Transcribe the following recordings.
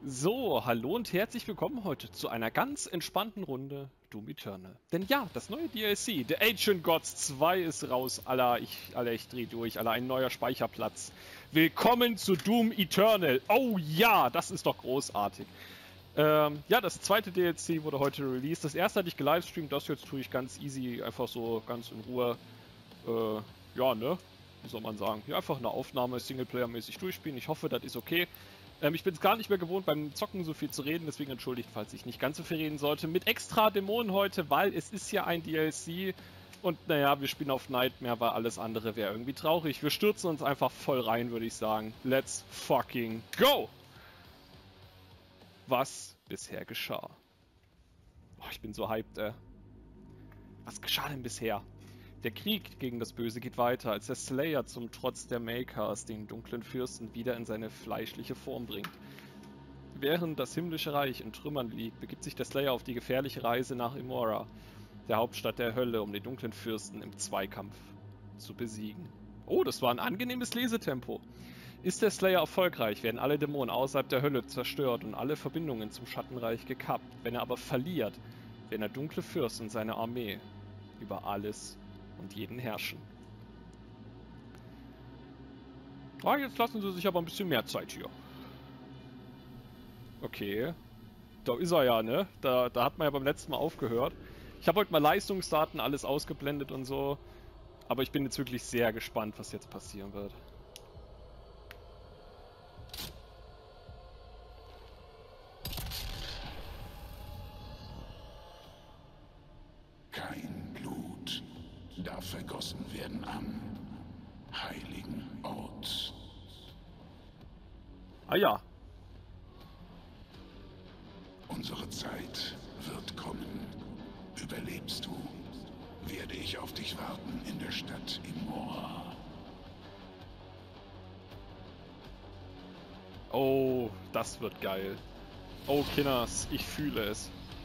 So, hallo und herzlich willkommen heute zu einer ganz entspannten Runde Doom Eternal. Denn ja, das neue DLC, The Ancient Gods 2 ist raus. Ich dreh durch, ein neuer Speicherplatz. Willkommen zu Doom Eternal. Oh ja, das ist doch großartig. Ja, das zweite DLC wurde heute released. Das erste hatte ich gelivestreamt, das jetzt tue ich ganz easy, einfach so ganz in Ruhe. Ja, ne? Wie soll man sagen? Ja, einfach eine Aufnahme, Singleplayer-mäßig durchspielen. Ich hoffe, das ist okay. Ich bin es gar nicht mehr gewohnt, beim Zocken so viel zu reden, deswegen entschuldigt, falls ich nicht ganz so viel reden sollte. Mit extra Dämonen heute, weil es ist ja ein DLC. Und naja, wir spielen auf Nightmare, weil alles andere wäre irgendwie traurig. Wir stürzen uns einfach voll rein, würde ich sagen. Let's fucking go! Was bisher geschah. Oh, ich bin so hyped, Was geschah denn bisher? Der Krieg gegen das Böse geht weiter, als der Slayer zum Trotz der Makers den dunklen Fürsten wieder in seine fleischliche Form bringt. Während das himmlische Reich in Trümmern liegt, begibt sich der Slayer auf die gefährliche Reise nach Imora, der Hauptstadt der Hölle, um den dunklen Fürsten im Zweikampf zu besiegen. Oh, das war ein angenehmes Lesetempo. Ist der Slayer erfolgreich, werden alle Dämonen außerhalb der Hölle zerstört und alle Verbindungen zum Schattenreich gekappt. Wenn er aber verliert, werden der dunkle Fürst und seine Armee über alles und jeden herrschen. Ah, jetzt lassen sie sich aber ein bisschen mehr Zeit hier. Okay. Da ist er ja, ne? Da hat man ja beim letzten Mal aufgehört. Ich habe heute mal Leistungsdaten, alles ausgeblendet und so. Aber ich bin jetzt wirklich sehr gespannt, was jetzt passieren wird. Kein Blut darf vergossen werden am heiligen Ort. Ah ja. Unsere Zeit wird kommen. Überlebst du, werde ich auf dich warten in der Stadt Imora. Oh, das wird geil. Oh, Kinders, ich fühle es.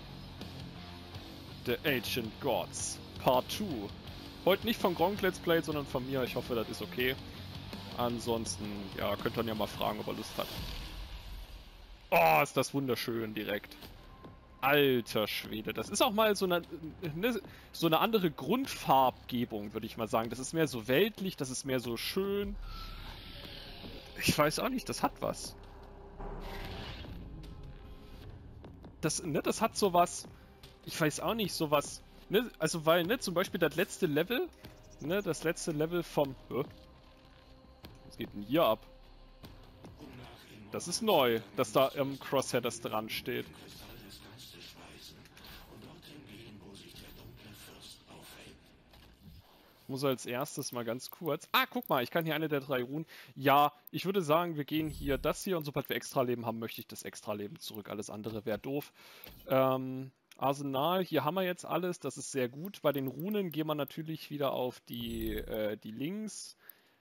The Ancient Gods, Part 2. Heute nicht von Gronk Let's Play, sondern von mir. Ich hoffe, das ist okay. Ansonsten, ja, könnt ihr ja mal fragen, ob er Lust hat. Oh, ist das wunderschön direkt. Alter Schwede, das ist auch mal so eine andere Grundfarbgebung, würde ich mal sagen. Das ist mehr so weltlich, das ist mehr so schön. Ich weiß auch nicht, das hat was. Das hat sowas. Ich weiß auch nicht, sowas. Ne, also weil, ne, zum Beispiel das letzte Level, ne, das letzte Level vom. Was geht denn hier ab? Das ist neu, dass da im Crosshair das dran steht. Ich muss als erstes mal ganz kurz. Ah, guck mal, ich kann hier eine der 3 Runen. Ja, ich würde sagen, wir gehen hier das hier und sobald wir Extraleben haben, möchte ich das Extraleben zurück. Alles andere wäre doof. Arsenal, hier haben wir jetzt alles, das ist sehr gut. Bei den Runen gehen wir natürlich wieder auf die Links.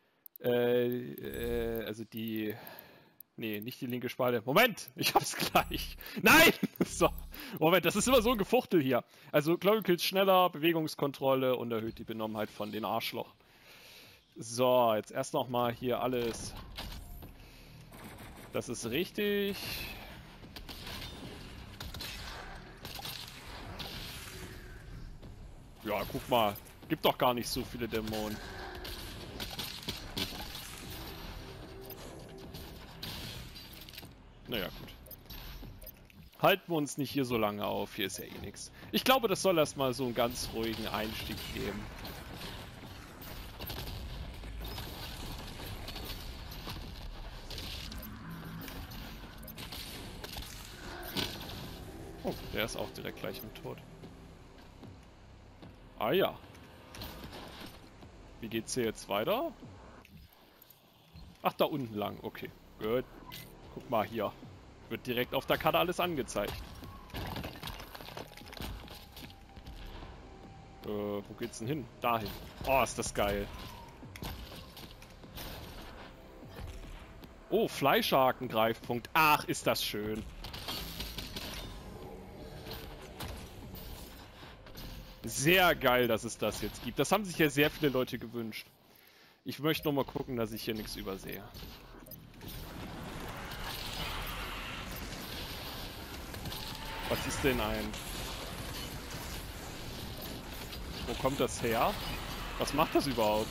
Also die... Nee, nicht die linke Spalte. Moment, ich hab's gleich. Nein! So, Moment, das ist immer so ein Gefuchtel hier. Also Glory Kills schneller, Bewegungskontrolle und erhöht die Benommenheit von den Arschloch. So, jetzt erst nochmal hier alles. Das ist richtig. Ja, guck mal. Gibt doch gar nicht so viele Dämonen. Naja, gut. Halten wir uns nicht hier so lange auf. Hier ist ja eh nichts. Ich glaube, das soll erstmal so einen ganz ruhigen Einstieg geben. Oh, der ist auch direkt gleich im Tod. Ah ja. Wie geht's hier jetzt weiter? Ach, da unten lang. Okay, gut. Guck mal hier. Wird direkt auf der Karte alles angezeigt. Wo geht's denn hin? Dahin. Oh, ist das geil. Oh, Fleischhaken-Greifpunkt. Ach, ist das schön. Sehr geil, dass es das jetzt gibt. Das haben sich ja sehr viele Leute gewünscht. Ich möchte noch mal gucken, dass ich hier nichts übersehe. Was ist denn ein... Wo kommt das her? Was macht das überhaupt?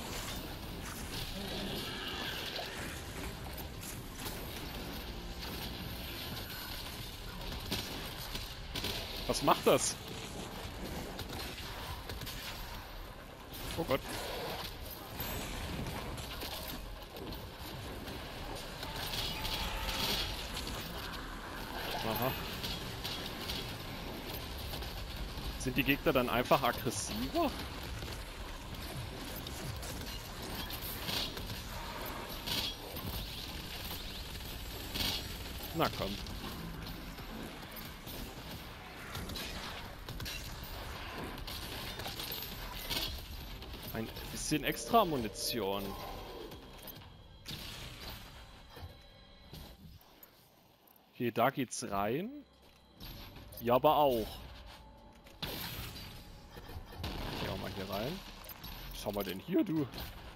Was macht das? Oh Gott. Aha. Sind die Gegner dann einfach aggressiver? Na komm. Ein bisschen extra Munition. Okay, da geht's rein. Ja, aber auch. Gehen wir mal hier rein. Was haben wir denn hier, du?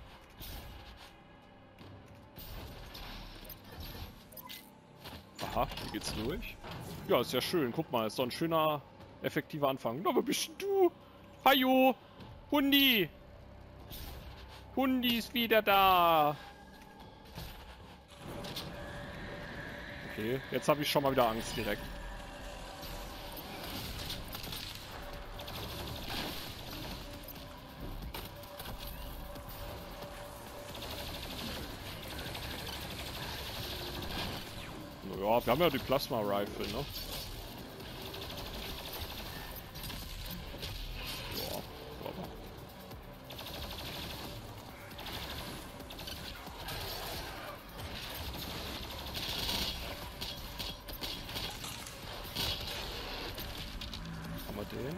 Aha, hier geht's durch. Ja, ist ja schön. Guck mal, ist doch ein schöner, effektiver Anfang. Na, wo bist du? Hallo! Hundi! Hundi ist wieder da! Okay, jetzt habe ich schon mal wieder Angst direkt. Ja, wir haben ja die Plasma Rifle, ne? Ja, aber. Haben wir den?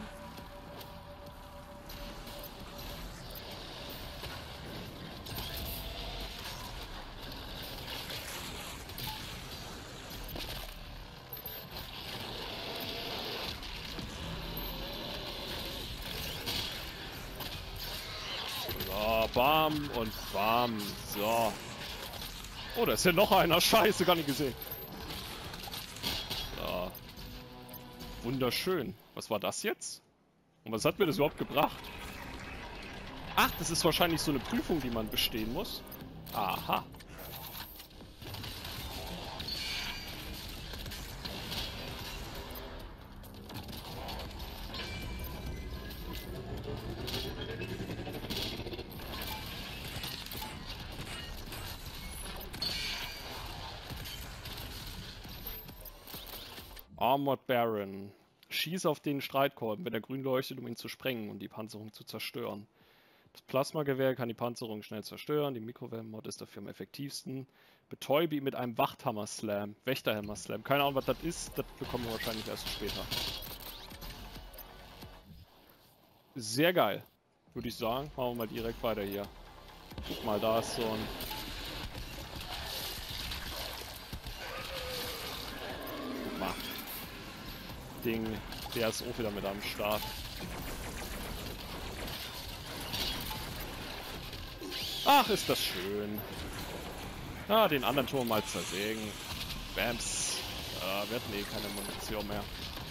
So, bam und bam. So. Oh, da ist ja noch einer. Scheiße, gar nicht gesehen. So. Wunderschön. Was war das jetzt? Und was hat mir das überhaupt gebracht? Ach, das ist wahrscheinlich so eine Prüfung, die man bestehen muss. Aha. Armored Baron. Schieß auf den Streitkolben, wenn er grün leuchtet, um ihn zu sprengen und die Panzerung zu zerstören. Das Plasmagewehr kann die Panzerung schnell zerstören. Die Mikrowellenmod ist dafür am effektivsten. Betäube ihn mit einem Wachthammer-Slam. Wächterhammer-Slam. Keine Ahnung, was das ist. Das bekommen wir wahrscheinlich erst später. Sehr geil. Würde ich sagen. Machen wir mal direkt weiter hier. Guck mal, da ist so ein... Guck mal. Ding, der ist auch wieder mit am Start. Ach, ist das schön. Ah, den anderen Turm mal zersägen. Bams. Wir hatten eh keine Munition mehr.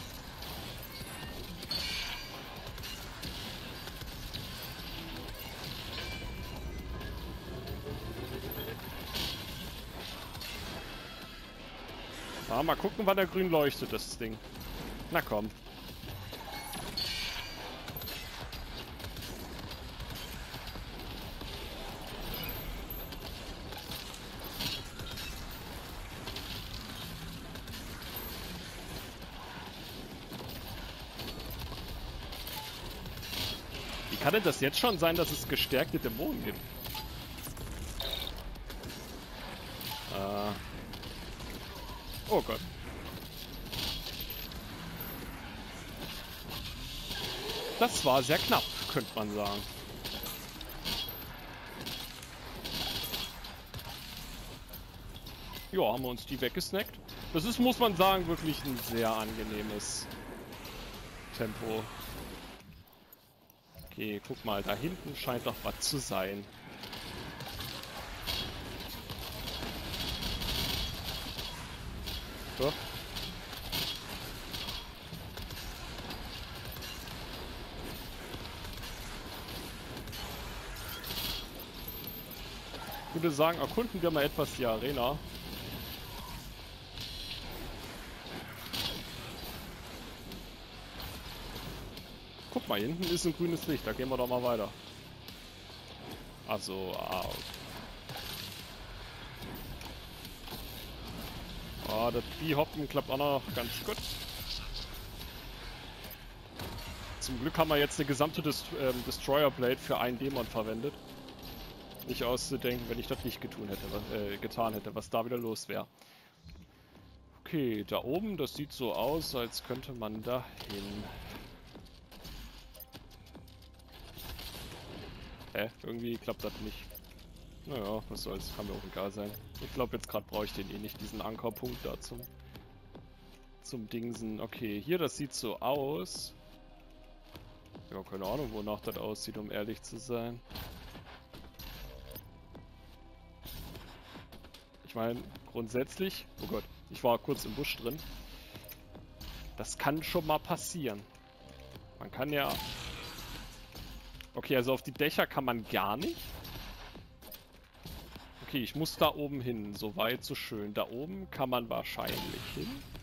Ah, mal gucken, wann der grün leuchtet, das Ding. Na komm. Wie kann denn das jetzt schon sein, dass es gestärkte Dämonen gibt? Oh Gott. Das war sehr knapp, könnte man sagen. Ja, haben wir uns die weggesnackt. Das ist, muss man sagen, wirklich ein sehr angenehmes Tempo. Okay, guck mal, da hinten scheint doch was zu sein. So. würde sagen, erkunden wir mal etwas die Arena. Guck mal, hier hinten ist ein grünes Licht, da gehen wir doch mal weiter. Also, okay. Oh, das Bi-Hoppen klappt auch noch ganz gut. Zum Glück haben wir jetzt eine gesamte Destroyer Blade für einen Dämon verwendet. Nicht auszudenken, wenn ich das nicht getan hätte, was da wieder los wäre. Okay, da oben, das sieht so aus, als könnte man da hin. Irgendwie klappt das nicht. Naja, was soll's, kann mir auch egal sein. Ich glaube, jetzt gerade brauche ich den eh nicht, diesen Ankerpunkt da zum Dingsen. Okay, hier, das sieht so aus. Ja, keine Ahnung, wonach das aussieht, um ehrlich zu sein. Ich meine, grundsätzlich... Oh Gott, ich war kurz im Busch drin. Das kann schon mal passieren. Man kann ja... Okay, also auf die Dächer kann man gar nicht. Okay, ich muss da oben hin. So weit, so schön. Da oben kann man wahrscheinlich hin.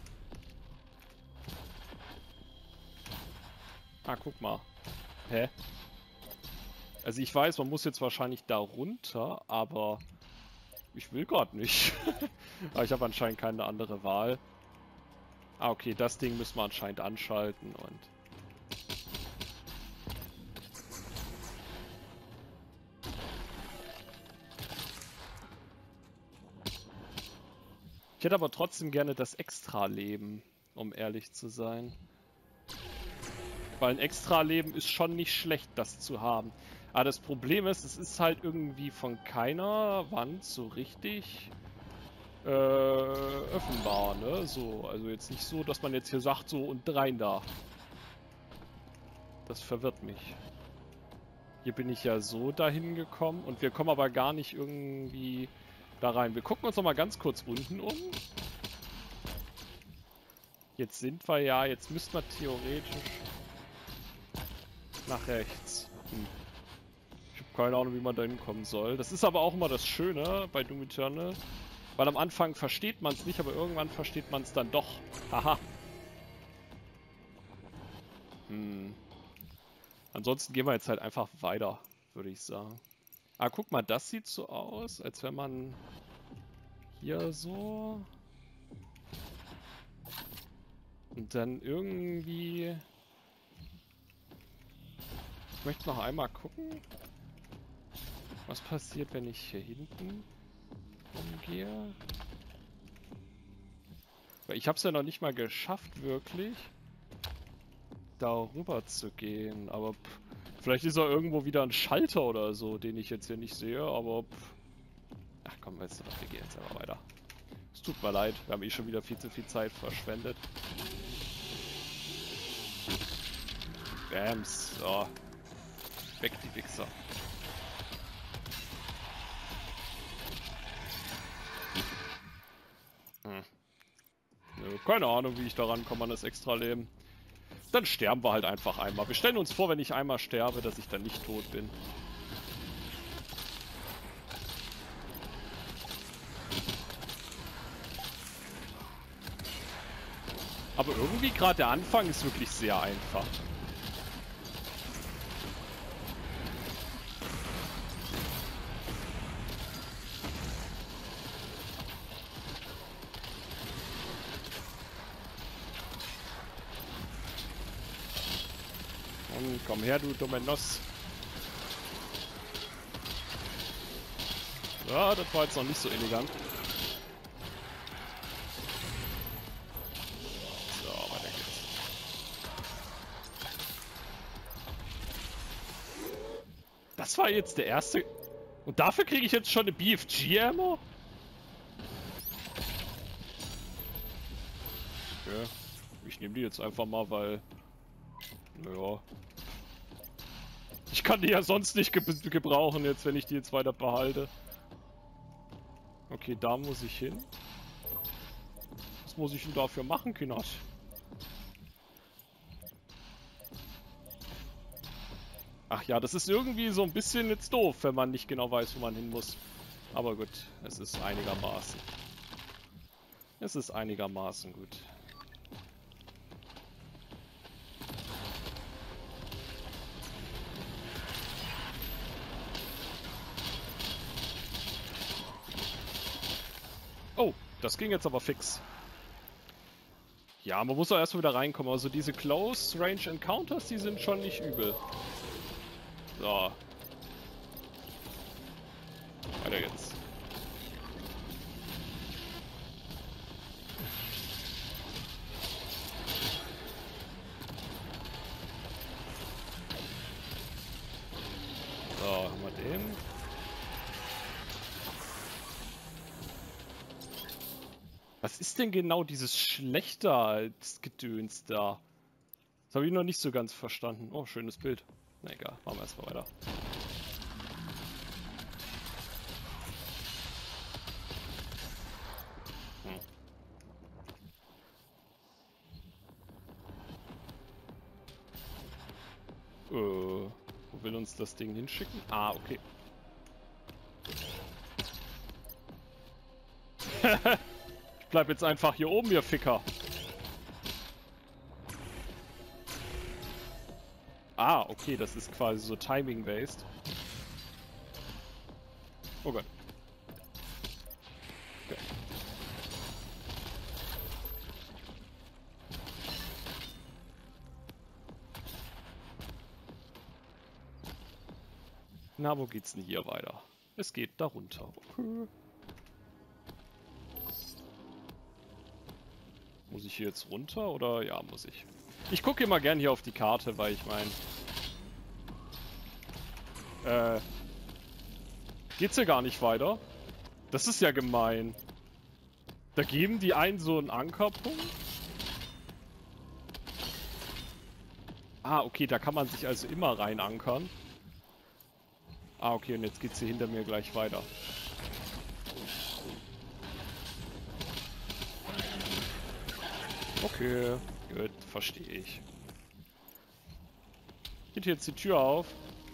Ah, guck mal. Hä? Also ich weiß, man muss jetzt wahrscheinlich da runter, aber ich will gerade nicht. Aber ich habe anscheinend keine andere Wahl. Ah, okay, das Ding müssen wir anscheinend anschalten und... Ich hätte aber trotzdem gerne das Extra-Leben, um ehrlich zu sein. Weil ein Extra-Leben ist schon nicht schlecht, das zu haben. Aber das Problem ist, es ist halt irgendwie von keiner Wand so richtig öffnbar, ne? So, also jetzt nicht so, dass man jetzt hier sagt, so und rein da. Das verwirrt mich. Hier bin ich ja so dahin gekommen und wir kommen aber gar nicht irgendwie da rein. Wir gucken uns noch mal ganz kurz unten um. Jetzt sind wir ja, jetzt müssten wir theoretisch nach rechts. Ich habe keine Ahnung, wie man da hinkommen soll. Das ist aber auch immer das Schöne bei Doom Eternal. Weil am Anfang versteht man es nicht, aber irgendwann versteht man es dann doch. Haha. Ansonsten gehen wir jetzt halt einfach weiter, würde ich sagen. Ah, guck mal, das sieht so aus, als wenn man hier so... Und dann irgendwie... Ich möchte noch einmal gucken, was passiert, wenn ich hier hinten umgehe. Weil ich habe es ja noch nicht mal geschafft, wirklich darüber zu gehen. Aber vielleicht ist da irgendwo wieder ein Schalter oder so, den ich jetzt hier nicht sehe, aber... Ach komm, weißt du was, wir gehen jetzt einfach weiter. Es tut mir leid, wir haben eh schon wieder viel zu viel Zeit verschwendet. Bams, so. Weg die Wichser. Keine Ahnung, wie ich da rankomme an das Extra-Leben. Dann sterben wir halt einfach einmal. Wir stellen uns vor, wenn ich einmal sterbe, dass ich dann nicht tot bin. Aber irgendwie gerade der Anfang ist wirklich sehr einfach. Komm her, du dumme Nuss. Ja, das war jetzt noch nicht so elegant. So, weiter geht's. Das war jetzt der erste... Und dafür kriege ich jetzt schon eine BFG-Ammo? Okay. Ich nehme die jetzt einfach mal, weil... Naja... Ich kann die ja sonst nicht gebrauchen jetzt, wenn ich die jetzt weiter behalte. Okay, da muss ich hin. Was muss ich denn dafür machen, Kinders? Ach ja, das ist irgendwie so ein bisschen jetzt doof, wenn man nicht genau weiß, wo man hin muss. Aber gut, es ist einigermaßen. Es ist einigermaßen gut. Oh, das ging jetzt aber fix. Ja, man muss auch erstmal wieder reinkommen. Also diese Close Range Encounters, die sind schon nicht übel. So. Weiter geht's. So, haben wir den. Was ist denn genau dieses Schlechter-Gedöns da? Das habe ich noch nicht so ganz verstanden. Oh, schönes Bild. Na egal, machen wir erstmal weiter. Wo will uns das Ding hinschicken? Ah, okay. Ich bleib jetzt einfach hier oben, ihr Ficker. Ah, okay, das ist quasi so Timing-based. Oh Gott. Okay. Na, wo geht's denn hier weiter? Es geht da runter. Okay. Muss ich hier jetzt runter oder? Ja, muss ich. Ich gucke immer gern hier auf die Karte, weil ich meine... Geht's ja gar nicht weiter? Das ist ja gemein. Da geben die einen so einen Ankerpunkt? Ah, okay, da kann man sich also immer rein ankern. Ah, okay, und jetzt geht's hier hinter mir gleich weiter. Okay, gut, verstehe ich. Geht jetzt die Tür auf?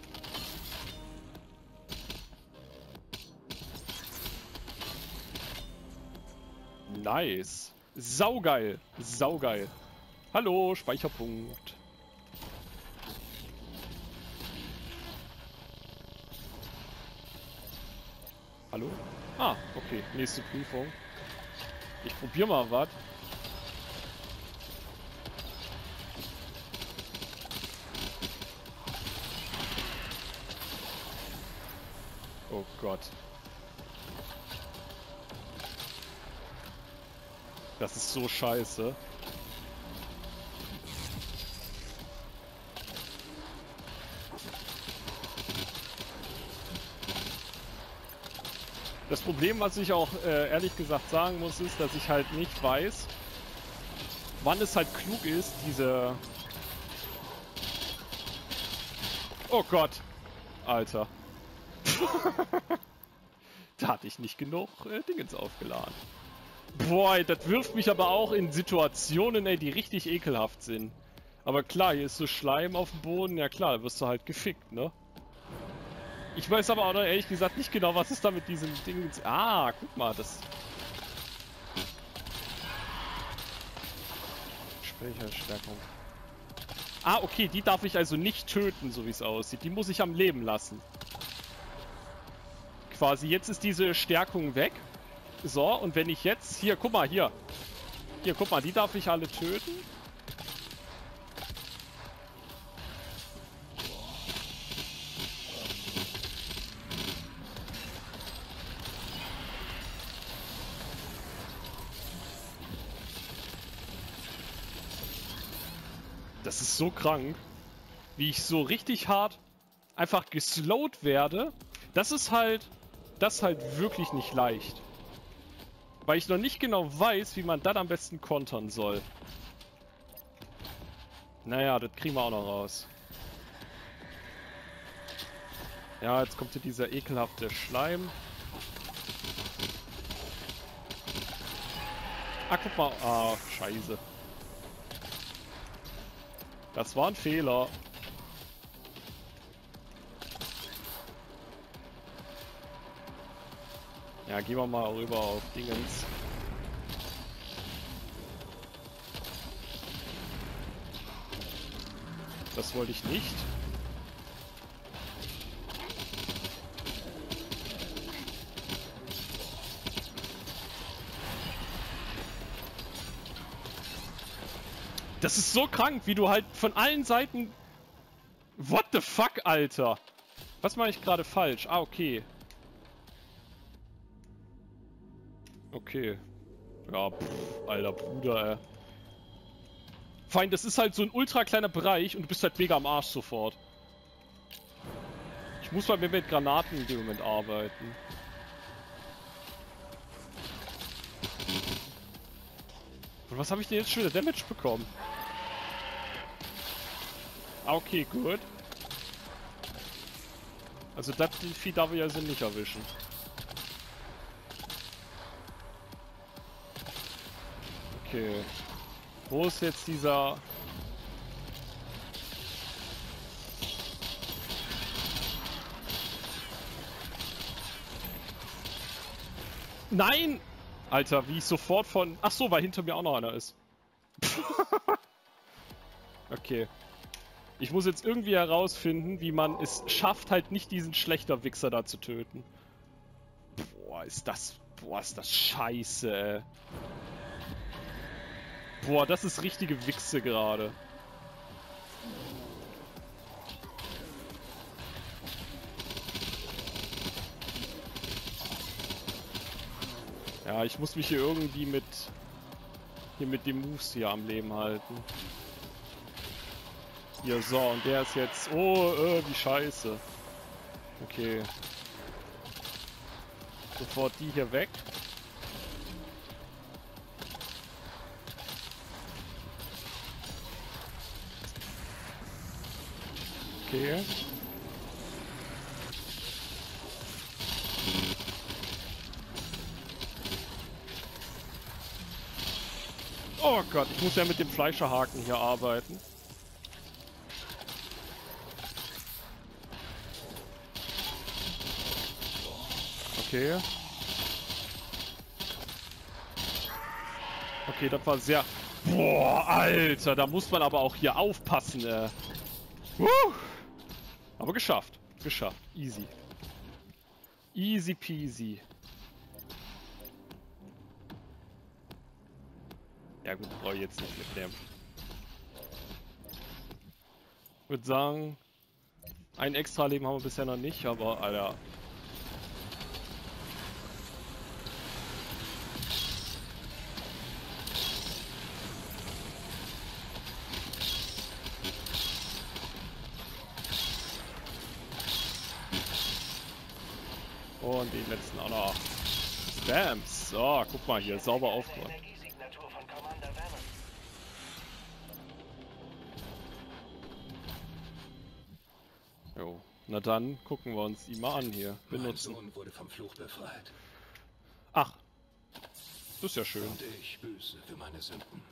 Nice. Saugeil. Saugeil. Hallo, Speicherpunkt. Hallo? Ah, okay. Nächste Prüfung. Ich probier mal was. Oh Gott. Das ist so scheiße. Das Problem, was ich auch ehrlich gesagt sagen muss, ist, dass ich halt nicht weiß, wann es halt klug ist, diese... Oh Gott. Alter. Da hatte ich nicht genug Dingens aufgeladen. Boah, das wirft mich aber auch in Situationen, ey, die richtig ekelhaft sind. Aber klar, hier ist so Schleim auf dem Boden. Ja klar, da wirst du halt gefickt, ne? Ich weiß aber auch noch ehrlich gesagt nicht genau, was ist da mit diesem Ding... Ah, guck mal, das... Speicherstärkung. Ah, okay, die darf ich also nicht töten, so wie es aussieht. Die muss ich am Leben lassen. Quasi, jetzt ist diese Stärkung weg. So, und wenn ich jetzt... Hier, guck mal, hier. Hier, guck mal, die darf ich alle töten. Das ist so krank, wie ich so richtig hart einfach geslowt werde. Das ist halt wirklich nicht leicht. Weil ich noch nicht genau weiß, wie man das am besten kontern soll. Naja, das kriegen wir auch noch raus. Ja, jetzt kommt hier dieser ekelhafte Schleim. Ah, guck mal. Ah, scheiße. Das war ein Fehler. Ja, gehen wir mal rüber auf Dingens. Das wollte ich nicht. Das ist so krank, wie du halt von allen Seiten... What the fuck, Alter? Was mache ich gerade falsch? Ah, okay. Okay. Ja, pff, alter Bruder, ey. Vor allem, das ist halt so ein ultra kleiner Bereich und du bist halt mega am Arsch sofort. Ich muss mal mit Granaten in dem Moment arbeiten. Und was habe ich denn jetzt schon wieder Damage bekommen? Ah, okay, gut. Also das Vieh darf ich also nicht erwischen. Okay. Wo ist jetzt dieser... Nein! Alter, wie ich sofort von... Ach so, weil hinter mir auch noch einer ist. Okay. Ich muss jetzt irgendwie herausfinden, wie man es schafft, halt nicht diesen schlechter Wichser da zu töten. Boah, ist das scheiße, ey. Boah, das ist richtige Wichse gerade. Ja, ich muss mich hier irgendwie mit den Moves hier am Leben halten. Hier, so, und der ist jetzt... Oh, wie scheiße. Okay. Sofort die hier weg. Okay. Oh Gott, ich muss ja mit dem Fleischerhaken hier arbeiten. Okay. Okay, das war sehr... Boah, Alter, da muss man aber auch hier aufpassen, Aber geschafft. Geschafft. Easy. Easy peasy. Ja gut, brauche ich jetzt nicht mitnehmen. Ich würde sagen, ein extra Leben haben wir bisher noch nicht, aber Alter... Und den letzten auch noch. Spams. So, guck mal hier, sauber aufgeräumt. Jo, na dann gucken wir uns die mal an hier. Benutzen. Mein Sohn wurde vom Fluch befreit. Ach, das ist ja schön. Und ich büße für meine Sünden.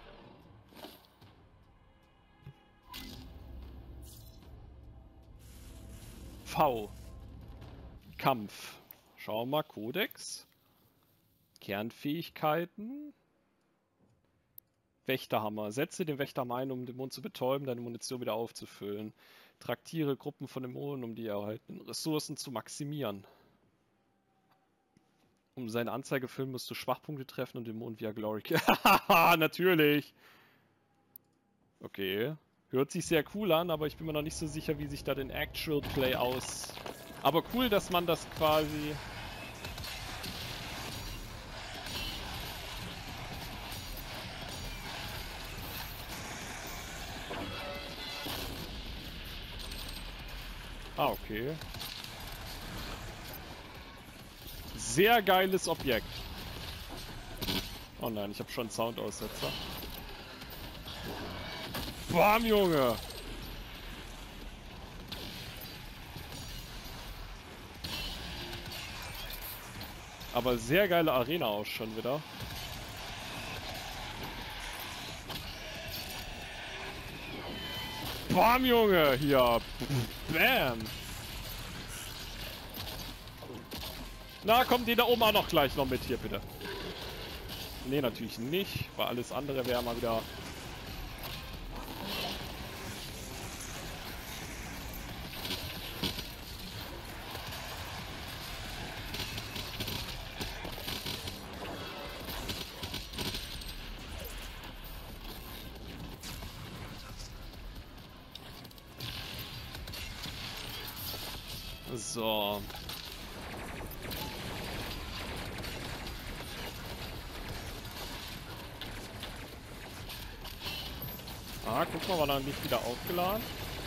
V. Kampf. Schauen wir mal, Kodex. Kernfähigkeiten. Wächterhammer. Setze den Wächterhammer ein, um Dämonen zu betäuben, deine Munition wieder aufzufüllen. Traktiere Gruppen von Dämonen, um die erhaltenen Ressourcen zu maximieren. Um seine Anzeige füllen, musst du Schwachpunkte treffen und Dämonen via Glory. Haha, natürlich! Okay. Hört sich sehr cool an, aber ich bin mir noch nicht so sicher, wie sich da den Actual Play aus... Aber cool, dass man das quasi... Ah, okay. Sehr geiles Objekt. Oh nein, ich habe schon Soundaussetzer. Bam, Junge! Aber sehr geile Arena auch schon wieder. Bam, Junge! Hier! Bam! Na, kommt die da oben auch noch gleich noch mit hier, bitte. Nee, natürlich nicht, weil alles andere wäre mal wieder... So. Ah, guck mal, war er nicht wieder aufgeladen?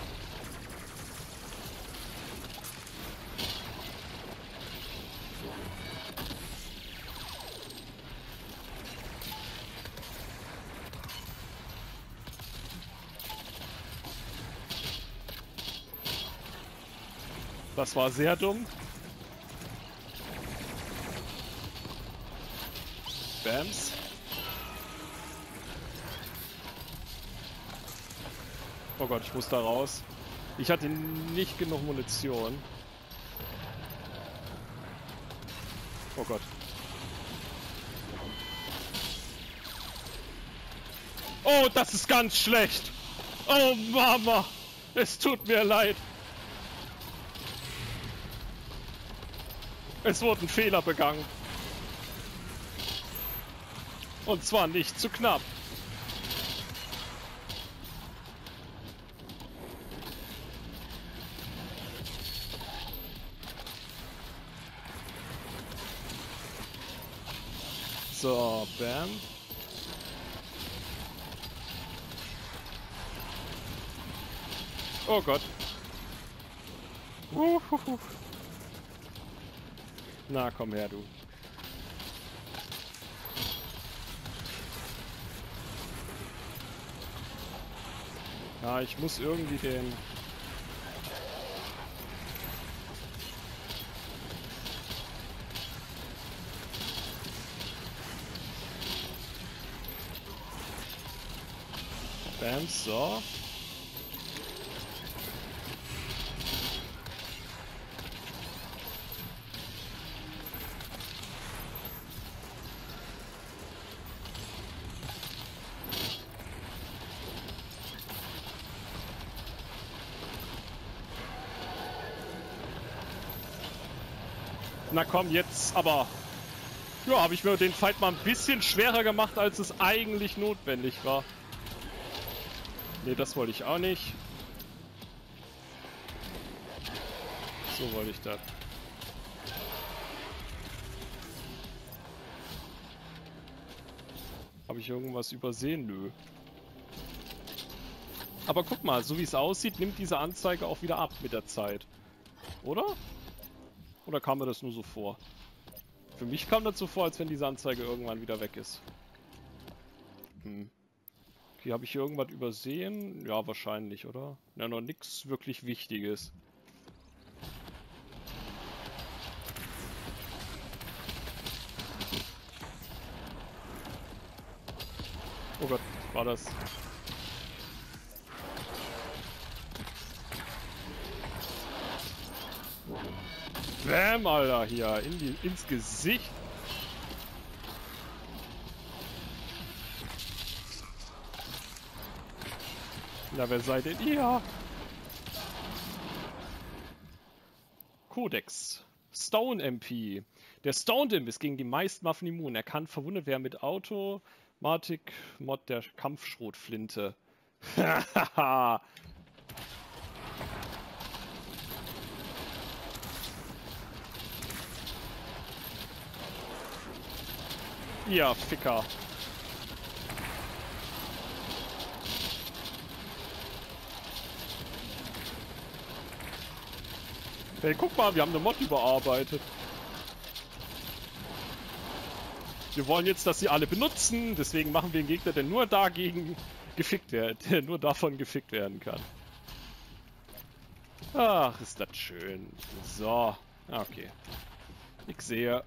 Das war sehr dumm. Bams. Oh Gott, ich muss da raus. Ich hatte nicht genug Munition. Oh Gott. Oh, das ist ganz schlecht. Oh Mama, es tut mir leid. Es wurde ein Fehler begangen. Und zwar nicht zu knapp. So, bam. Oh Gott. Na, komm her, du. Ja, ich muss irgendwie den... Bam, so. Na komm, jetzt aber... Ja, habe ich mir den Fight mal ein bisschen schwerer gemacht, als es eigentlich notwendig war. Ne, das wollte ich auch nicht. So wollte ich das. Habe ich irgendwas übersehen? Nö. Aber guck mal, so wie es aussieht, nimmt diese Anzeige auch wieder ab mit der Zeit. Oder? Oder kam mir das nur so vor? Für mich kam das so vor, als wenn diese Anzeige irgendwann wieder weg ist. Okay, habe ich hier irgendwas übersehen? Ja, wahrscheinlich, oder? Ja, noch nichts wirklich Wichtiges. Oh Gott, war das... Bäm, Alter, hier, ins Gesicht. Na, wer seid denn ihr? Codex. Stone MP. Der Stone Imp ist gegen die meisten Waffen immun. Er kann verwundet werden mit Automatik Mod der Kampfschrotflinte. Hahaha. Ja, Ficker. Hey, guck mal, wir haben eine Mod überarbeitet. Wir wollen jetzt, dass sie alle benutzen, deswegen machen wir einen Gegner, der nur dagegen gefickt wird, der nur davon gefickt werden kann. Ach, ist das schön. So, okay. Ich sehe...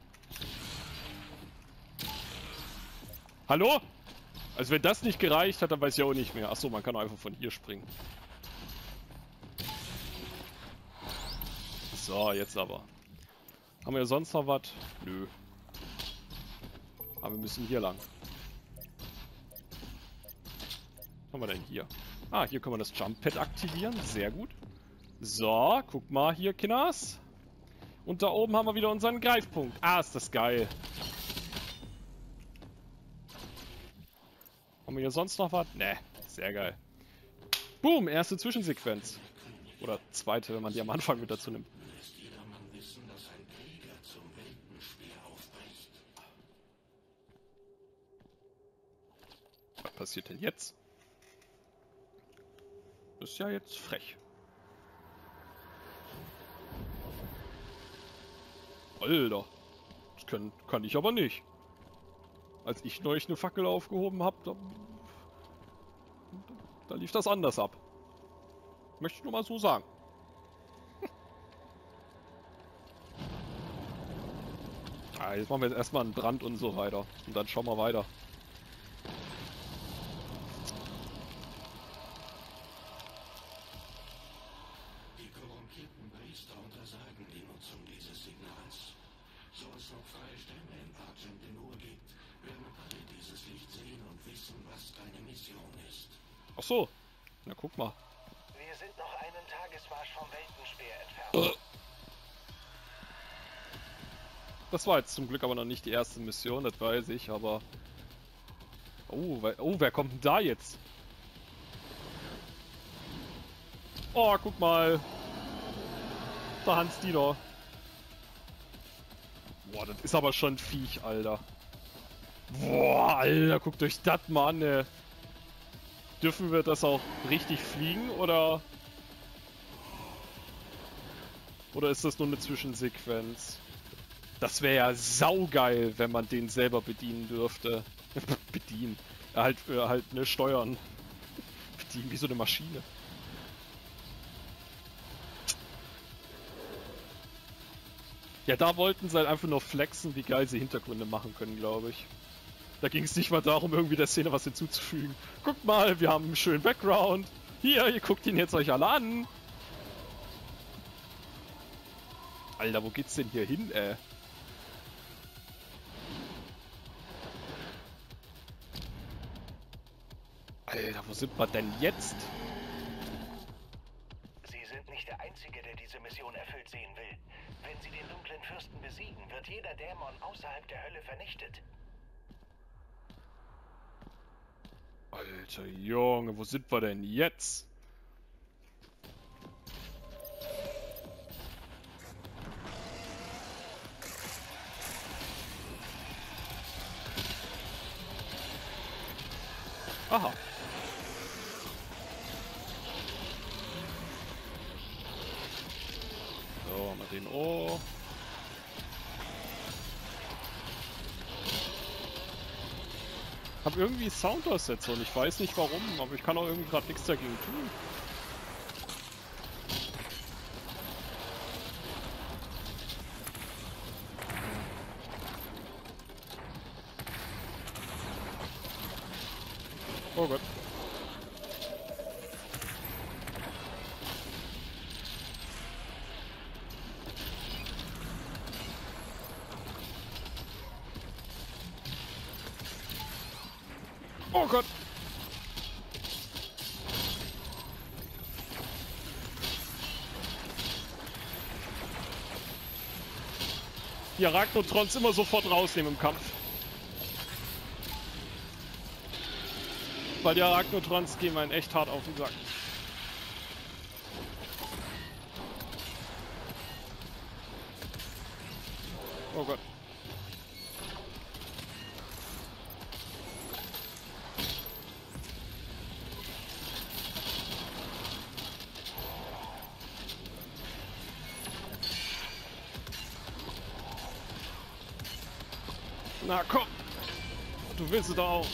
Hallo? Also wenn das nicht gereicht hat, dann weiß ich auch nicht mehr. Achso, man kann einfach von hier springen. So, jetzt aber. Haben wir sonst noch was? Nö. Aber wir müssen hier lang. Was haben wir denn hier? Ah, hier können wir das Jump Pad aktivieren. Sehr gut. So, guck mal hier, Kinders. Und da oben haben wir wieder unseren Greifpunkt. Ah, ist das geil. Haben wir hier sonst noch was? Ne, sehr geil. Boom, erste Zwischensequenz. Oder zweite, wenn man die am Anfang mit dazu nimmt. Was passiert denn jetzt? Das ist ja jetzt frech. Alter, das kann ich aber nicht. Als ich neulich eine Fackel aufgehoben habe, da lief das anders ab. Möchte ich nur mal so sagen. Ah, jetzt machen wir jetzt erstmal einen Brand und so weiter. Und dann schauen wir weiter. Die korrumpierten Priester untersagen die Nutzung dieses Signals. So es noch freie Stämme in Argent in Ruhe gibt, werden alle dieses Licht sehen und wissen, was deine Mission ist. Ach so. Na guck mal. Wir sind noch einen Tagesmarsch vom Weltenspeer entfernt. Das war jetzt zum Glück aber noch nicht die erste Mission, das weiß ich, aber... Oh, wer kommt denn da jetzt? Oh, guck mal. Da Hans Dieter. Boah, das ist aber schon ein Viech, Alter. Boah, Alter, guckt euch das mal an, ey. Dürfen wir das auch richtig fliegen, oder... Oder ist das nur eine Zwischensequenz? Das wäre ja saugeil, wenn man den selber bedienen dürfte. Bedienen. Halt ne, steuern. Bedienen wie so eine Maschine. Ja, da wollten sie halt einfach nur flexen, wie geil sie Hintergründe machen können, glaube ich. Da ging es nicht mal darum, irgendwie der Szene was hinzuzufügen. Guckt mal, wir haben einen schönen Background. Hier, ihr guckt ihn jetzt euch alle an. Alter, wo geht's denn hier hin, ey? Alter, wo sind wir denn jetzt? Sie sind nicht der Einzige, der diese Mission erfüllt sehen will. Wenn Sie den dunklen Fürsten besiegen, wird jeder Dämon außerhalb der Hölle vernichtet. Alter Junge, wo sind wir denn jetzt? Aha. So, mal den O. Hab irgendwie Soundaussetzer und ich weiß nicht warum, aber ich kann auch irgendwie gerade nichts dagegen tun. Oh Gott. Oh Gott. Die Arachnotrons immer sofort rausnehmen im Kampf. Weil die Arachnotrons gehen einen echt hart auf den Sack. Oh Gott. Na komm! Du willst es doch auch.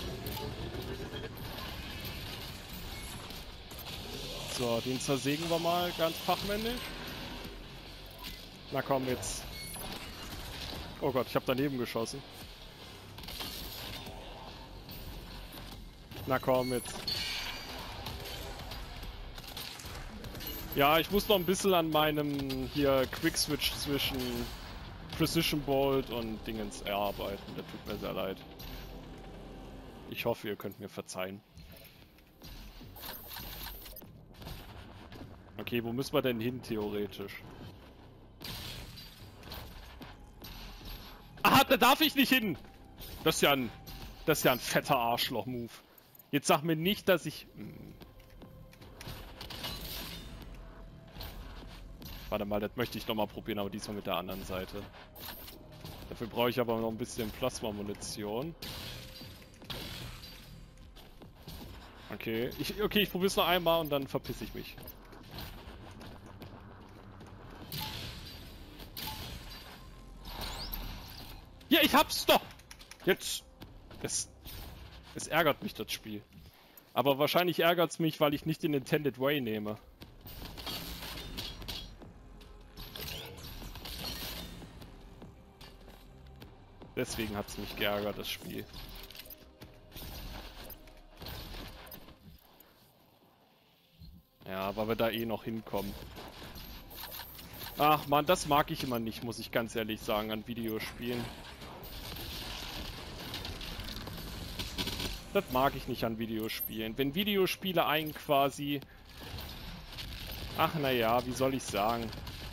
So, den zersägen wir mal ganz fachmännisch. Na komm jetzt. Oh Gott, ich habe daneben geschossen. Na komm jetzt. Ja, ich muss noch ein bisschen an meinem hier Quickswitch zwischen Precision Bolt und Dingens erarbeiten. Das tut mir sehr leid. Ich hoffe, ihr könnt mir verzeihen. Okay, wo müssen wir denn hin, theoretisch? Ah, da darf ich nicht hin! Das ist ja ein fetter Arschloch-Move. Jetzt sag mir nicht, dass ich... Warte mal, das möchte ich nochmal probieren, aber diesmal mit der anderen Seite. Dafür brauche ich aber noch ein bisschen Plasma-Munition. Okay, ich probiere es noch einmal und dann verpiss ich mich. Ja, ich hab's doch! Jetzt... Es ärgert mich, das Spiel. Aber wahrscheinlich ärgert's mich, weil ich nicht den Intended Way nehme. Deswegen hat's mich geärgert, das Spiel. Ja, weil wir da eh noch hinkommen. Ach man, das mag ich immer nicht, muss ich ganz ehrlich sagen, an Videospielen. Das mag ich nicht an Videospielen. Wenn Videospiele einen quasi... Ach naja, wie soll ich sagen?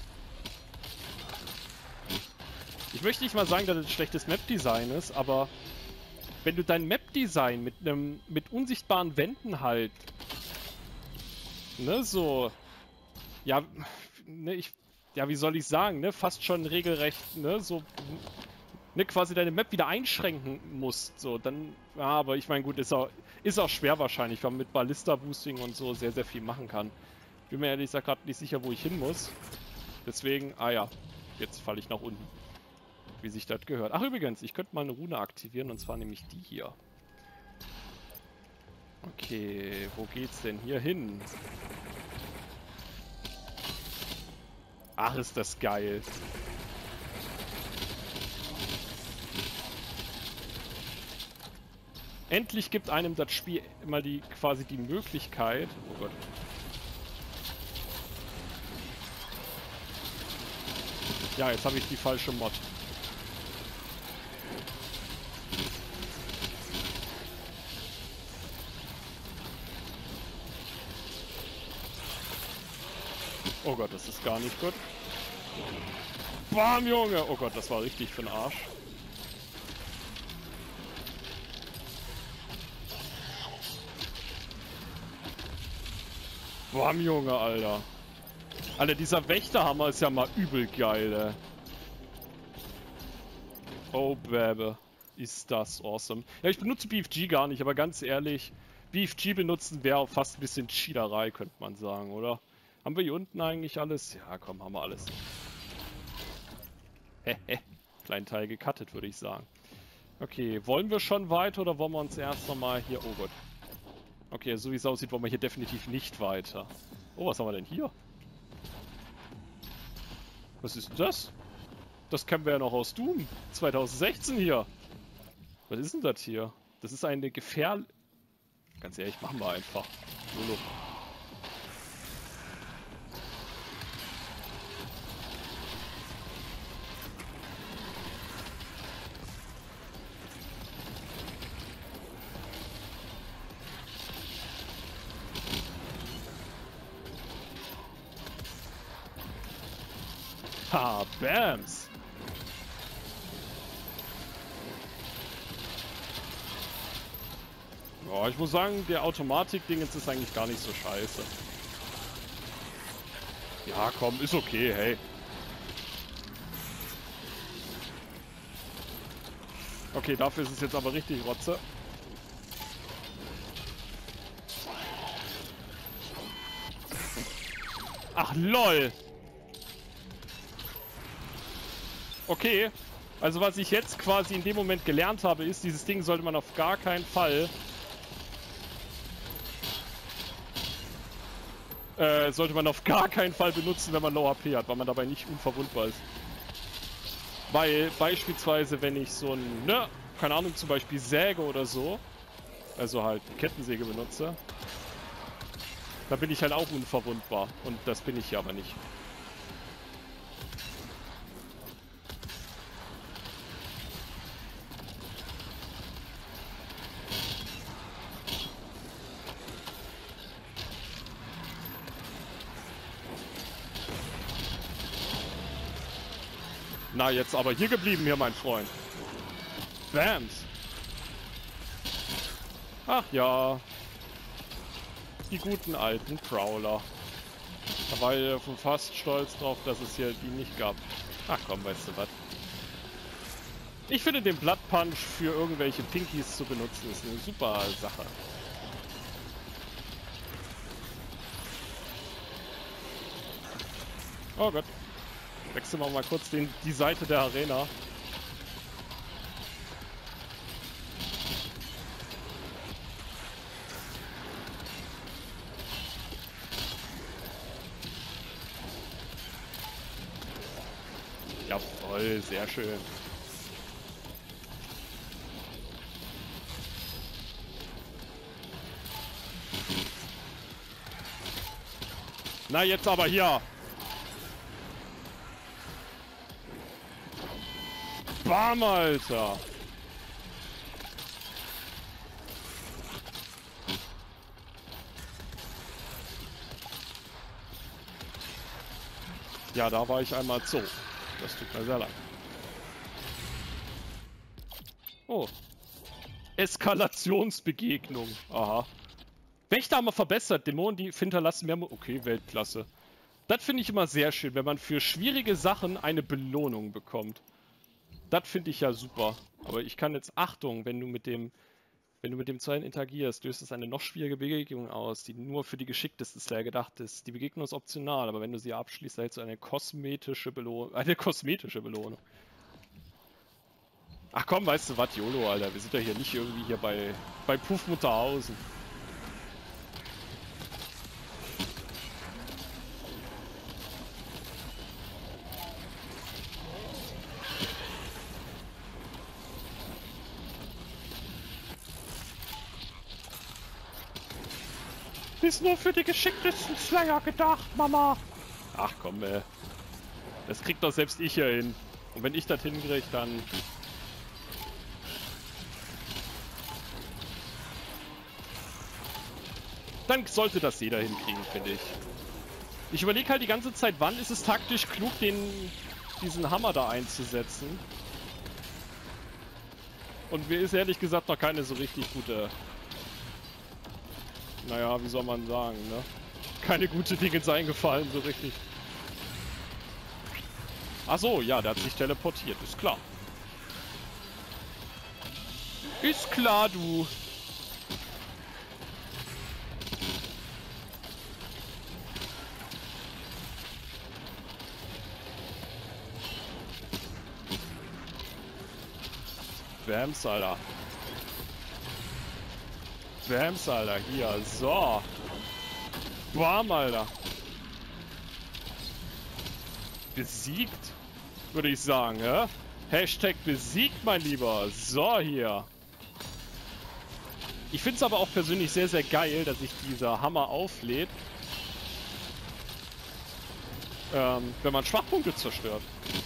Ich möchte nicht mal sagen, dass es schlechtes Map-Design ist, aber... Wenn du dein Map-Design mit unsichtbaren Wänden halt... Ne, so... Ja, ne, ja, wie soll ich sagen, ne? Fast schon regelrecht, ne? So... Ne, quasi deine Map wieder einschränken musst, so, dann, ja, aber ich meine, gut, ist auch schwer wahrscheinlich, weil man mit Ballista-Boosting und so sehr, sehr viel machen kann. Ich bin mir ehrlich gesagt gerade nicht sicher, wo ich hin muss. Deswegen, ah ja, jetzt falle ich nach unten. Wie sich das gehört. Ach übrigens, ich könnte mal eine Rune aktivieren, und zwar nämlich die hier. Okay, wo geht's denn hier hin? Ach, ist das geil. Endlich gibt einem das Spiel immer quasi die Möglichkeit... Oh Gott. Ja, jetzt habe ich die falsche Mod. Oh Gott, das ist gar nicht gut. Bam, Junge! Oh Gott, das war richtig für den Arsch. Bam, Junge, Alter. Alter, dieser Wächterhammer ist ja mal übel geil, ey. Oh, Baby. Ist das awesome. Ja, ich benutze BFG gar nicht, aber ganz ehrlich, BFG benutzen wäre fast ein bisschen Cheaterei, könnte man sagen, oder? Haben wir hier unten eigentlich alles? Ja, komm, haben wir alles. Hehe. Kleinen Teil gecuttet, würde ich sagen. Okay, wollen wir schon weiter oder wollen wir uns erst nochmal hier... Oh Gott. Okay, so wie es aussieht, wollen wir hier definitiv nicht weiter. Oh, was haben wir denn hier? Was ist denn das? Das kennen wir ja noch aus Doom 2016 hier. Was ist denn das hier? Das ist eine Ganz ehrlich, machen wir einfach. Lolo. Ha, Bams! Ja, ich muss sagen, der Automatik-Ding ist eigentlich gar nicht so scheiße. Ja, komm, ist okay, hey. Okay, dafür ist es jetzt aber richtig Rotze. Ach, lol! Okay, also was ich jetzt quasi in dem Moment gelernt habe, ist, dieses Ding sollte man auf gar keinen Fall... benutzen, wenn man Low HP hat, weil man dabei nicht unverwundbar ist. Weil beispielsweise, wenn ich so ein, ne, keine Ahnung, zum Beispiel Säge oder so, also halt Kettensäge benutze, dann bin ich halt auch unverwundbar. Und das bin ich hier aber nicht. Na, jetzt aber hier geblieben, hier, mein Freund. Bams. Ach ja. Die guten alten Prowler. Da war ich fast stolz drauf, dass es hier die nicht gab. Ach komm, weißt du was. Ich finde den Blood Punch für irgendwelche Pinkies zu benutzen ist eine super Sache. Oh Gott. Wechseln wir mal kurz die Seite der Arena. Jawohl, sehr schön. Na, jetzt aber hier. Bam, Alter. Ja, da war ich einmal so. Das tut mir sehr leid. Oh. Eskalationsbegegnung. Aha. Wächter haben wir verbessert. Dämonen, die hinterlassen mehr... Okay, Weltklasse. Das finde ich immer sehr schön, wenn man für schwierige Sachen eine Belohnung bekommt. Das finde ich ja super. Aber ich kann jetzt... Achtung, wenn du mit dem zweiten interagierst, löst es eine noch schwierige Begegnung aus, die nur für die Geschicktesten Slayer gedacht ist. Die Begegnung ist optional, aber wenn du sie abschließt, erhältst du eine kosmetische Belohnung. Ach komm, weißt du was, YOLO, Alter. Wir sind ja hier nicht irgendwie hier bei Puffmutterhausen. Ist nur für die geschicktesten Slayer gedacht, Mama. Ach komm, ey. Das kriegt doch selbst ich hier hin. Und wenn ich das hinkriege, dann... Dann sollte das jeder hinkriegen, finde ich. Ich überlege halt die ganze Zeit, wann ist es taktisch klug, diesen Hammer da einzusetzen. Und mir ist ehrlich gesagt noch keine so richtig gute... Naja, wie soll man sagen, ne? Keine gute Dinge eingefallen, so richtig. Ach so, ja, der hat sich teleportiert, ist klar. Ist klar, du. Bams, Alter. Bams, Alter, hier, so. Bam, Alter. Besiegt, würde ich sagen, ja? Hashtag besiegt, mein Lieber. So, hier. Ich finde es aber auch persönlich sehr, sehr geil, dass sich dieser Hammer auflädt. Wenn man Schwachpunkte zerstört.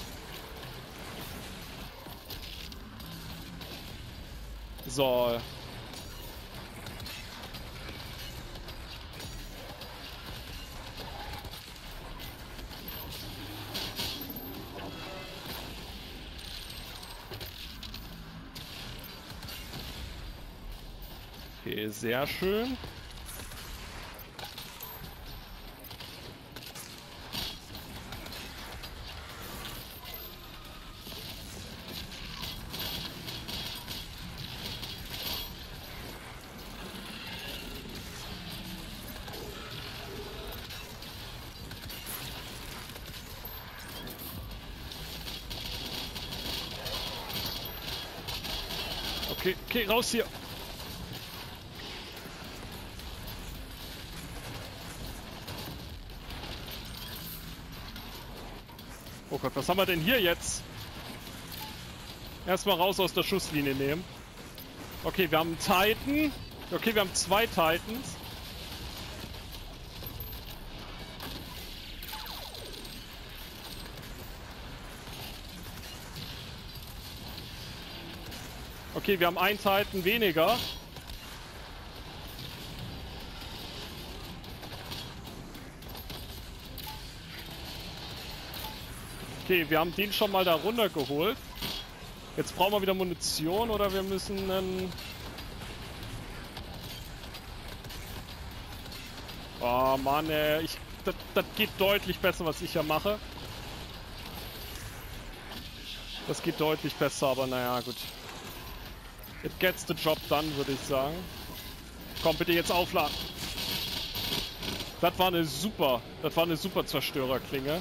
So. Okay, sehr schön. Okay, okay, raus hier. Oh Gott, was haben wir denn hier jetzt? Erstmal raus aus der Schusslinie nehmen. Okay, wir haben einen Titan. Okay, wir haben 2 Titans. Okay, wir haben einen Titan weniger. Okay, wir haben den schon mal da runtergeholt. Jetzt brauchen wir wieder Munition oder wir müssen einen... Oh Mann, ey. Das geht deutlich besser, was ich ja mache. Das geht deutlich besser, aber naja, gut. It gets the job done, würde ich sagen. Komm, bitte jetzt aufladen. Das war eine super Zerstörerklinge.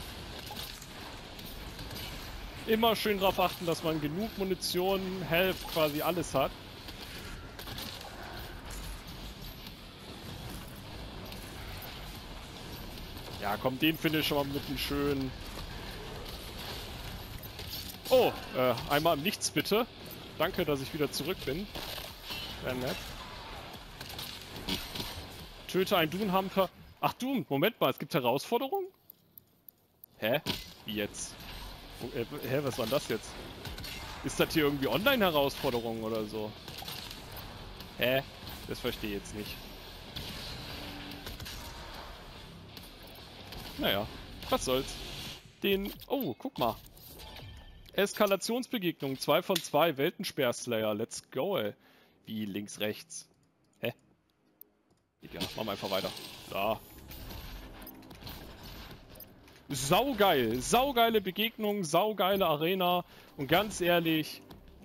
Immer schön darauf achten, dass man genug Munition, Health, quasi alles hat. Ja, komm, den finde ich schon mal mit einem schönen... Oh, einmal im Nichts bitte. Danke, dass ich wieder zurück bin. Sehr nett. Töte einen Doom-Hamper. Ach Doom, Moment mal, es gibt Herausforderungen? Hä? Wie jetzt? Hä, was war denn das jetzt? Ist das hier irgendwie Online-Herausforderungen oder so? Hä? Das verstehe ich jetzt nicht. Naja, was soll's. Den... Oh, guck mal. Eskalationsbegegnung, 2 von 2, Weltensperrslayer, let's go, ey. Wie, links, rechts? Hä? Egal, machen wir einfach weiter. Da. Saugeil, saugeile Begegnung, saugeile Arena. Und ganz ehrlich...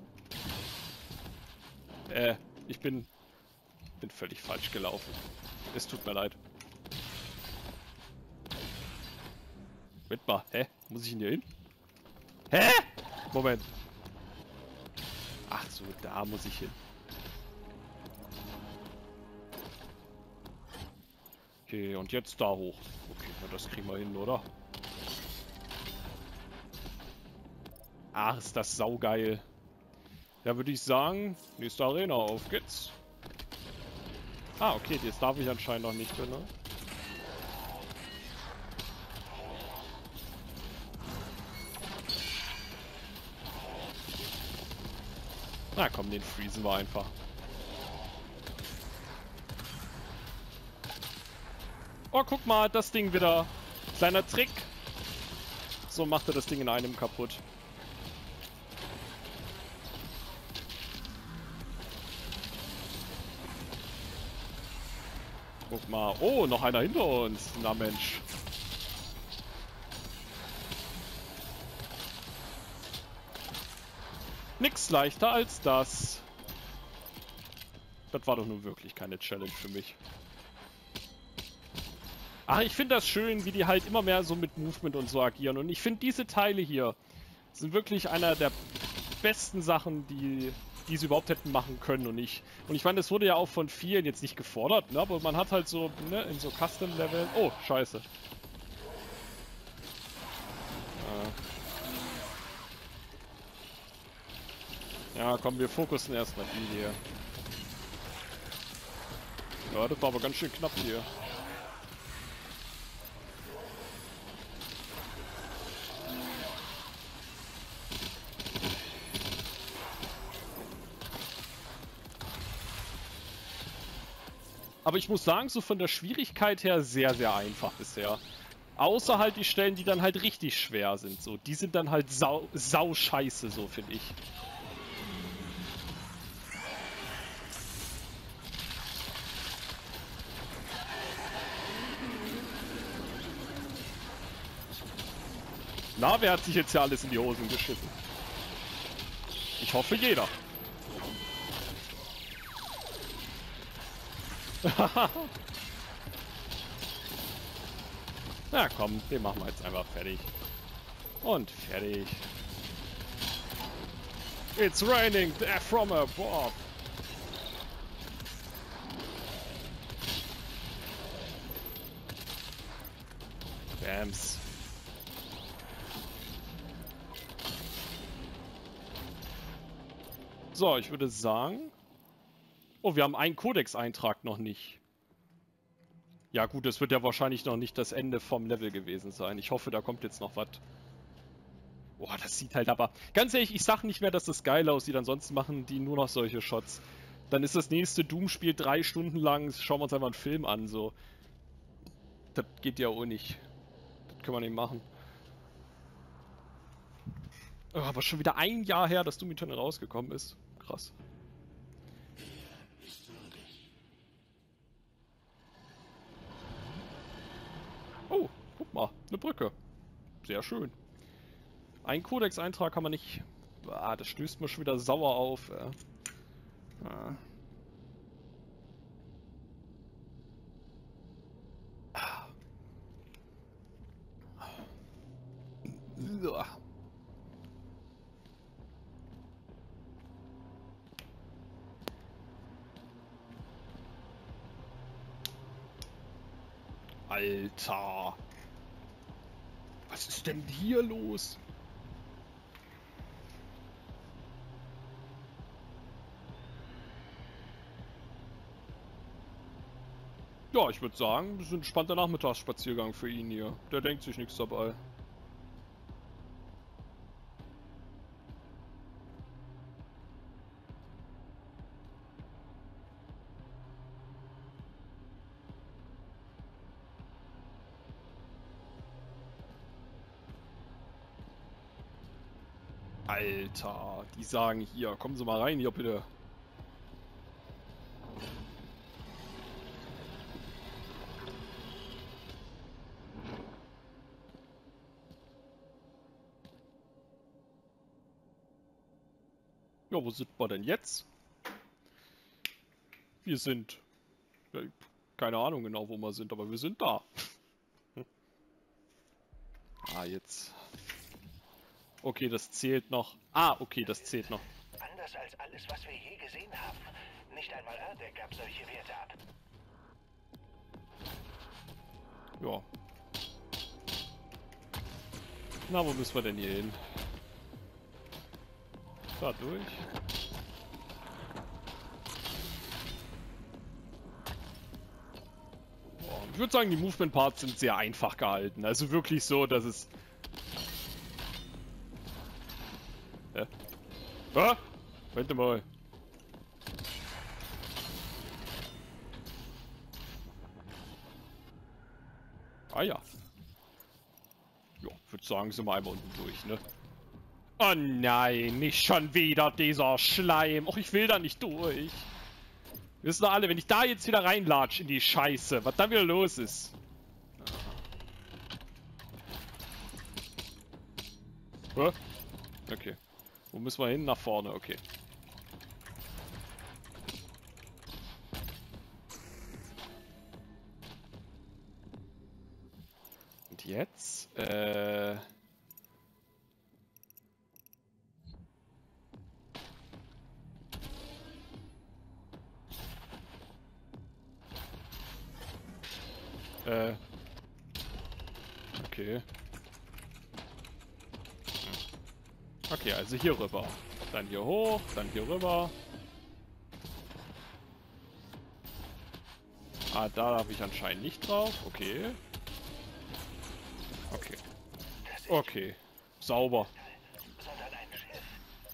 ich bin völlig falsch gelaufen. Es tut mir leid. Moment mal, hä? Muss ich denn hier hin? Hä? Moment. Ach so, da muss ich hin. Okay, und jetzt da hoch. Okay, na das kriegen wir hin, oder? Ach, ist das saugeil. Ja, würde ich sagen, nächste Arena, auf geht's. Ah, okay, jetzt darf ich anscheinend noch nicht, ne? Na komm, den freezen wir einfach. Oh, guck mal, das Ding wieder. Kleiner Trick. So macht er das Ding in einem kaputt. Guck mal. Oh, noch einer hinter uns. Na Mensch. Nix leichter als das. Das war doch nun wirklich keine Challenge für mich. Ach, ich finde das schön, wie die halt immer mehr so mit Movement und so agieren. Und ich finde diese Teile hier sind wirklich einer der besten Sachen, die sie überhaupt hätten machen können und nicht. Und ich meine, das wurde ja auch von vielen jetzt nicht gefordert, ne? Aber man hat halt so, ne, in so Custom-Leveln... Oh, scheiße. Ja, komm, wir fokussen erstmal die hier. Ja, das war aber ganz schön knapp hier. Aber ich muss sagen, so von der Schwierigkeit her sehr, sehr einfach bisher. Außer halt die Stellen, die dann halt richtig schwer sind. So, die sind dann halt sau scheiße, so finde ich. Na, wer hat sich jetzt ja alles in die Hosen geschissen? Ich hoffe, jeder. Na komm, den machen wir jetzt einfach fertig. Und fertig. It's raining death from above. Bams. So, ich würde sagen... Oh, wir haben einen Codex-Eintrag noch nicht. Ja gut, das wird ja wahrscheinlich noch nicht das Ende vom Level gewesen sein. Ich hoffe, da kommt jetzt noch was. Boah, das sieht halt aber... Ganz ehrlich, ich sag nicht mehr, dass das geil aussieht. Ansonsten machen die nur noch solche Shots. Dann ist das nächste Doom-Spiel 3 Stunden lang. Schauen wir uns einfach einen Film an, so. Das geht ja auch nicht. Das können wir nicht machen. Oh, aber schon wieder ein Jahr her, dass Doom Eternal rausgekommen ist. Krass. Er ist würdig. Oh, guck mal, eine Brücke. Sehr schön. Ein Codex-Eintrag kann man nicht... Ah, das stößt mir schon wieder sauer auf. Ah. Uah. Alter. Was ist denn hier los? Ja, ich würde sagen, das ist ein entspannter Nachmittagsspaziergang für ihn hier. Der denkt sich nichts dabei. Alter, die sagen hier, kommen Sie mal rein hier bitte. Ja, wo sind wir denn jetzt? Wir sind... Ja, keine Ahnung genau, wo wir sind, aber wir sind da. Ah, jetzt... Okay, das zählt noch. Ah, okay, das zählt noch. Anders als alles, was wir je gesehen haben. Nicht einmal Erdek gab solche Werte ab. Ja. Na, wo müssen wir denn hier hin? Da durch. Boah, ich würde sagen, die Movement-Parts sind sehr einfach gehalten. Also wirklich so, dass es... Ah! Warte mal. Ah ja. Ja, ich würde sagen, sind wir einmal unten durch, ne? Oh nein, nicht schon wieder dieser Schleim. Och, ich will da nicht durch. Wir wissen doch alle, wenn ich da jetzt wieder reinlatsch in die Scheiße, was dann wieder los ist. Hä? Okay. Wo müssen wir hin? Nach vorne, okay. Und jetzt? Okay. Okay, also hier rüber. Dann hier hoch, dann hier rüber. Ah, da darf ich anscheinend nicht drauf. Okay. Okay. Okay. Sauber. Sondern ein Schiff.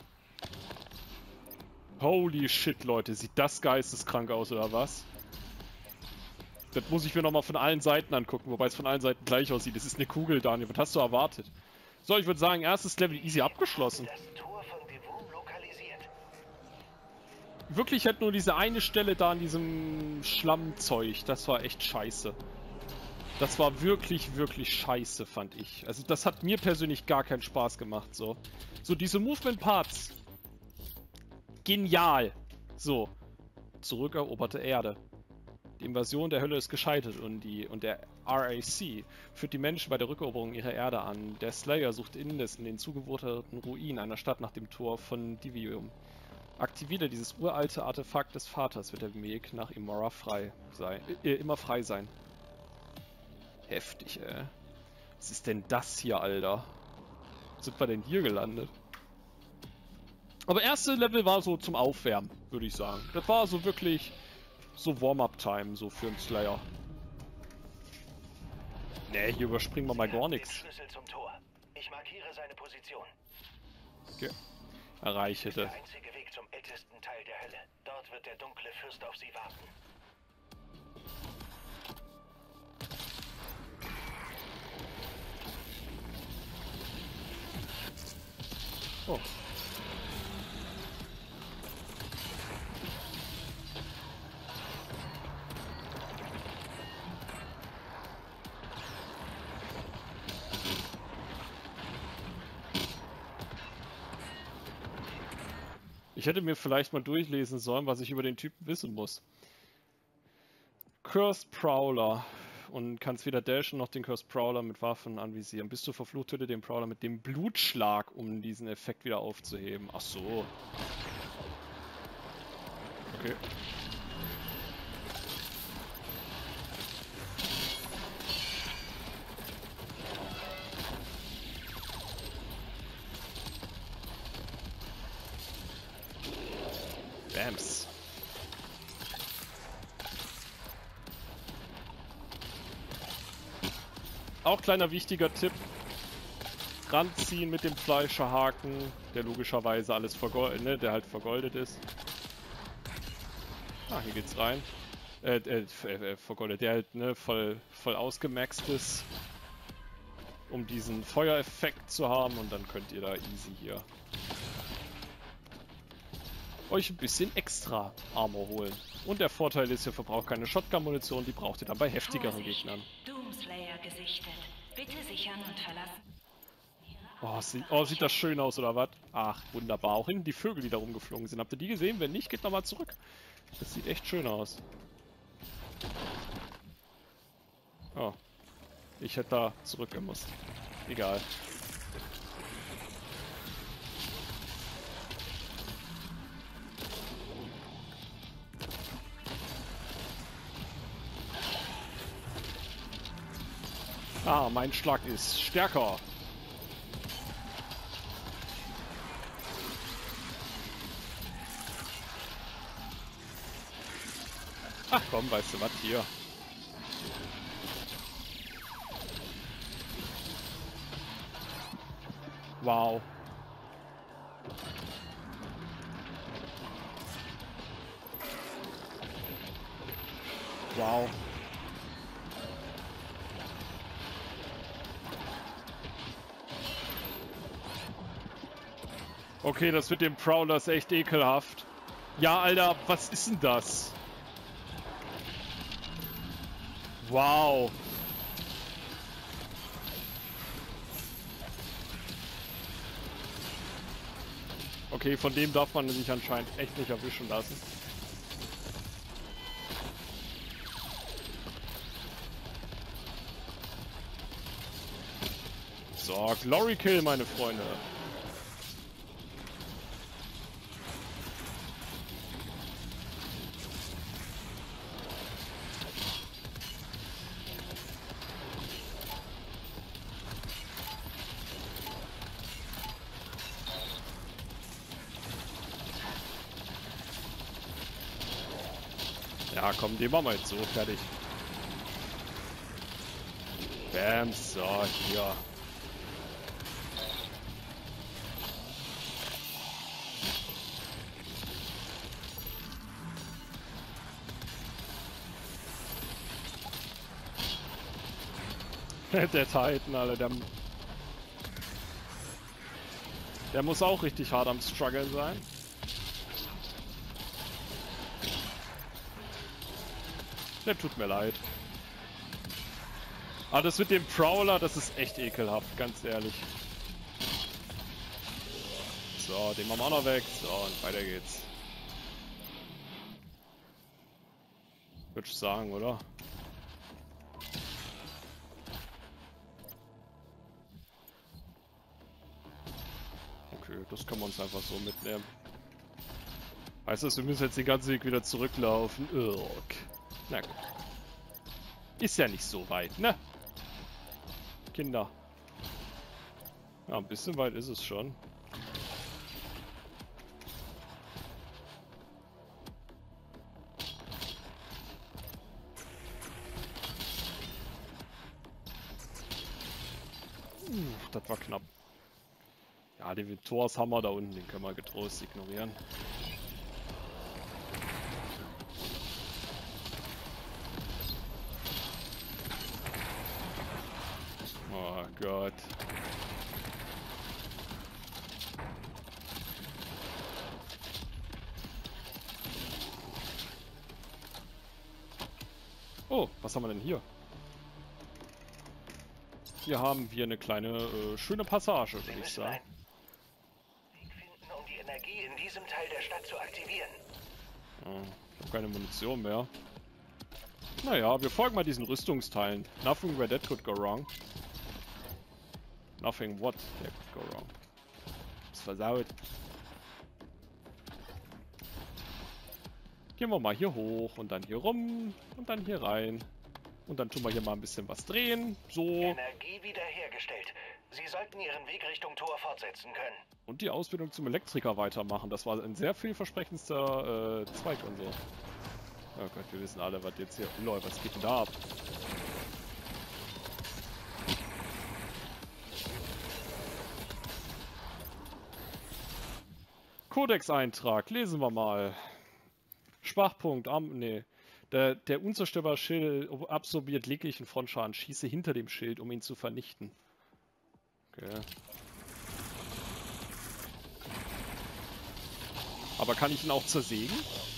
Holy shit, Leute. Sieht das geisteskrank aus, oder was? Das muss ich mir nochmal von allen Seiten angucken, wobei es von allen Seiten gleich aussieht. Das ist eine Kugel, Daniel. Was hast du erwartet? So, ich würde sagen, erstes Level easy abgeschlossen. Das Tor von Devon lokalisiert. Wirklich halt nur diese eine Stelle da an diesem Schlammzeug. Das war echt scheiße. Das war wirklich, wirklich scheiße, fand ich. Also das hat mir persönlich gar keinen Spaß gemacht, so. So, diese Movement-Parts. Genial. So. Zurückeroberte Erde. Die Invasion der Hölle ist gescheitert und der RAC führt die Menschen bei der Rückeroberung ihrer Erde an. Der Slayer sucht Indes in den zugewucherten Ruinen einer Stadt nach dem Tor von Divium. Aktiviere dieses uralte Artefakt des Vaters, wird der Weg nach Imora frei sein. Immer frei sein. Heftig, ey. Was ist denn das hier, Alter? Wo sind wir denn hier gelandet? Aber erste Level war so zum Aufwärmen, würde ich sagen. Das war so wirklich so Warm-Up-Time, so für einen Slayer. Ne, hier überspringen wir mal gar nichts. Schlüssel zum Tor. Ich markiere seine Position. Okay. Erreiche Der das. einzige Weg zum ältesten Teil der Hölle. Dort wird der dunkle Fürst auf sie warten. hätte mir vielleicht mal durchlesen sollen, was ich über den Typen wissen muss. Cursed Prowler. Und kannst weder dashen noch den Cursed Prowler mit Waffen anvisieren. Bist du verflucht, töte den Prowler mit dem Blutschlag, um diesen Effekt wieder aufzuheben. Ach so. Okay. Bams. Auch kleiner wichtiger Tipp. Ranziehen mit dem Fleischerhaken, der logischerweise alles vergoldet, ne, der halt vergoldet ist. Ah, hier geht's rein. Vergoldet, der halt, ne, voll ausgemaxt ist. Um diesen Feuereffekt zu haben und dann könnt ihr da easy hier euch ein bisschen extra Armor holen. Und der Vorteil ist, ihr verbraucht keine Shotgun-Munition, die braucht ihr dann bei heftigeren Gegnern. Doomslayer gesichtet. Bitte sichern und verlassen. Oh, sieht das schön aus, oder was? Ach, wunderbar. Auch hinten die Vögel, die da rumgeflogen sind. Habt ihr die gesehen? Wenn nicht, geht nochmal zurück. Das sieht echt schön aus. Oh. Ich hätte da zurückgemusst. Egal. Ah, mein Schlag ist stärker. Ach komm, weißt du was, hier. Wow. Wow. Okay, das mit dem Prowler ist echt ekelhaft. Ja, Alter, was ist denn das? Wow. Okay, von dem darf man sich anscheinend echt nicht erwischen lassen. So, Glory Kill, meine Freunde. Ja, komm, den machen wir jetzt so. Fertig. Bam, so, hier. Der Titan, Alter, der muss auch richtig hart am Struggeln sein. Der tut mir leid. Aber das mit dem Prowler, das ist echt ekelhaft, ganz ehrlich. So, den machen wir auch noch weg. So, und weiter geht's. Würde ich sagen, oder? Okay, das können wir uns einfach so mitnehmen. Heißt das, wir müssen jetzt den ganzen Weg wieder zurücklaufen? Irk. Na gut. Ist ja nicht so weit, ne? Kinder. Ja, ein bisschen weit ist es schon. Das war knapp. Ja, den Thors Hammer da unten, den können wir getrost ignorieren. Oh Gott. Oh, was haben wir denn hier? Hier haben wir eine kleine, schöne Passage, würde ich sagen. Weg finden, um die Energie in diesem Teil der Stadt zu aktivieren. Ich habe keine Munition mehr. Naja, wir folgen mal diesen Rüstungsteilen. Nothing where that could go wrong. Nothing what that could go wrong. Ist versaut. Gehen wir mal hier hoch und dann hier rum und dann hier rein. Und dann tun wir hier mal ein bisschen was drehen. So. Energie wiederhergestellt. Sie sollten Ihren Weg Richtung Tor fortsetzen können. Und die Ausbildung zum Elektriker weitermachen. Das war ein sehr vielversprechendster Zweig und so. Oh Gott, wir wissen alle, was jetzt hier läuft. Was geht denn da ab? Kodex-Eintrag. Lesen wir mal. Schwachpunkt. Der unzerstörbare Schild absorbiert jeglichen Frontschaden. Schieße hinter dem Schild, um ihn zu vernichten. Okay. Aber kann ich ihn auch zersägen?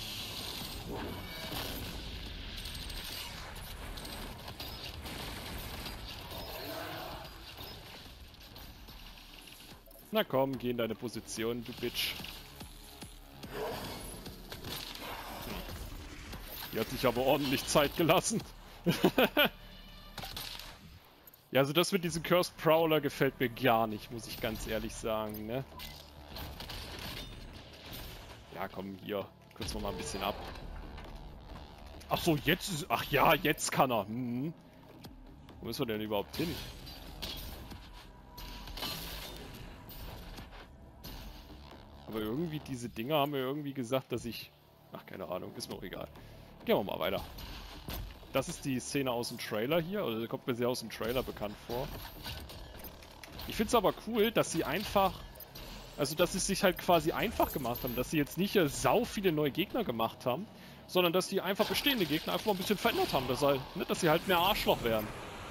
Na komm, geh in deine Position, du Bitch. Die hat sich aber ordentlich Zeit gelassen. Ja, also das mit diesem Cursed Prowler gefällt mir gar nicht, muss ich ganz ehrlich sagen, ne? Ja, komm, hier. Kürzen wir mal ein bisschen ab. Ach so, jetzt ist... Ach ja, jetzt kann er. Hm. Wo müssen wir denn überhaupt hin? Aber irgendwie, diese Dinger haben mir irgendwie gesagt, dass ich... Ach, keine Ahnung, ist mir auch egal. Gehen wir mal weiter. Das ist die Szene aus dem Trailer hier. Also, kommt mir sehr aus dem Trailer bekannt vor. Ich finde es aber cool, dass sie einfach... Also, dass sie es sich halt quasi einfach gemacht haben. Dass sie jetzt nicht sau viele neue Gegner gemacht haben, sondern dass sie einfach bestehende Gegner einfach mal ein bisschen verändert haben. Dass sie halt mehr Arschloch werden.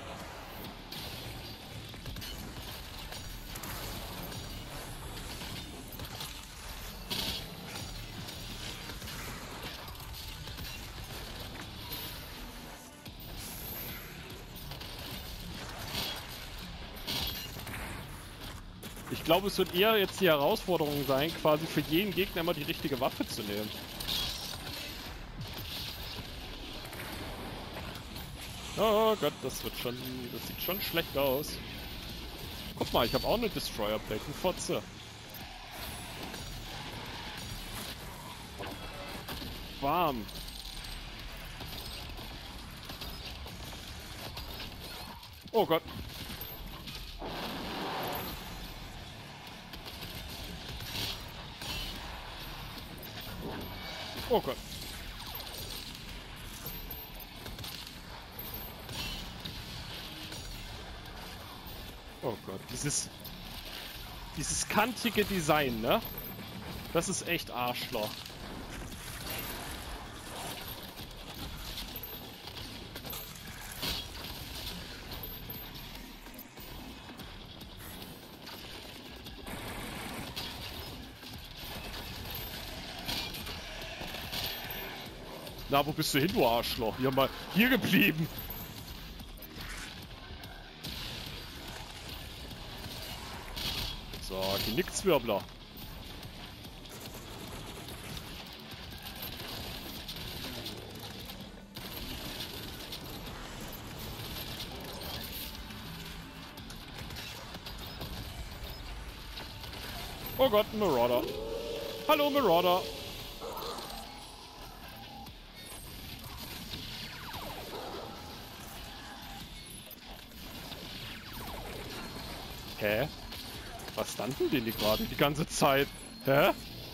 Ich glaube, es wird eher jetzt die Herausforderung sein, quasi für jeden Gegner immer die richtige Waffe zu nehmen. Oh Gott, das sieht schon schlecht aus. Guck mal, ich habe auch eine Destroyer Plate, ein Fotze. Warm. Oh Gott. Oh Gott. Oh Gott, dieses kantige Design, ne? Das ist echt Arschloch. Na, wo bist du hin, du Arschloch? Hier mal hier geblieben. So, Genickzwirbler. Oh Gott, ein Marauder. Hallo, Marauder. Hä? Was standen die gerade die ganze Zeit? Hä?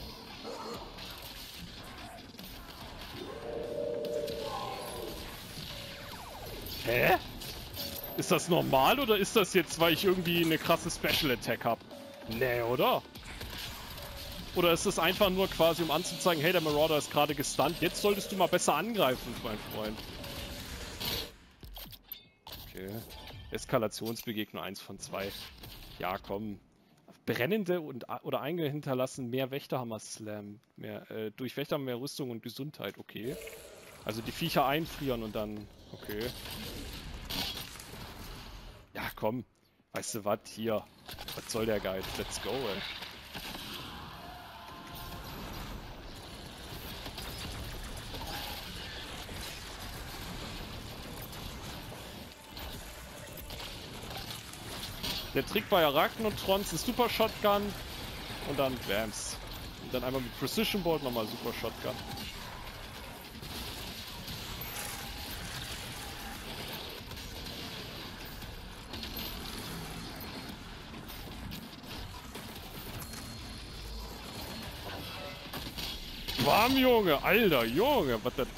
Hä? Ist das normal oder ist das jetzt, weil ich irgendwie eine krasse Special Attack habe? Nee, oder? Oder ist das einfach nur quasi, um anzuzeigen, hey, der Marauder ist gerade gestunt, jetzt solltest du mal besser angreifen, mein Freund. Okay. Eskalationsbegegnung 1 von 2. Ja, komm. Brennende oder hinterlassen mehr Wächterhammer Slam. Durch Wächter mehr Rüstung und Gesundheit, okay. Also die Viecher einfrieren und dann... Okay. Ja, komm. Weißt du was? Hier. Was soll der Guide? Let's go, ey. Der Trick bei Arachnotrons ist Super Shotgun und dann Bams. Und dann einmal mit Precision Bolt nochmal Super Shotgun. Warm, Junge! Alter, Junge! Was denn?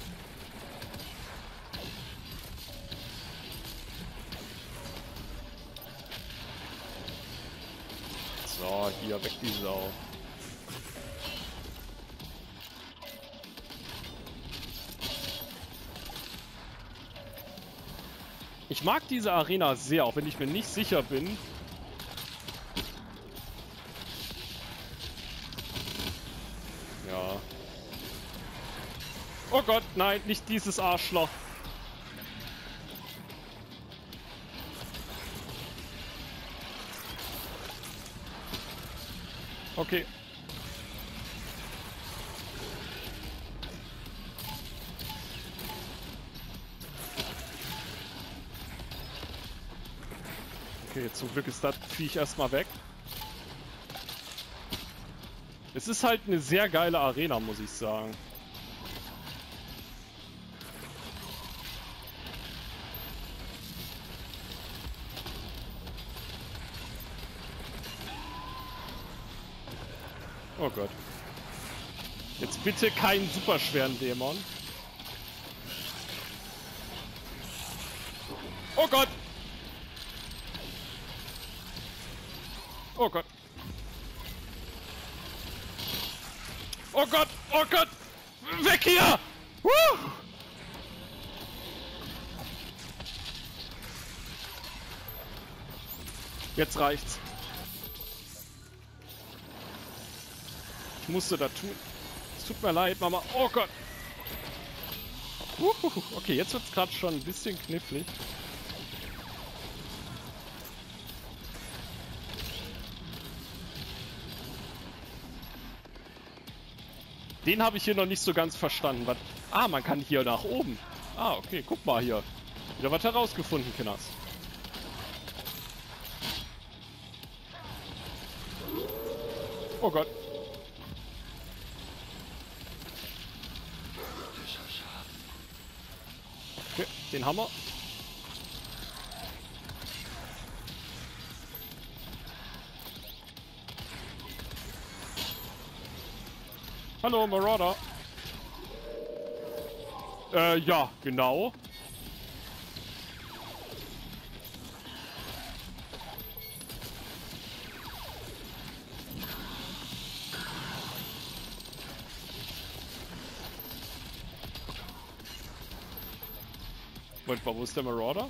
So, hier, weg die Sau. Ich mag diese Arena sehr, auch wenn ich mir nicht sicher bin. Ja. Oh Gott, nein, nicht dieses Arschloch. Okay. Okay, zum Glück ist das Viech erstmal weg. Es ist halt eine sehr geile Arena, muss ich sagen. Oh Gott. Jetzt bitte keinen superschweren Dämon. Oh Gott! Oh Gott! Oh Gott! Oh Gott! Weg hier! Jetzt reicht's. Ich musste da tun. Es tut mir leid, Mama. Oh Gott! Okay, jetzt wird's gerade schon ein bisschen knifflig. Den habe ich hier noch nicht so ganz verstanden. Was? Ah, man kann hier nach oben. Ah, okay. Guck mal hier. Wieder was herausgefunden, Kinders. Oh Gott. Okay, den haben wir. Hallo, Marauder. Ja, genau. Moment mal, wo ist der Marauder?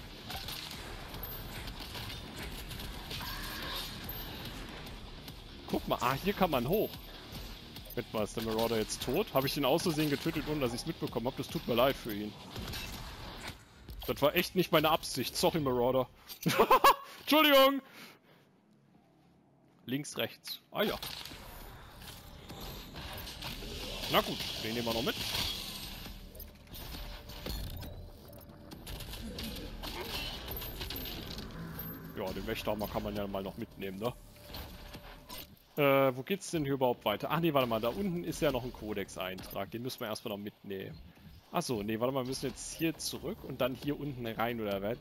Guck mal, hier kann man hoch. Moment mal, ist der Marauder jetzt tot? Habe ich ihn aus Versehen getötet, ohne dass ich es mitbekommen habe? Das tut mir leid für ihn. Das war echt nicht meine Absicht. Sorry, Marauder. Entschuldigung! Links, rechts. Ah ja. Na gut, den nehmen wir noch mit. Ja, den Wächterhammer kann man ja mal noch mitnehmen, ne? Wo geht's denn hier überhaupt weiter? Ach nee, warte mal, da unten ist ja noch ein Codex-Eintrag. Den müssen wir erstmal noch mitnehmen. Achso, nee, warte mal, wir müssen jetzt hier zurück und dann hier unten rein, oder was?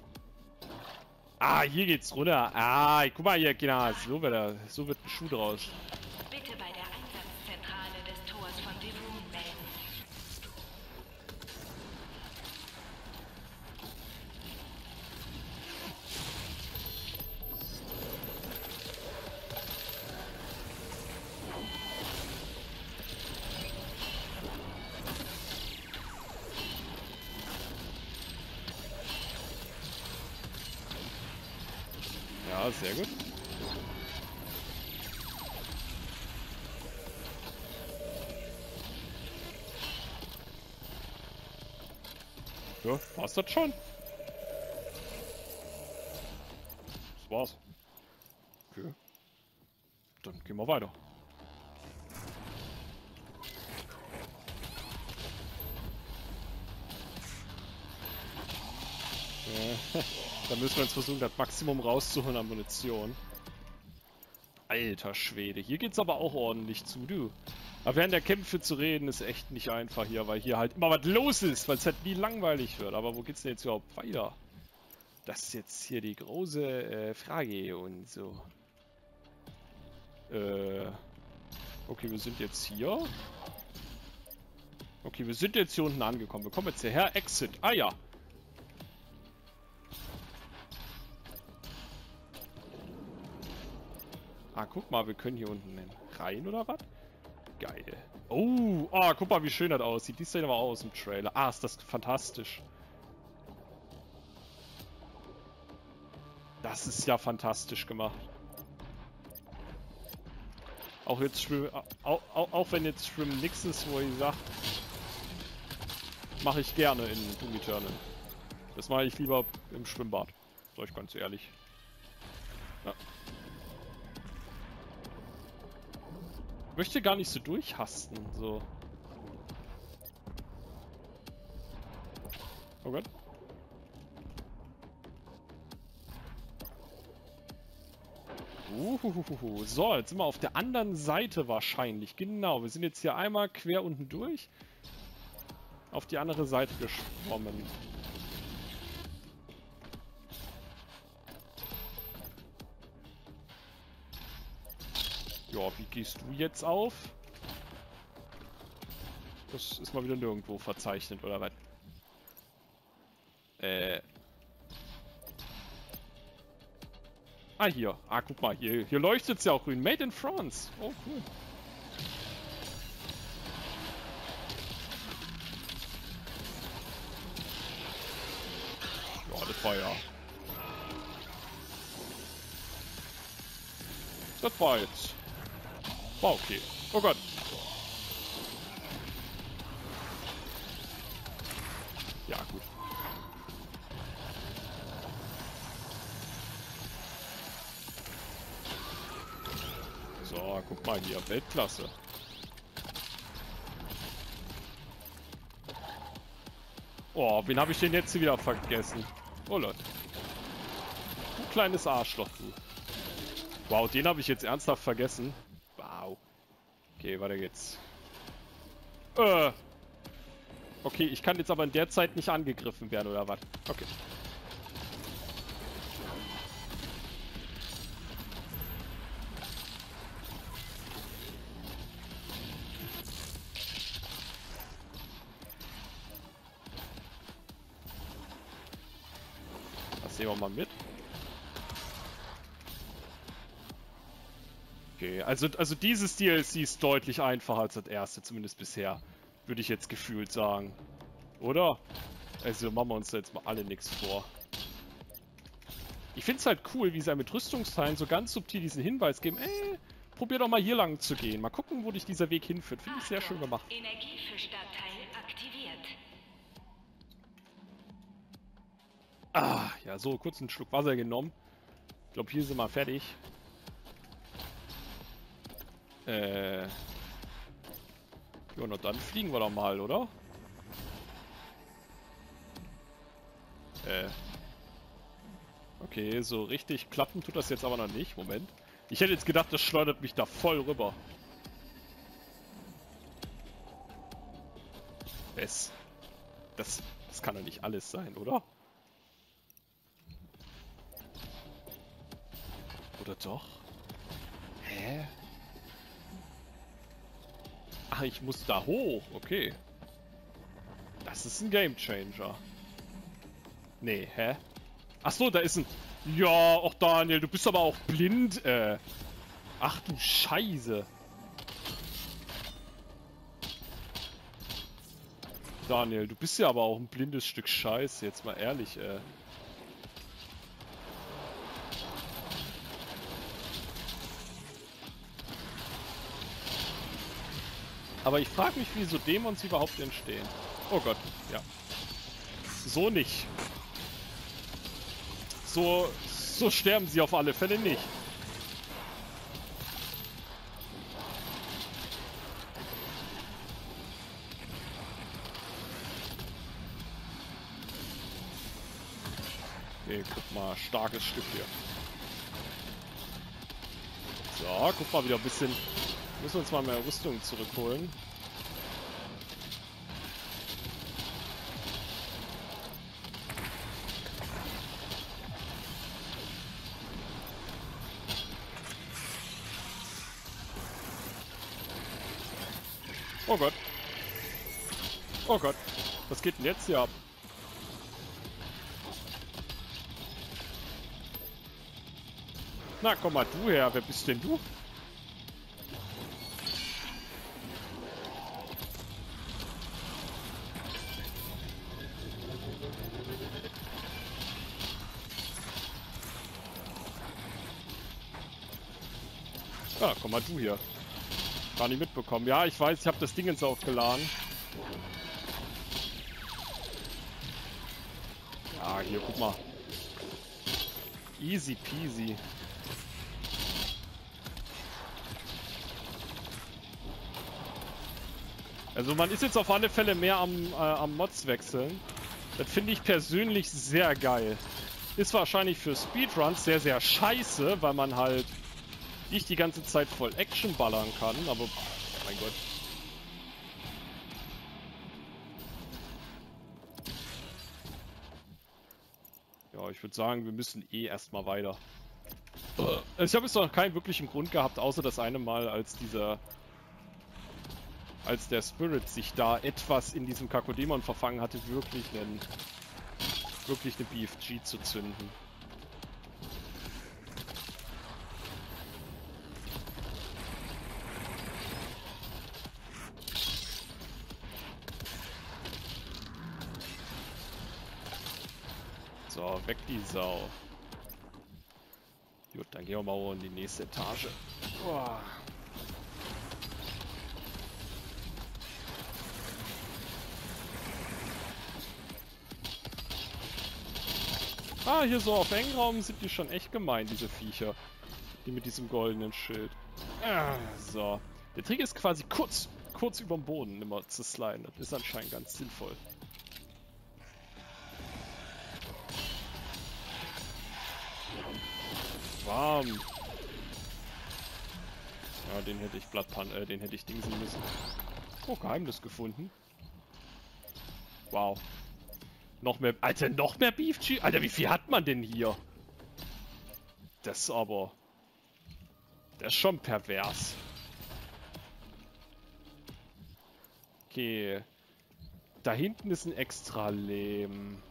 Ah, hier geht's runter. Ah, guck mal hier, genau. So wird ein Schuh draus. Bitte bei der Einsatzzentrale des Tors von Devon melden. Ja, sehr gut. Ja, war's das schon? Das war's. Okay. Dann gehen wir weiter. Da müssen wir jetzt versuchen, das Maximum rauszuholen an Munition. Alter Schwede, hier geht's aber auch ordentlich zu, du. Aber während der Kämpfe zu reden, ist echt nicht einfach hier, weil hier halt immer was los ist, weil es halt nie langweilig wird. Aber wo geht's denn jetzt überhaupt weiter? Das ist jetzt hier die große Frage und so. Okay, wir sind jetzt hier. Okay, wir sind jetzt hier unten angekommen. Wir kommen jetzt hierher. Exit. Ah ja. Ah, guck mal, wir können hier unten rein, oder was? Geil. Oh, guck mal, wie schön das aussieht. Die sehen aber auch aus dem Trailer. Ah, ist das fantastisch. Das ist ja fantastisch gemacht. Auch jetzt auch wenn jetzt Schwimmen nix ist, wo ich sag, mache ich gerne in Doom Eternal. Das mache ich lieber im Schwimmbad. Sag ich ganz ehrlich. Ja. Möchte gar nicht so durchhasten, so. Oh Gott. So, jetzt sind wir auf der anderen Seite wahrscheinlich. Genau, wir sind jetzt hier einmal quer unten durch. Auf die andere Seite geschwommen. Ja, wie gehst du jetzt auf? Das ist mal wieder nirgendwo verzeichnet, oder was? Ah, hier. Ah, guck mal, hier leuchtet es ja auch grün. Made in France. Oh, cool. Ja, das war ja... Das war jetzt... War okay. Oh Gott. Ja, gut. So, guck mal hier. Weltklasse. Oh, wen habe ich denn jetzt wieder vergessen? Oh Leute. Du kleines Arschloch, du. Wow, den habe ich jetzt ernsthaft vergessen. Wow. Okay, weiter geht's. Okay, ich kann jetzt aber in der Zeit nicht angegriffen werden, oder was? Okay. Das nehmen wir mal mit. Okay, also dieses DLC ist deutlich einfacher als das erste, zumindest bisher. Würde ich jetzt gefühlt sagen. Oder? Also machen wir uns da jetzt mal alle nichts vor. Ich finde es halt cool, wie sie mit Rüstungsteilen so ganz subtil diesen Hinweis geben, probier doch mal hier lang zu gehen. Mal gucken, wo dich dieser Weg hinführt. Finde ich sehr schön gemacht. Energiefischdatei aktiviert. Ah, ja, so, kurz einen Schluck Wasser genommen. Ich glaube, hier sind wir fertig. Ja, na dann fliegen wir doch mal, oder? Okay, so richtig klappen tut das jetzt aber noch nicht. Moment. Ich hätte jetzt gedacht, das schleudert mich da voll rüber. Das kann doch nicht alles sein, oder? Oder doch? Hä? Ach, ich muss da hoch. Okay. Das ist ein Gamechanger. Nee, hä? Ach so, da ist ein... Ja, ach Daniel, du bist aber auch blind, Ach du Scheiße. Daniel, du bist ja aber auch ein blindes Stück Scheiße, jetzt mal ehrlich, Aber ich frage mich, wieso Dämons überhaupt entstehen. Oh Gott, ja. So nicht. So sterben sie auf alle Fälle nicht. Okay, guck mal, starkes Stück hier. So, guck mal wieder ein bisschen. Müssen wir uns mal mehr Rüstung zurückholen. Oh Gott. Oh Gott. Was geht denn jetzt hier ab? Na, komm mal du her. Wer bist denn du? Ja, komm mal du hier. Gar nicht mitbekommen. Ja, ich weiß, ich habe das Ding ins aufgeladen. Ja, hier, guck mal. Easy peasy. Also man ist jetzt auf alle Fälle mehr am Mods wechseln. Das finde ich persönlich sehr geil. Ist wahrscheinlich für Speedruns sehr, sehr scheiße, weil man halt nicht die ganze Zeit voll Action ballern kann, aber mein Gott. Ja, ich würde sagen, wir müssen eh erstmal weiter. Ich habe jetzt noch keinen wirklichen Grund gehabt, außer das eine Mal, als der Spirit sich da etwas in diesem Kakodemon verfangen hatte, wirklich eine BFG zu zünden. So, weg die Sau. Gut, dann gehen wir mal in die nächste Etage. Boah. Ah, hier so auf Engraum sind die schon echt gemein, diese Viecher. Die mit diesem goldenen Schild. So. Der Trick ist quasi kurz über dem Boden immer zu sliden. Das ist anscheinend ganz sinnvoll. Warm. Ja, den hätte ich den hätte ich dingsen müssen. Oh, Geheimnis gefunden. Wow. Noch mehr, Alter, noch mehr BFG? Alter, wie viel hat man denn hier? Das ist aber... Das ist schon pervers. Okay. Da hinten ist ein extra Lehm.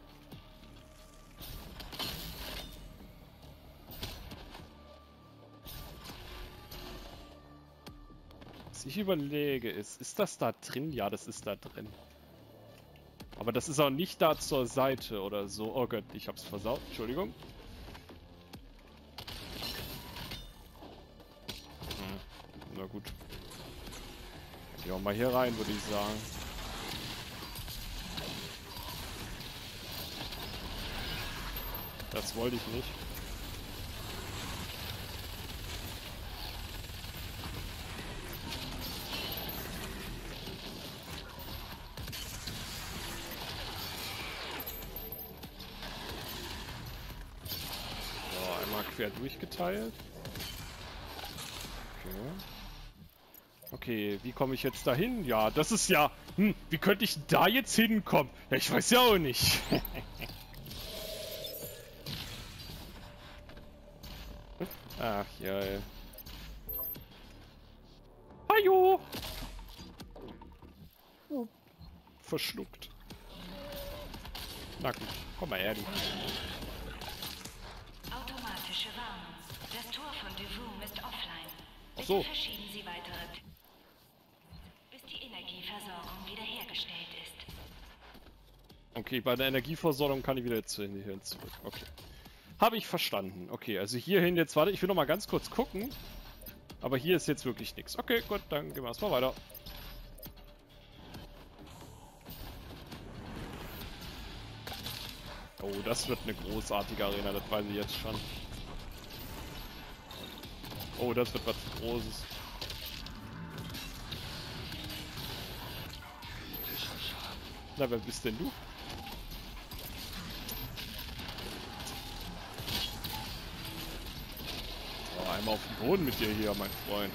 Was ich überlege ist das da drin? Ja, das ist da drin. Aber das ist auch nicht da zur Seite oder so. Oh Gott, ich hab's versaut. Entschuldigung. Na gut. Gehen wir mal hier rein, würde ich sagen. Das wollte ich nicht. Quer durchgeteilt. Okay. Okay, wie komme ich jetzt dahin? Ja, das ist ja... wie könnte ich da jetzt hinkommen? Ja, ich weiß ja auch nicht. Ach ja. Hallo! Oh, verschluckt. Na gut, komm mal her, du. Automatische Warnung. Das Tor von Devum ist offline. Bitte so. verschieben Sie weitere... bis die Energieversorgung wiederhergestellt ist. Okay, bei der Energieversorgung kann ich wieder hierhin zurück. Okay. Habe ich verstanden. Okay, also hierhin jetzt... Warte, ich will noch mal ganz kurz gucken. Aber hier ist jetzt wirklich nichts. Okay, gut, dann gehen wir erstmal weiter. Oh, das wird eine großartige Arena, das weiß ich jetzt schon. Oh, das wird was Großes. Na, wer bist denn du? Einmal auf den Boden mit dir hier, mein Freund.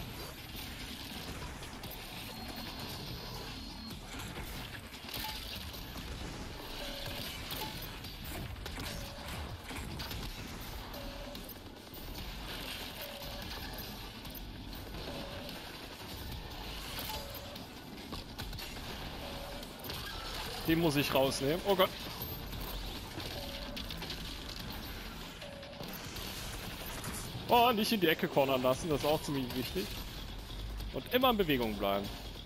Den muss ich rausnehmen. Oh Gott. Oh, nicht in die Ecke cornern lassen, das ist auch ziemlich wichtig. Und immer in Bewegung bleiben.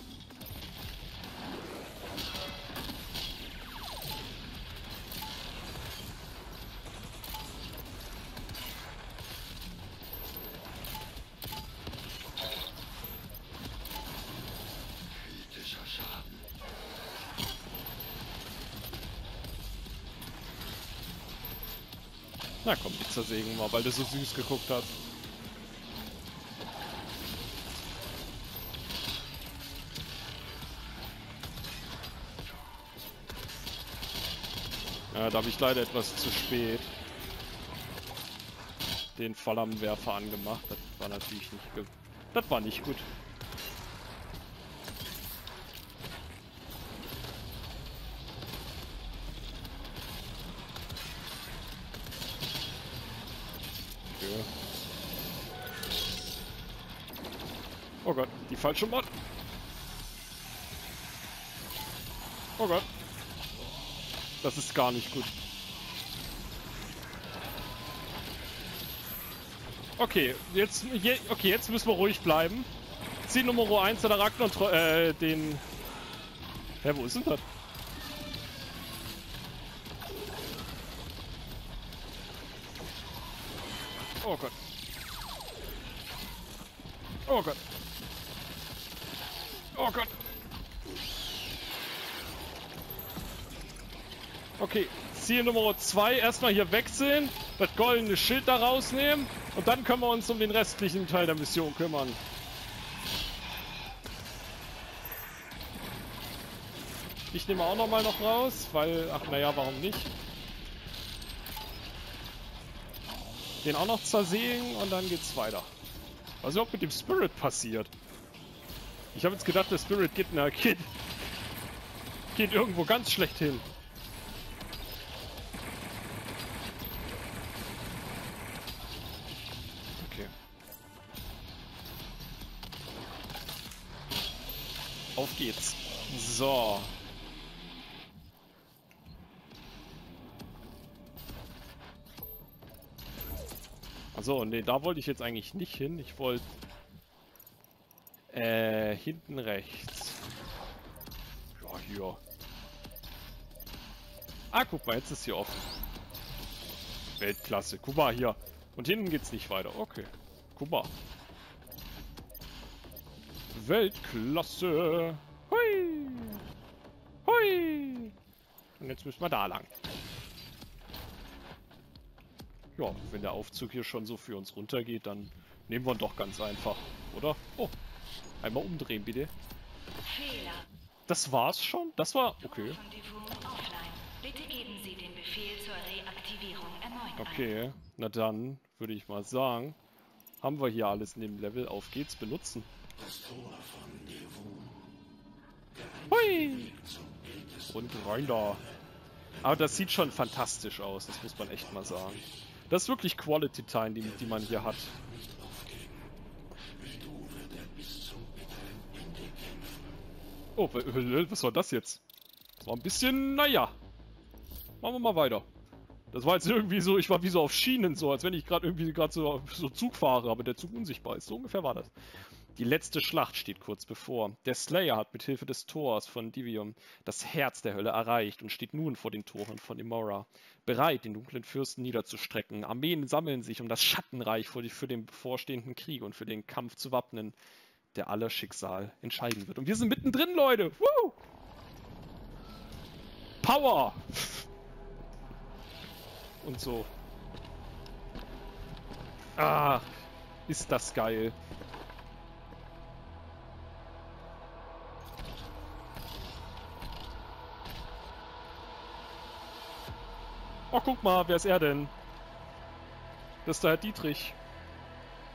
Na komm, die zersägen mal, weil du so süß geguckt hast. Ja, da habe ich leider etwas zu spät den Flammenwerfer angemacht. Das war natürlich nicht gut. Das war nicht gut. Okay. Oh Gott, die falsche Mod. Oh Gott. Das ist gar nicht gut. Okay, jetzt müssen wir ruhig bleiben. Ziel Nummer 1 der Ragnar und den... Hä, wo ist denn das? Oh Gott. Oh Gott. Oh Gott. Okay, Ziel Nummer 2, erstmal hier wechseln, das goldene Schild da rausnehmen und dann können wir uns um den restlichen Teil der Mission kümmern. Ich nehme auch nochmal noch raus, weil, ach naja, warum nicht? Den auch noch zersägen und dann geht's weiter. Was ist auch mit dem Spirit passiert? Ich habe jetzt gedacht, der Spirit geht irgendwo ganz schlecht hin. Okay. Auf geht's. So. Achso, nee, da wollte ich jetzt eigentlich nicht hin. Ich wollte... hinten rechts. Ja, hier. Ah, guck mal, jetzt ist hier offen. Weltklasse. Guck mal, hier. Und hinten geht's nicht weiter. Okay. Guck mal. Weltklasse. Hui. Hui. Und jetzt müssen wir da lang. Ja, wenn der Aufzug hier schon so für uns runtergeht, dann nehmen wir ihn doch ganz einfach, oder? Oh, einmal umdrehen, bitte. Fehler. Das war's schon? Das war... okay. Von Devon offline. Bitte geben Sie den Befehl zur Reaktivierung erneut ein. Okay, na dann würde ich mal sagen, haben wir hier alles in dem Level. Auf geht's, benutzen. Das Tor von Devon. Hui! Und rein da. Aber das sieht schon fantastisch aus, das muss man echt mal sagen. Das ist wirklich Quality Time, die man hier hat. Oh, was war das jetzt? Das war ein bisschen, naja. Machen wir mal weiter. Das war jetzt irgendwie so, ich war wie so auf Schienen, so als wenn ich gerade so Zug fahre, aber der Zug unsichtbar ist. So ungefähr war das. Die letzte Schlacht steht kurz bevor. Der Slayer hat mit Hilfe des Tors von Divium das Herz der Hölle erreicht und steht nun vor den Toren von Imora, bereit, den dunklen Fürsten niederzustrecken. Armeen sammeln sich, um das Schattenreich für den bevorstehenden Krieg und für den Kampf zu wappnen, der aller Schicksal entscheiden wird. Und wir sind mittendrin, Leute! Woo! Power! Und so. Ah, ist das geil. Oh, guck mal, wer ist er denn? Das ist der Herr Dietrich.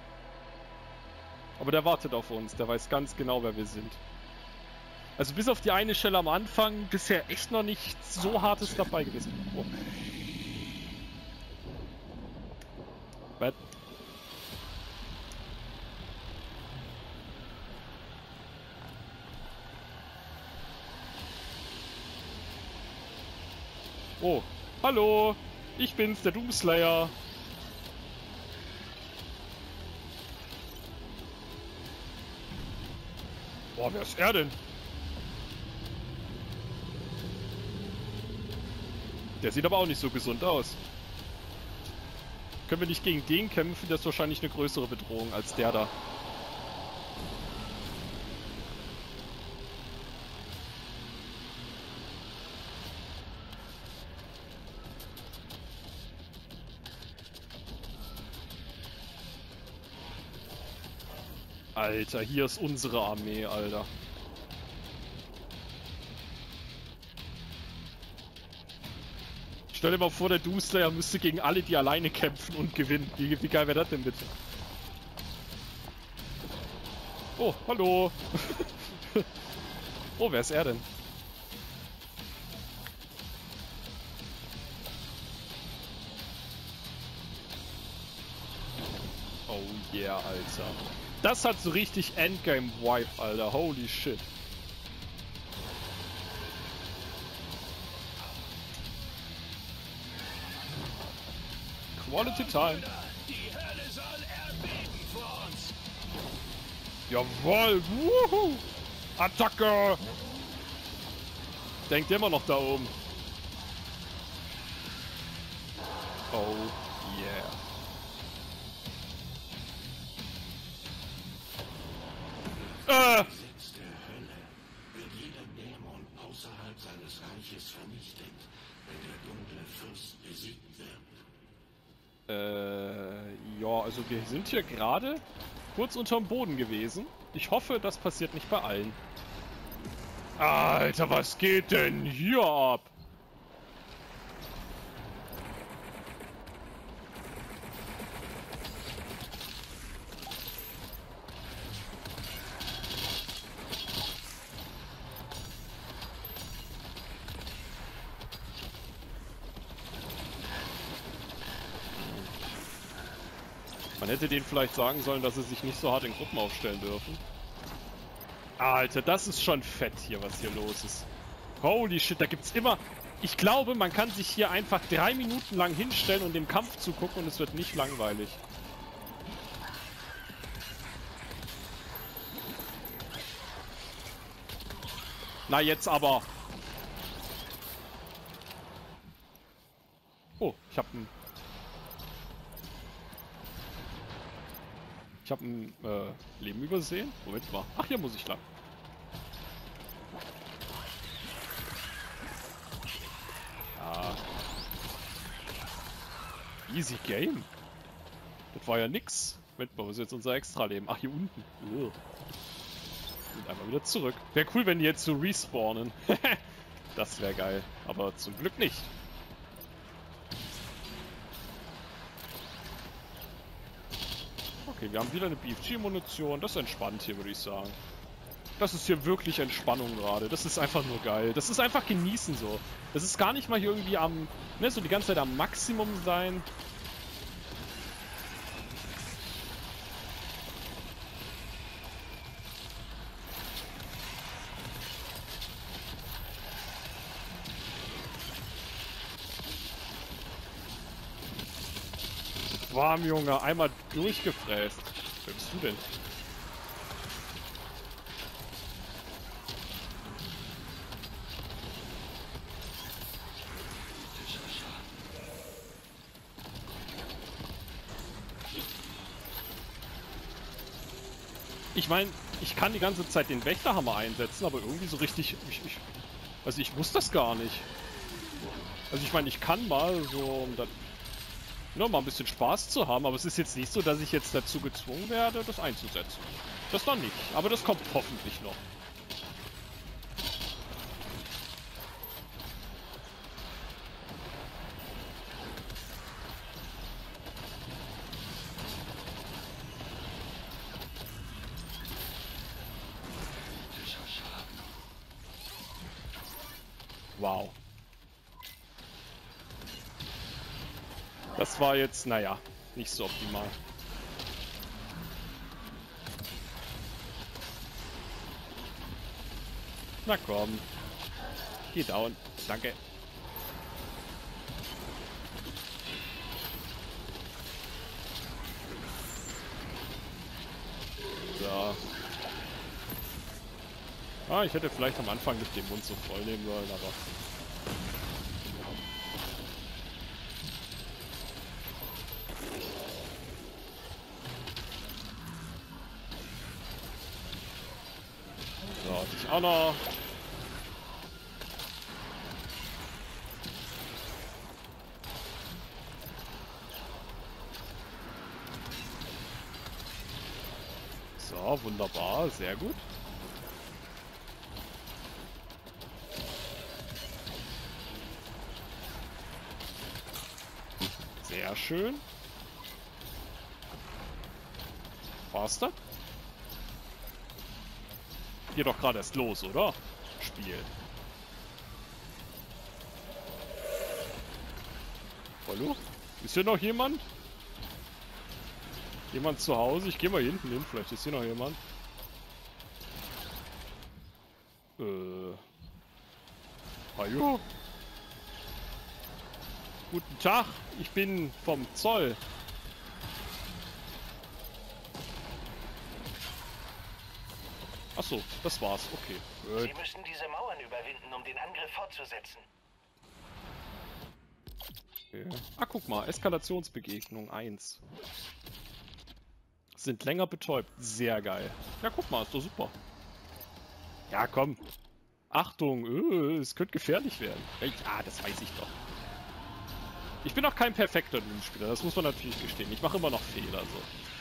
Aber der wartet auf uns. Der weiß ganz genau, wer wir sind. Also bis auf die eine Stelle am Anfang bisher echt noch nicht so hartes dabei gewesen. Oh. Was? Oh, hallo, ich bin's, der Doomslayer. Boah, wer ist er denn? Der sieht aber auch nicht so gesund aus. Können wir nicht gegen den kämpfen? Der ist wahrscheinlich eine größere Bedrohung als der da. Alter, hier ist unsere Armee, Alter. Stell dir mal vor, der Doomslayer müsste gegen alle die alleine kämpfen und gewinnen. Wie geil wäre das denn bitte? Oh, hallo. Oh, wer ist er denn? Oh yeah, Alter. Das hat so richtig Endgame-Vibe, Alter. Holy shit. Quality Time. Die Hölle soll erbeben vor uns. Jawohl. Wuhu. Attacke. Denkt immer noch da oben. Oh yeah. Gesetz der Hölle wird jeder Dämon außerhalb seines Reiches vernichtet, wenn der dunkle Fürst besiegt wird. Ja, also wir sind hier gerade kurz unterm Boden gewesen. Ich hoffe, das passiert nicht bei allen. Alter, was geht denn hier ab? Man hätte denen vielleicht sagen sollen, dass sie sich nicht so hart in Gruppen aufstellen dürfen. Alter, das ist schon fett hier, was hier los ist. Holy shit, da gibt's immer... Ich glaube, man kann sich hier einfach 3 Minuten lang hinstellen und dem Kampf zugucken und es wird nicht langweilig. Na jetzt aber. Oh, ich hab ein... Ich habe ein Leben übersehen. Moment mal. Ach, hier muss ich lang. Ja. Easy Game. Das war ja nix. Moment mal, wo ist jetzt unser Extra-Leben? Ach, hier unten. Ugh. Und einmal wieder zurück. Wäre cool, wenn die jetzt so respawnen. Das wäre geil. Aber zum Glück nicht. Okay, wir haben wieder eine BFG-Munition. Das ist entspannt hier, würde ich sagen. Das ist hier wirklich Entspannung gerade. Das ist einfach nur geil. Das ist einfach genießen so. Das ist gar nicht mal hier irgendwie am... Ne, so die ganze Zeit am Maximum sein. Warm, Junge. Einmal durchgefräst. Wer bist du denn? Ich meine, ich kann die ganze Zeit den Wächterhammer einsetzen, aber irgendwie so richtig... Also ich muss das gar nicht. Also ich meine, ich kann mal so... Um dann nur mal ein bisschen Spaß zu haben, aber es ist jetzt nicht so, dass ich jetzt dazu gezwungen werde, das einzusetzen. Das dann nicht, aber das kommt hoffentlich noch. Wow. Das war jetzt, naja, nicht so optimal. Na komm. Geh down. Danke. So. Ah, ich hätte vielleicht am Anfang nicht den Mund so voll nehmen sollen, aber... So, dich auch noch. So, wunderbar, sehr gut. Sehr schön. Faster? Hier doch gerade erst los, oder? Spiel. Hallo? Ist hier noch jemand? Jemand zu Hause? Ich gehe mal hier hinten hin, vielleicht ist hier noch jemand. Hallo? Guten Tag, ich bin vom Zoll. Achso, das war's, okay. Sie müssen diese Mauern überwinden, um den Angriff fortzusetzen. Okay. Ah, guck mal, Eskalationsbegegnung 1. Sind länger betäubt. Sehr geil. Ja, guck mal, ist doch super. Ja, komm. Achtung, es könnte gefährlich werden. Ja, das weiß ich doch. Ich bin auch kein perfekter Doom-Spieler, das muss man natürlich gestehen. Ich mache immer noch Fehler, so.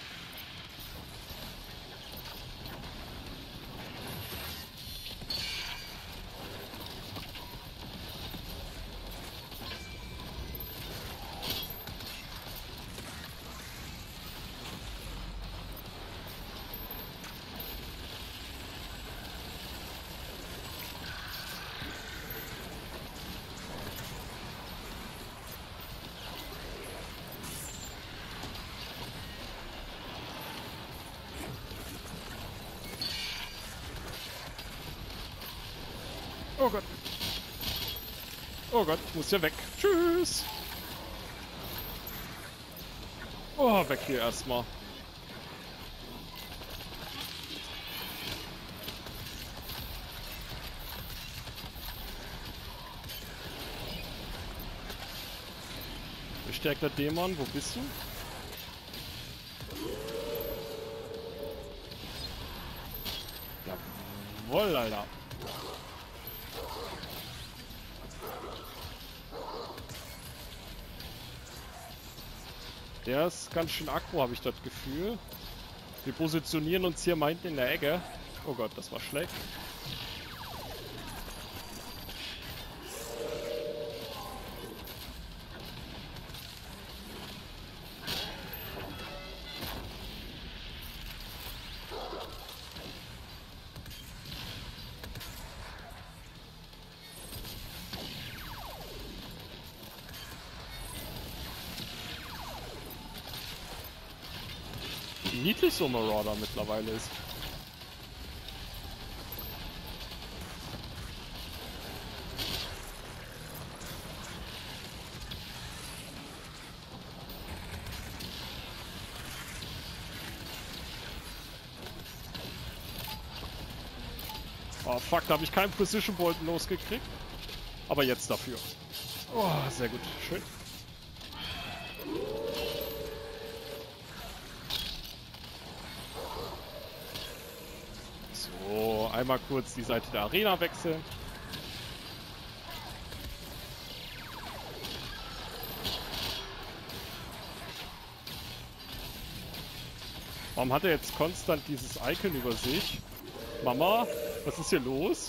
Oh Gott. Oh Gott, ich muss ja weg. Tschüss. Oh, weg hier erstmal. Bestärkter Dämon, wo bist du? Jawohl, Alter. Der ist ganz schön aggro, habe ich das Gefühl. Wir positionieren uns hier meinten in der Ecke. Oh Gott, das war schlecht. Wie niedlich so Marauder mittlerweile ist. Oh fuck, da habe ich keinen Precision Bolten losgekriegt. Aber jetzt dafür. Oh, sehr gut. Schön. So, einmal kurz die Seite der Arena wechseln. Warum hat er jetzt konstant dieses Icon über sich? Mama, was ist hier los?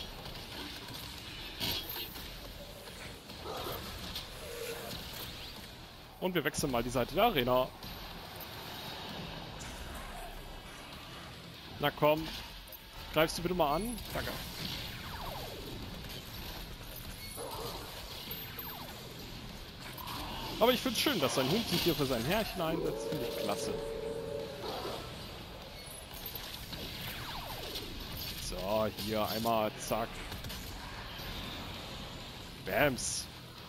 Und wir wechseln mal die Seite der Arena. Na komm. Greifst du bitte mal an? Danke. Aber ich finde es schön, dass sein Hund sich hier für sein Herrchen einsetzt. Finde ich klasse. So, hier einmal, zack. Bams.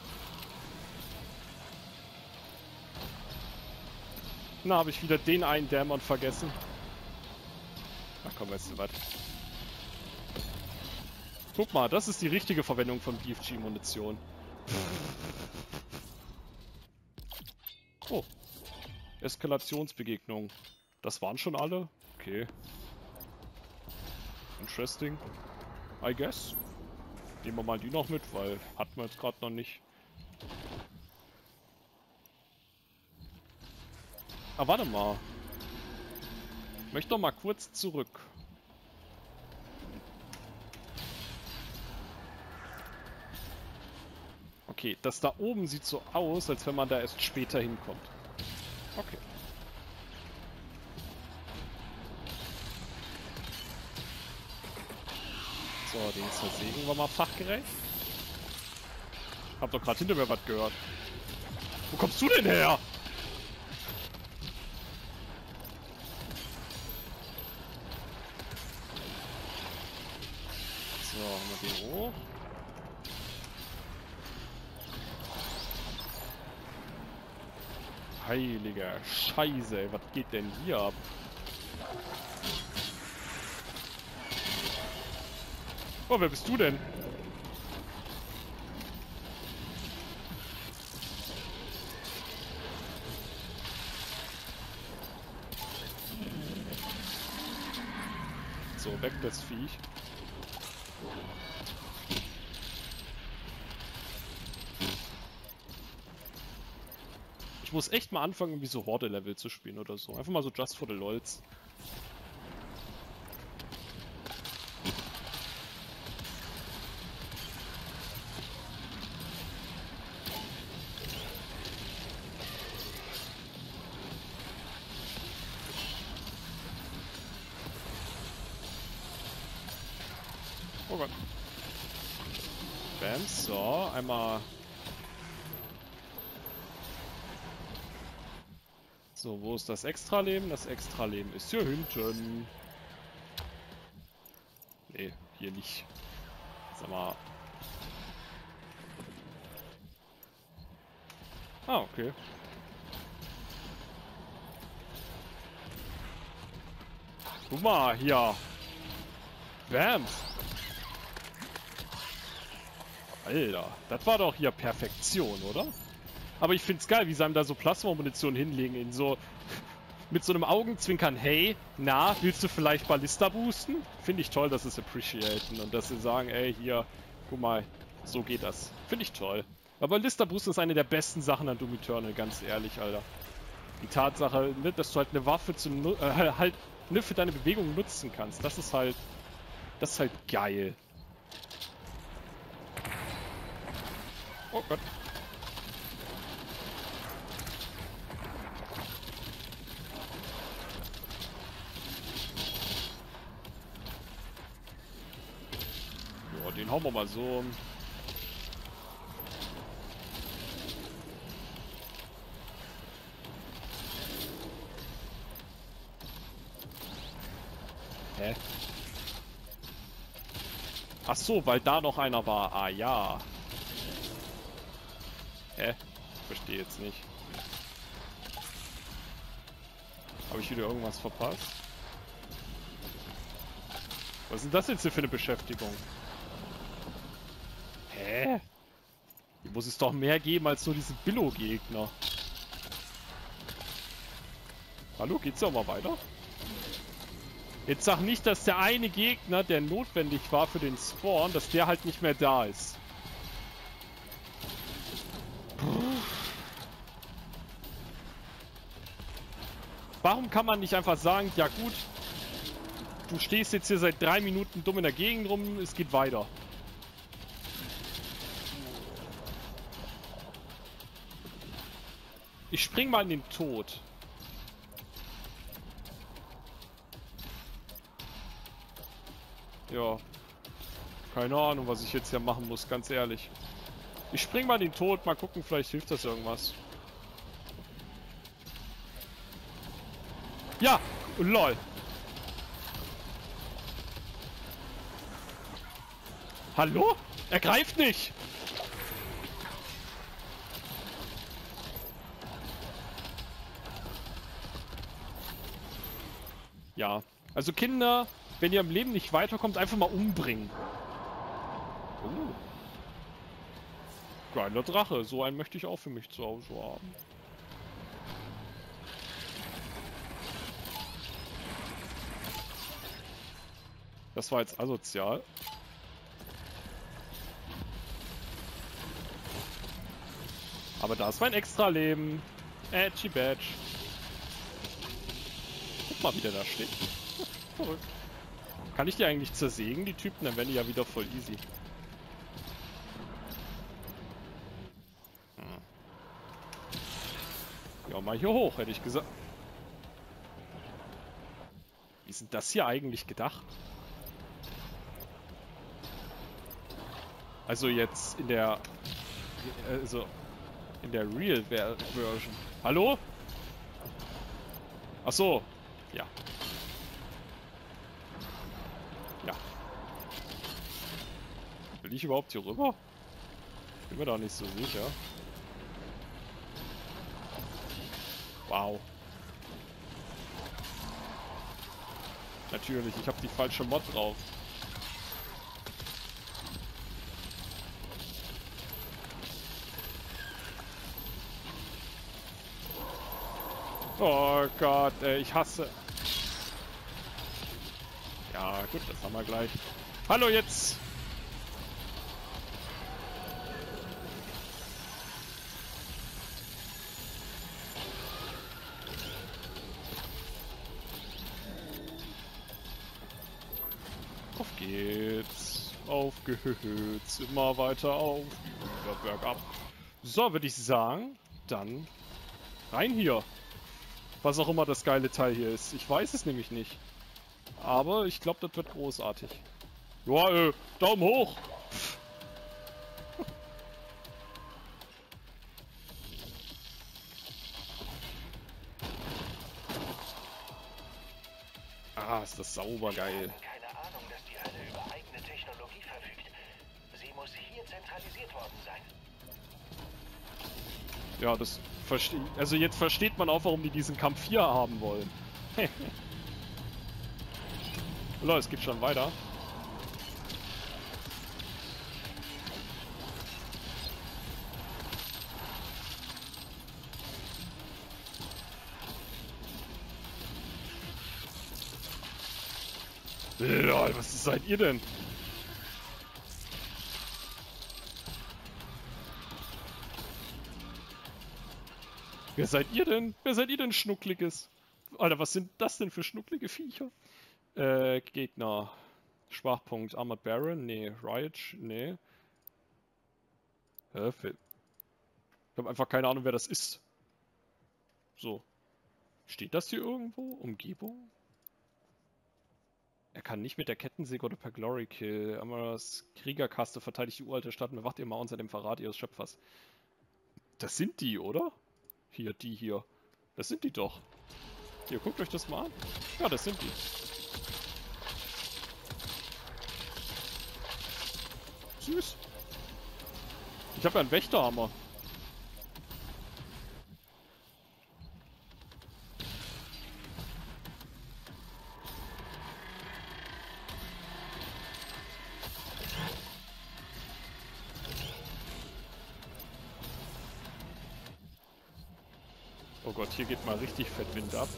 Na, habe ich wieder den einen Dämon vergessen. Ach komm, weißt du was. Guck mal, das ist die richtige Verwendung von BFG-Munition. Oh. Eskalationsbegegnung. Das waren schon alle? Okay. Interesting. I guess. Nehmen wir mal die noch mit, weil hatten wir jetzt gerade noch nicht. Ah, warte mal. Ich möchte doch mal kurz zurück. Okay, das da oben sieht so aus, als wenn man da erst später hinkommt. Okay. So, den zersägen wir mal fachgerecht. Hab doch gerade hinter mir was gehört. Wo kommst du denn her? So, haben wir den hoch. Heiliger Scheiße, ey, was geht denn hier ab? Oh, wer bist du denn? So, weg das Viech. Ich muss echt mal anfangen, irgendwie so Horde-Level zu spielen oder so. Einfach mal so just for the lols. Oh Gott. Bam, so, einmal... So, wo ist das Extraleben? Das Extraleben ist hier hinten. Nee, hier nicht. Sag mal. Ah, okay. Guck mal, hier. Bams. Alter, das war doch hier Perfektion, oder? Aber ich find's geil, wie sie einem da so Plasma-Munition hinlegen, in so... mit so einem Augenzwinkern, hey, na, willst du vielleicht Ballista boosten? Finde ich toll, dass sie es appreciaten und dass sie sagen, ey, hier, guck mal, so geht das. Finde ich toll. Aber Ballista boosten ist eine der besten Sachen an Doom Eternal, ganz ehrlich, Alter. Die Tatsache, ne, dass du halt eine Waffe halt, ne, für deine Bewegung nutzen kannst, das ist halt geil. Oh Gott. Ja, den hauen wir mal so. Hä? Ach so, weil da noch einer war. Ah ja. Hä? Verstehe jetzt nicht. Habe ich wieder irgendwas verpasst? Was ist denn das jetzt hier für eine Beschäftigung? Hä? Hier muss es doch mehr geben als nur diese Billo-Gegner. Hallo, geht's auch mal weiter? Jetzt sag nicht, dass der eine Gegner, der notwendig war für den Spawn, dass der halt nicht mehr da ist. Warum kann man nicht einfach sagen, ja gut, du stehst jetzt hier seit 3 Minuten dumm in der Gegend rum, es geht weiter. Ich spring mal in den Tod. Ja. Keine Ahnung, was ich jetzt hier machen muss, ganz ehrlich. Ich spring mal in den Tod, mal gucken, vielleicht hilft das irgendwas. Ja, lol. Hallo? Er greift nicht! Ja, also Kinder, wenn ihr im Leben nicht weiterkommt, einfach mal umbringen. Oh. Geiler Drache, so einen möchte ich auch für mich zu Hause haben. Das war jetzt asozial. Aber da ist mein Extra-Leben. Edgy Badge. Guck mal, wie der da steht. Verrückt. Kann ich die eigentlich zersägen, die Typen? Dann werden die ja wieder voll easy. Ja, mal hier hoch, hätte ich gesagt. Wie ist denn das hier eigentlich gedacht? Also jetzt in der... Also... In der Real-Version. Hallo? Ach so. Ja. Ja. Will ich überhaupt hier rüber? Bin mir da nicht so sicher. Wow. Natürlich, ich habe die falsche Mod drauf. Oh Gott, ey, ich hasse. Ja, gut, das haben wir gleich. Hallo jetzt! Auf geht's. Auf geht's. Immer weiter auf. Wieder bergab. So, würde ich sagen, dann rein hier. Was auch immer das geile Teil hier ist. Ich weiß es nämlich nicht. Aber ich glaube, das wird großartig. Ja, Daumen hoch! Pff. Ah, ist das sauber geil. Keine Ahnung, dass die Hölle über eigene Technologie verfügt. Sie muss hier zentralisiert worden sein. Ja, das verstehe. Also jetzt versteht man auch, warum die diesen Kampf hier haben wollen. Leute, es geht schon weiter. Lol, was seid ihr denn? Wer seid ihr denn? Wer seid ihr denn, Schnuckliges? Alter, was sind das denn für schnucklige Viecher? Gegner. Schwachpunkt. Armored Baron? Nee. Riot? Nee. Ich habe einfach keine Ahnung, wer das ist. So. Steht das hier irgendwo? Umgebung? Er kann nicht mit der Kettensäge oder per Glory Kill. Amaras Kriegerkaste verteidigt die uralte Stadt und bewacht ihr Mauern unter dem Verrat ihres Schöpfers. Das sind die, oder? Hier, die hier. Das sind die doch. Hier, guckt euch das mal an. Ja, das sind die. Süß. Ich habe ja einen Wächterhammer. Oh Gott, hier geht mal richtig fett Wind ab.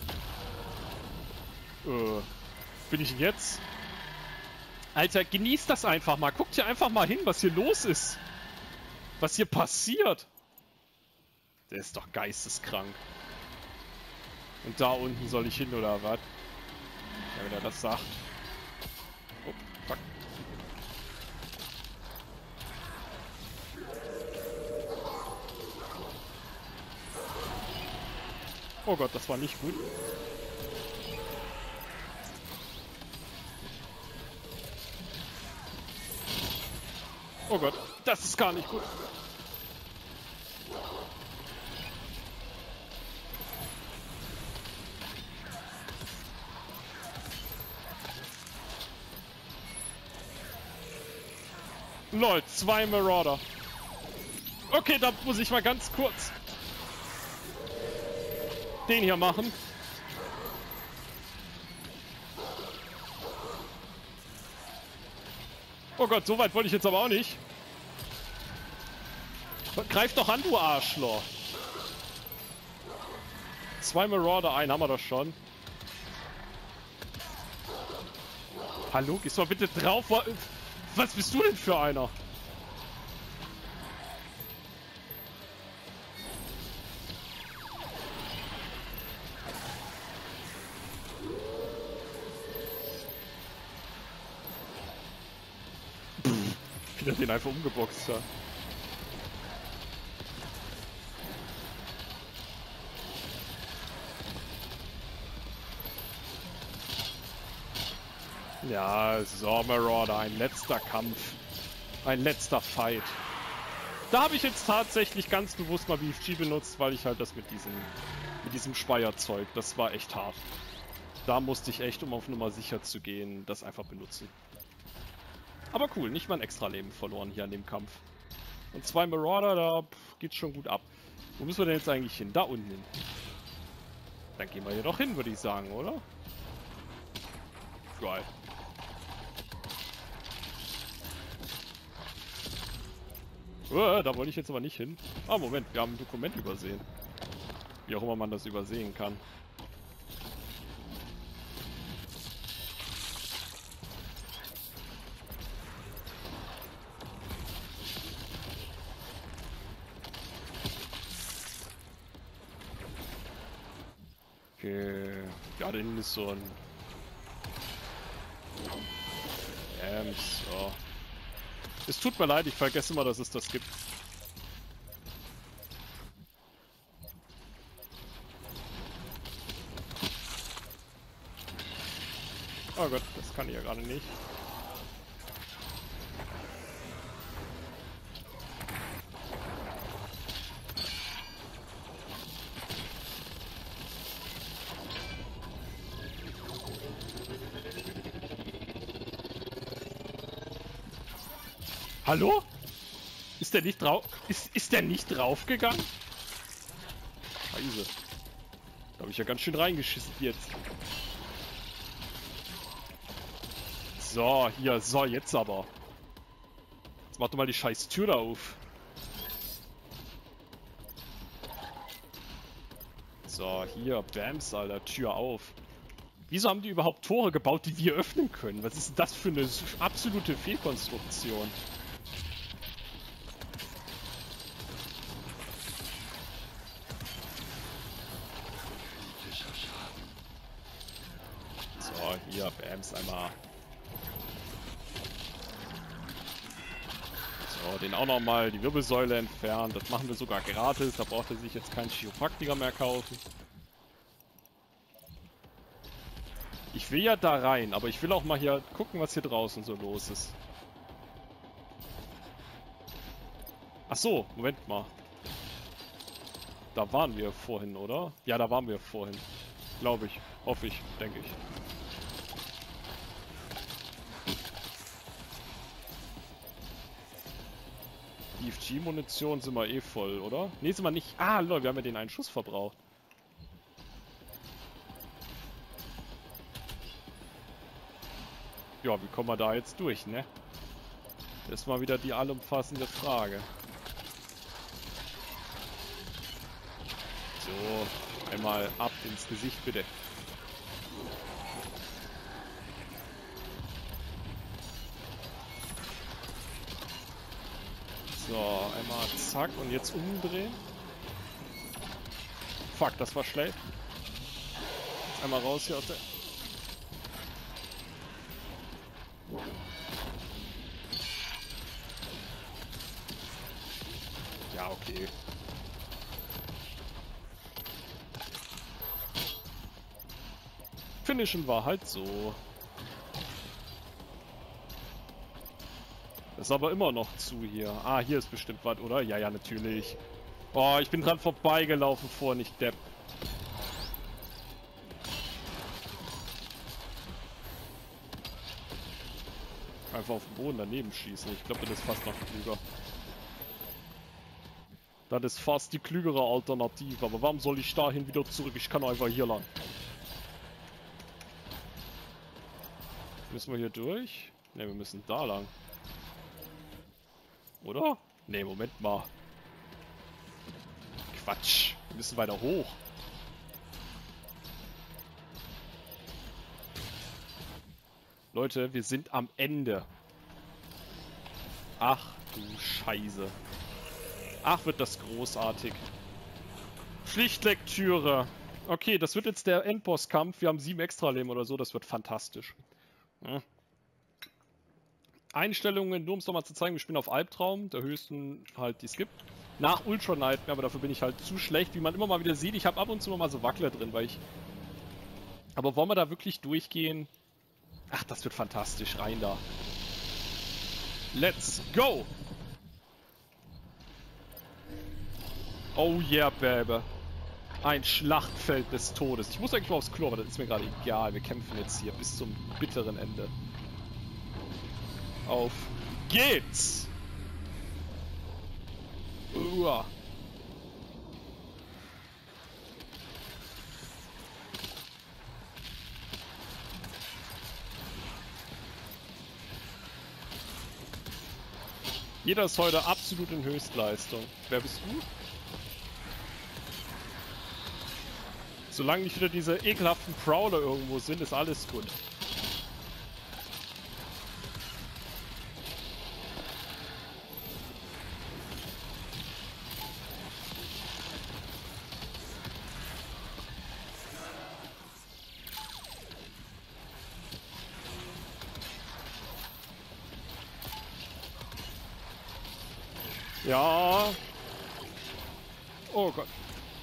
Bin ich jetzt? Alter, genießt das einfach mal. Guckt hier einfach mal hin, was hier los ist. Was hier passiert. Der ist doch geisteskrank. Und da unten soll ich hin, oder was? Ja, wenn er das sagt. Oh, fuck. Oh Gott, das war nicht gut. Oh Gott, das ist gar nicht gut. Lol, 2 Marauder. Okay, da muss ich mal ganz kurz den hier machen. Oh Gott, so weit wollte ich jetzt aber auch nicht. Greif doch an, du Arschloch. 2 Marauder, einen haben wir doch schon. Hallo, gehst mal bitte drauf. Was bist du denn für einer? Wie der den einfach umgeboxt hat. Ja, so, Marauder, ein letzter Kampf. Ein letzter Fight. Da habe ich jetzt tatsächlich ganz bewusst mal BFG benutzt, weil ich halt das mit diesem Speierzeug, das war echt hart. Da musste ich echt, um auf Nummer sicher zu gehen, das einfach benutzen. Aber cool, nicht mal ein extra Leben verloren hier an dem Kampf. Und 2 Marauder, da geht's schon gut ab. Wo müssen wir denn jetzt eigentlich hin? Da unten hin. Dann gehen wir hier doch hin, würde ich sagen, oder? Geil. Da wollte ich jetzt aber nicht hin. Ah, Moment, wir haben ein Dokument übersehen. Wie auch immer man das übersehen kann. Okay. Ja, da hinten ist so ein... So. Es tut mir leid, ich vergesse immer, dass es das gibt. Oh Gott, das kann ich ja gerade nicht. Hallo? Ist der nicht drauf? Ist der nicht draufgegangen? Scheiße. Da habe ich ja ganz schön reingeschissen jetzt. So, hier, so, jetzt aber. Jetzt mach doch mal die scheiß Tür da auf. So, hier, Bams, Alter, Tür auf. Wieso haben die überhaupt Tore gebaut, die wir öffnen können? Was ist denn das für eine absolute Fehlkonstruktion? So, hier, Bams, einmal. So, den auch nochmal die Wirbelsäule entfernen. Das machen wir sogar gratis. Da braucht er sich jetzt keinen Chiropraktiker mehr kaufen. Ich will ja da rein, aber ich will auch mal hier gucken, was hier draußen so los ist. Ach so, Moment mal. Da waren wir vorhin, oder? Ja, da waren wir vorhin. Glaube ich. Hoffe ich. Denke ich. BFG-Munition sind wir eh voll, oder? Ne, sind wir nicht. Ah, lol, wir haben ja den einen Schuss verbraucht. Ja, wie kommen wir da jetzt durch, ne? Das ist mal wieder die allumfassende Frage. So, einmal ab ins Gesicht, bitte. So, einmal zack und jetzt umdrehen. Fuck, das war schlecht. Jetzt einmal raus hier aus der... Ja, okay. Finishen war halt so. Das ist aber immer noch zu hier. Ah, hier ist bestimmt was, oder? Ja, ja, natürlich. Oh, ich bin dran vorbeigelaufen vorhin, ich Depp. Einfach auf den Boden daneben schießen. Ich glaube, das ist fast noch klüger. Das ist fast die klügere Alternative. Aber warum soll ich dahin wieder zurück? Ich kann einfach hier lang. Müssen wir hier durch? Ne, wir müssen da lang. Oder? Ne, Moment mal. Quatsch. Wir müssen weiter hoch. Leute, wir sind am Ende. Ach du Scheiße. Ach, wird das großartig. Pflichtlektüre. Okay, das wird jetzt der Endbosskampf. Wir haben 7 Extraleben oder so. Das wird fantastisch. Hm. Einstellungen, nur um es nochmal zu zeigen. Wir spielen auf Albtraum. Der höchsten halt, die es gibt. Nach Ultra Nightmare, aber dafür bin ich halt zu schlecht. Wie man immer mal wieder sieht, ich habe ab und zu mal so Wackler drin, weil ich... Aber wollen wir da wirklich durchgehen? Ach, das wird fantastisch. Rein da. Let's go! Oh yeah, baby. Ein Schlachtfeld des Todes. Ich muss eigentlich mal aufs Klo, aber das ist mir gerade egal. Wir kämpfen jetzt hier bis zum bitteren Ende. Auf geht's! Uah. Jeder ist heute absolut in Höchstleistung. Wer bist du? Solange nicht wieder diese ekelhaften Prowler irgendwo sind, ist alles gut. Ja. Oh Gott.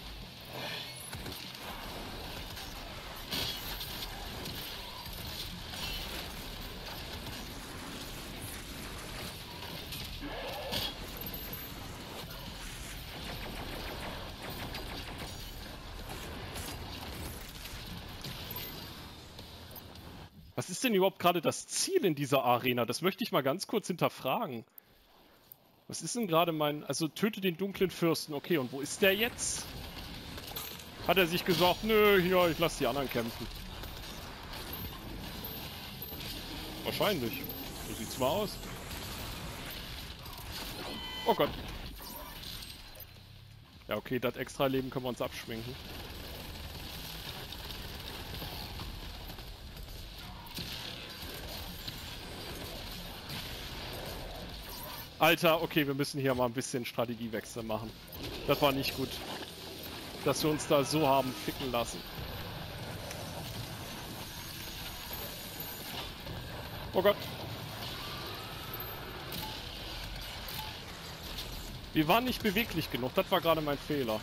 Was ist denn überhaupt gerade das Ziel in dieser Arena? Das möchte ich mal ganz kurz hinterfragen. Was ist denn gerade mein... Also töte den dunklen Fürsten. Okay, und wo ist der jetzt? Hat er sich gesagt, nö, hier, ich lasse die anderen kämpfen. Wahrscheinlich. So sieht's mal aus. Oh Gott. Ja, okay, das extra Leben können wir uns abschminken. Alter, okay, wir müssen hier mal ein bisschen Strategiewechsel machen. Das war nicht gut. Dass wir uns da so haben ficken lassen. Oh Gott. Wir waren nicht beweglich genug, das war gerade mein Fehler.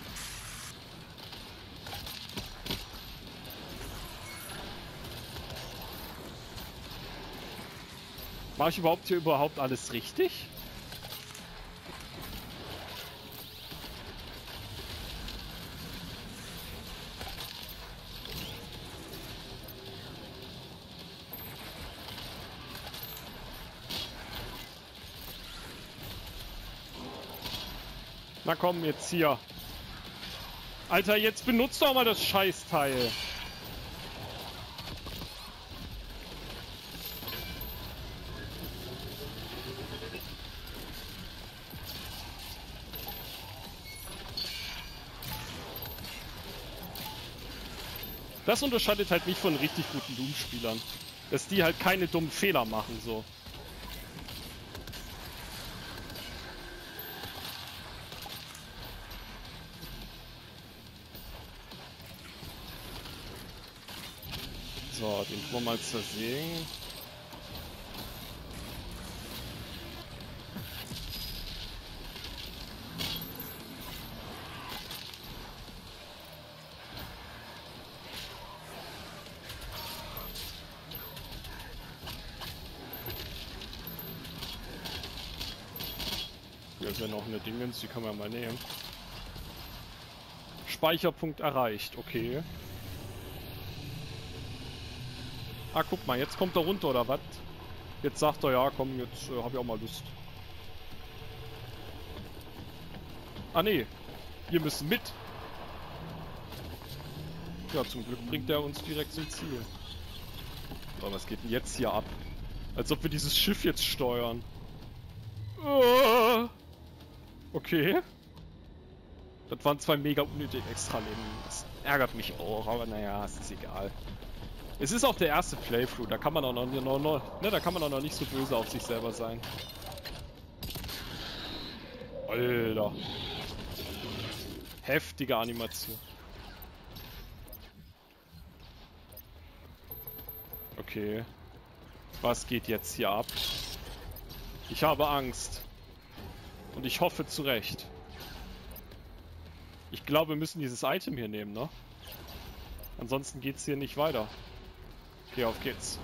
Mache ich überhaupt alles richtig? Na komm, jetzt hier. Alter, jetzt benutzt doch mal das Scheißteil. Das unterscheidet halt mich von richtig guten Doom-Spielern. Dass die halt keine dummen Fehler machen, so. So, den tun wir mal zersägen. Hier ist ja noch eine Dingens, die kann man mal nehmen. Speicherpunkt erreicht, okay. Ah, guck mal, jetzt kommt er runter, oder was? Jetzt sagt er, ja komm, jetzt habe ich auch mal Lust. Ah nee, wir müssen mit. Ja, zum Glück bringt er uns direkt zum Ziel. Aber was geht denn jetzt hier ab? Als ob wir dieses Schiff jetzt steuern. Okay. Das waren 2 mega unnötige Extraleben. Das ärgert mich auch, aber naja, es ist egal. Es ist auch der erste Playthrough, da kann man auch da kann man auch noch nicht so böse auf sich selber sein. Alter. Heftige Animation. Okay. Was geht jetzt hier ab? Ich habe Angst. Und ich hoffe zu Recht. Ich glaube, wir müssen dieses Item hier nehmen, ne? Ansonsten geht's hier nicht weiter. Okay, auf geht's.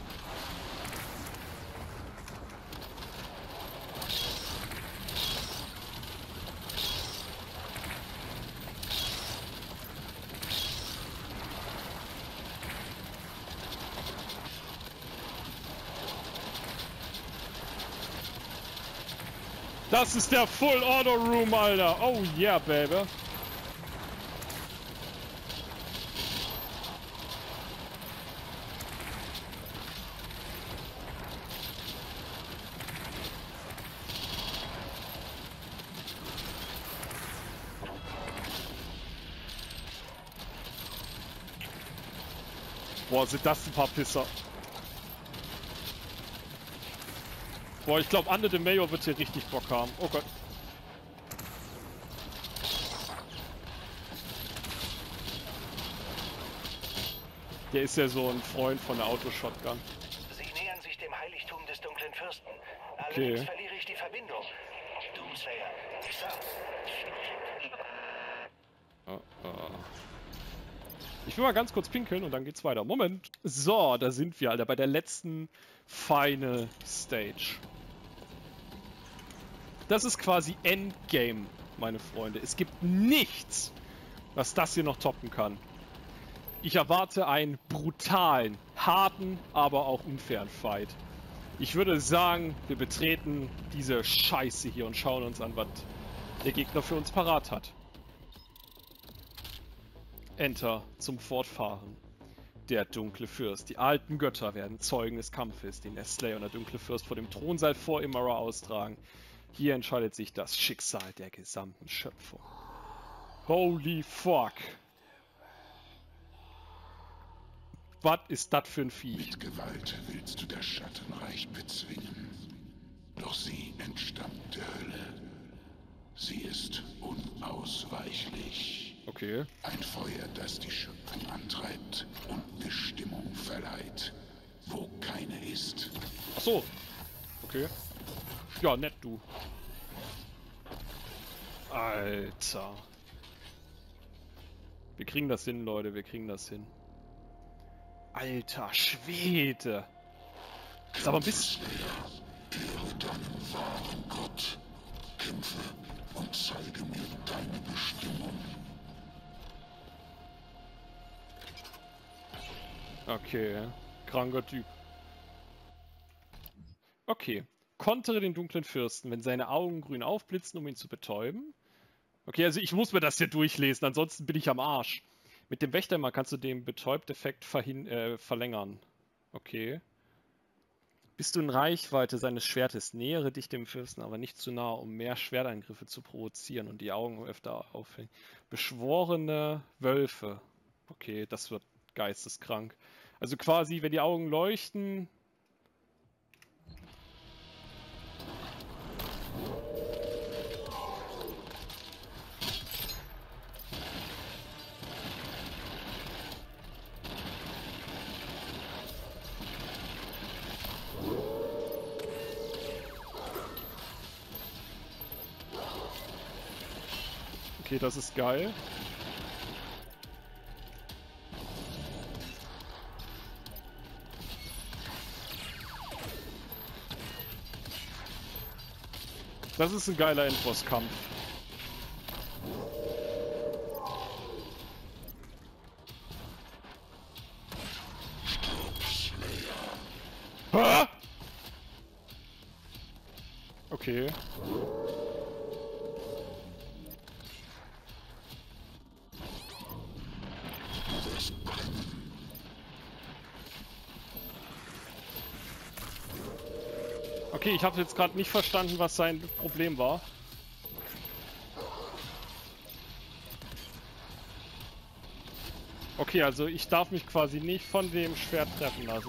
Das ist der Full Auto Room, Alter. Oh yeah, baby. Boah, sind das ein paar Pisser. Boah, ich glaube, Anne de Mayo wird hier richtig Bock haben. Oh Gott. Der ist ja so ein Freund von der Autoshotgun. Sie nähern sich dem Heiligtum des dunklen Fürsten. Allerdings verliere ich die Verbindung. Doomslayer, ich sah. Ich will mal ganz kurz pinkeln und dann geht's weiter. Moment. So, da sind wir, Alter, bei der letzten Final Stage. Das ist quasi Endgame, meine Freunde. Es gibt nichts, was das hier noch toppen kann. Ich erwarte einen brutalen, harten, aber auch unfairen Fight. Ich würde sagen, wir betreten diese Scheiße hier und schauen uns an, was der Gegner für uns parat hat. Enter zum Fortfahren. Der dunkle Fürst. Die alten Götter werden Zeugen des Kampfes, den der Slayer und der dunkle Fürst vor dem Thronsaal vor Imara austragen. Hier entscheidet sich das Schicksal der gesamten Schöpfung. Holy fuck. Was ist das für ein Viech? Mit Gewalt willst du das Schattenreich bezwingen. Doch sie entstammt der Hölle. Sie ist unausweichlich. Okay. Ein Feuer, das die Schöpfung antreibt und Bestimmung verleiht, wo keine ist. Ach so. Okay. Ja, nett, du. Alter. Wir kriegen das hin, Leute. Wir kriegen das hin. Alter Schwede. Das ist aber ein bisschen... Ehre deinen wahren Gott. Kämpfe und zeige mir deine Bestimmung. Okay. Kranker Typ. Okay. Kontere den dunklen Fürsten, wenn seine Augen grün aufblitzen, um ihn zu betäuben. Okay, also ich muss mir das hier durchlesen, ansonsten bin ich am Arsch. Mit dem Wächtermann kannst du den Betäubt-Effekt verlängern. Okay. Bist du in Reichweite seines Schwertes, nähere dich dem Fürsten, aber nicht zu nah, um mehr Schwertangriffe zu provozieren und die Augen öfter aufhängen. Beschworene Wölfe. Okay, das wird geisteskrank. Also quasi, wenn die Augen leuchten... Okay, das ist geil. Das ist ein geiler Endbosskampf. Okay. Okay, ich habe jetzt gerade nicht verstanden, was sein Problem war. Okay, also ich darf mich quasi nicht von dem Schwert treffen lassen.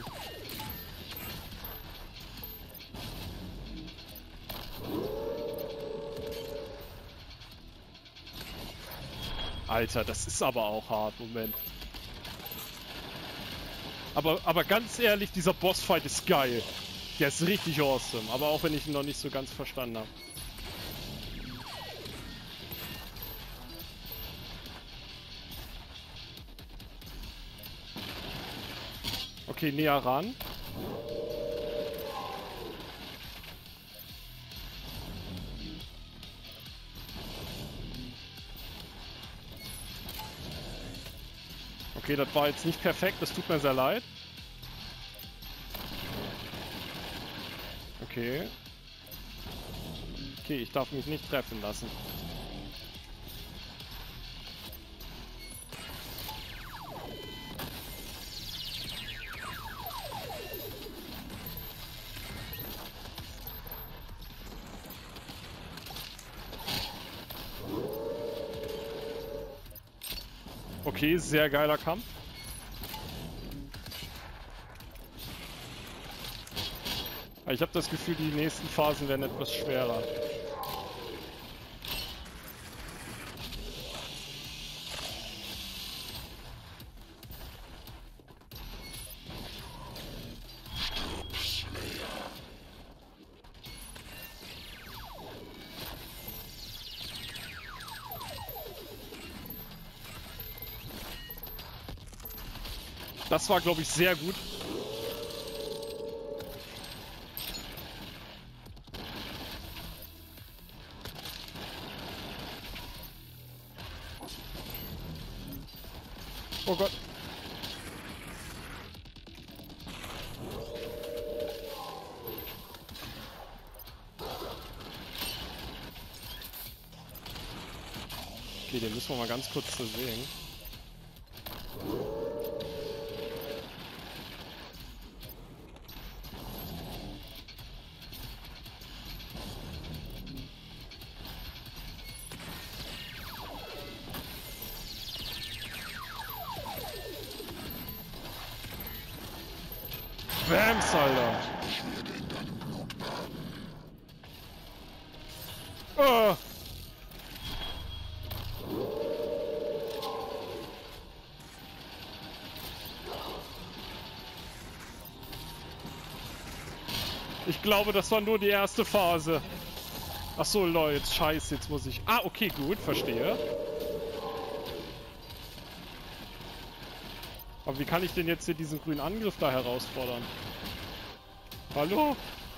Alter, das ist aber auch hart. Moment. Aber ganz ehrlich, dieser Bossfight ist geil. Der ist richtig awesome, aber auch wenn ich ihn noch nicht so ganz verstanden habe. Okay, näher ran. Okay, das war jetzt nicht perfekt, das tut mir sehr leid. Okay. Okay, ich darf mich nicht treffen lassen. Okay, sehr geiler Kampf. Ich habe das Gefühl, die nächsten Phasen werden etwas schwerer. Das war, glaube ich, sehr gut. Oh Gott. Okay, den müssen wir mal ganz kurz versehen. Bams, Alter. Oh. Ich glaube, das war nur die erste Phase. Ach so, Leute, jetzt scheiße, jetzt muss ich... Ah, okay, gut, verstehe. Aber wie kann ich denn jetzt hier diesen grünen Angriff da herausfordern? Hallo?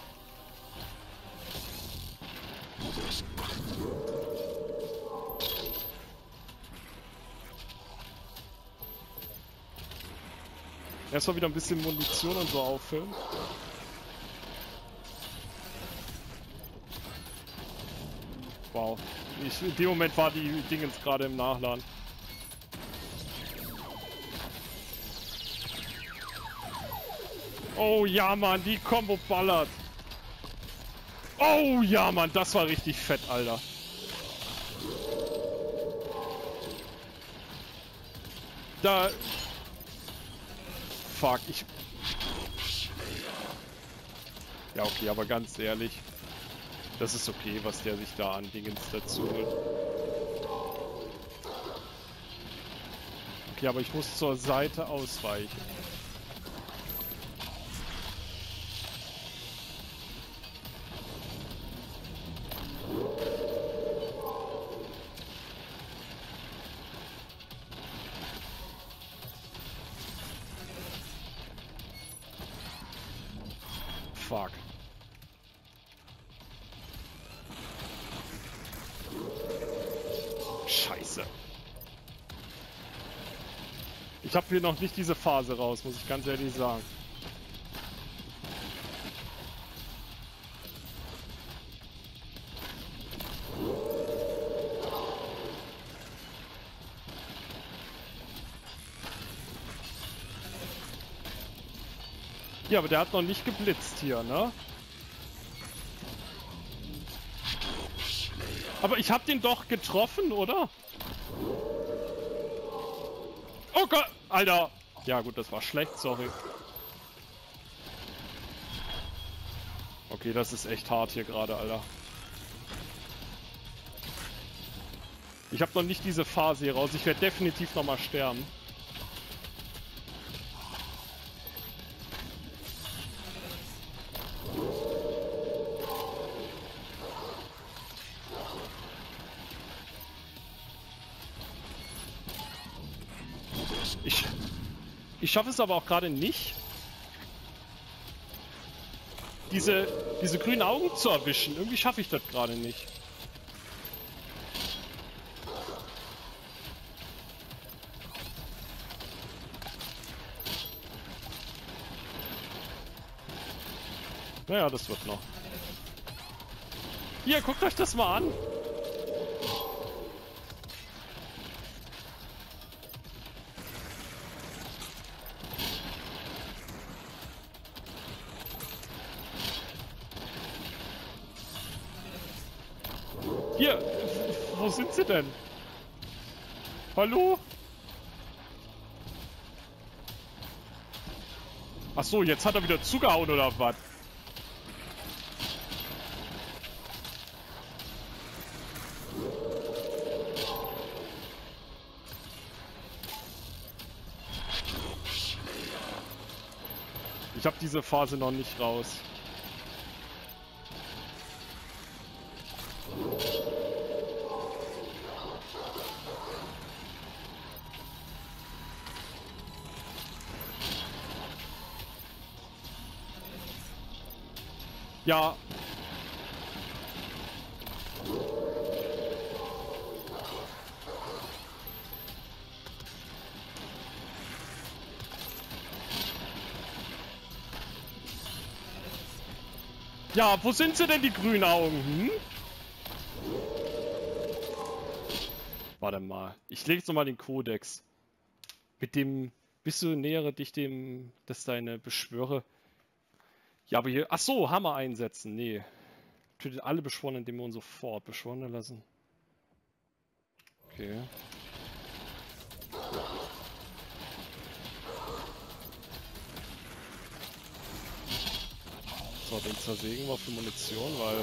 Erstmal wieder ein bisschen Munition und so auffüllen. Wow. In dem Moment war die Dingens gerade im Nachladen. Oh ja, Mann, die Combo ballert. Oh ja, Mann, das war richtig fett, Alter. Da... Fuck, ich... Ja, okay, aber ganz ehrlich. Das ist okay, was der sich da an Dingens dazu holt. Okay, aber ich muss zur Seite ausweichen. Fuck. Scheiße. Ich habe hier noch nicht diese Phase raus, muss ich ganz ehrlich sagen. Ja, aber der hat noch nicht geblitzt hier, ne? Aber ich hab den doch getroffen, oder? Oh Gott, Alter. Ja gut, das war schlecht, sorry. Okay, das ist echt hart hier gerade, Alter. Ich habe noch nicht diese Phase hier raus. Ich werde definitiv noch mal sterben. Ich schaffe es aber auch gerade nicht, diese grünen Augen zu erwischen. Irgendwie schaffe ich das gerade nicht. Naja, das wird noch. Hier, guckt euch das mal an. Hier, wo sind sie denn? Hallo? Ach so, jetzt hat er wieder zugehauen oder was? Ich habe diese Phase noch nicht raus. Ja. Ja, wo sind sie denn, die grünen Augen? Hm? Warte mal. Ich lege jetzt nochmal den Kodex. Mit dem... Bist du nähere dich dem... dass deine Beschwörer... Ja, aber hier... Ach so, Hammer einsetzen. Nee. Tötet alle Beschworenen Dämonen sofort. Beschworene lassen. Okay. So, den zersägen wir für Munition, weil...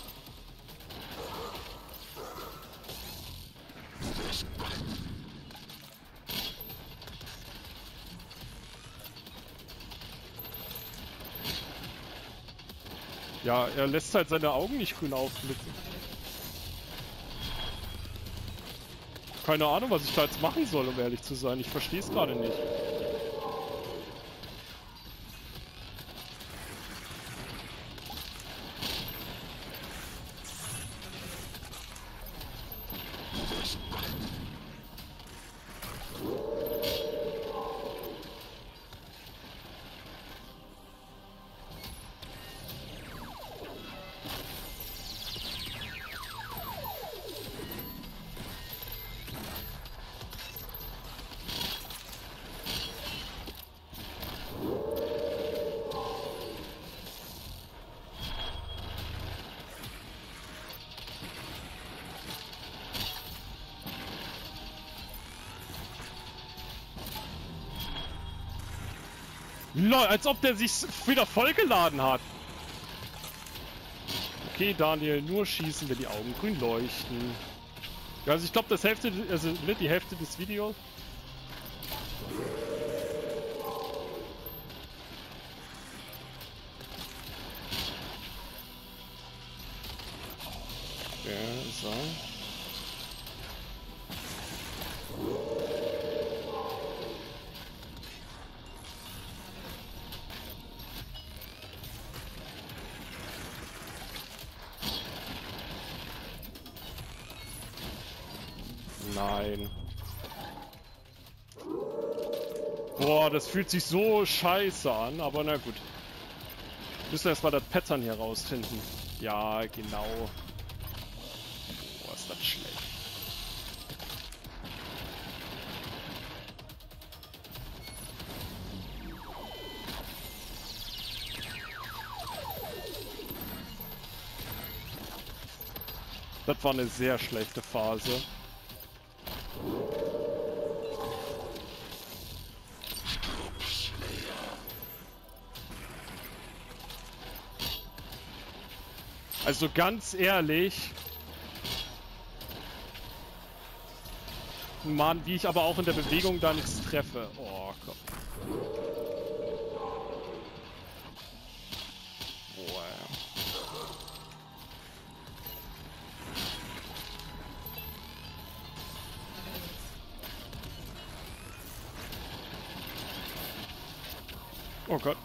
Ja, er lässt halt seine Augen nicht grün aufblitzen. Keine Ahnung, was ich da jetzt machen soll, um ehrlich zu sein. Ich verstehe es gerade nicht. Lol, als ob der sich wieder vollgeladen hat. Okay, Daniel, nur schießen, wenn die Augen grün leuchten. Ja, also ich glaube, das Hälfte, also die Hälfte des Videos. Okay, so. Nein. Boah, das fühlt sich so scheiße an, aber na gut. Müssen wir erstmal das Pattern hier rausfinden. Ja, genau. Boah, ist das schlecht. Das war eine sehr schlechte Phase. Also ganz ehrlich... Mann, wie ich aber auch in der Bewegung da nichts treffe. Oh, komm. Boah. Oh Gott.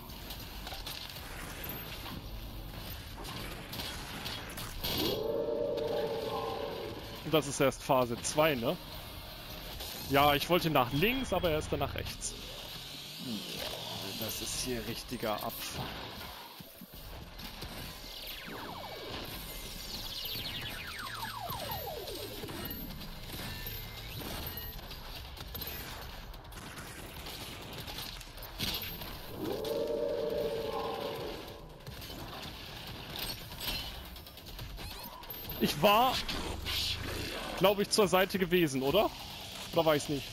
Und das ist erst Phase 2, ne? Ja, ich wollte nach links, aber er ist dann nach rechts. Das ist hier richtiger Abfuck. Ich war, glaube ich, zur Seite gewesen, oder? Oder weiß nicht.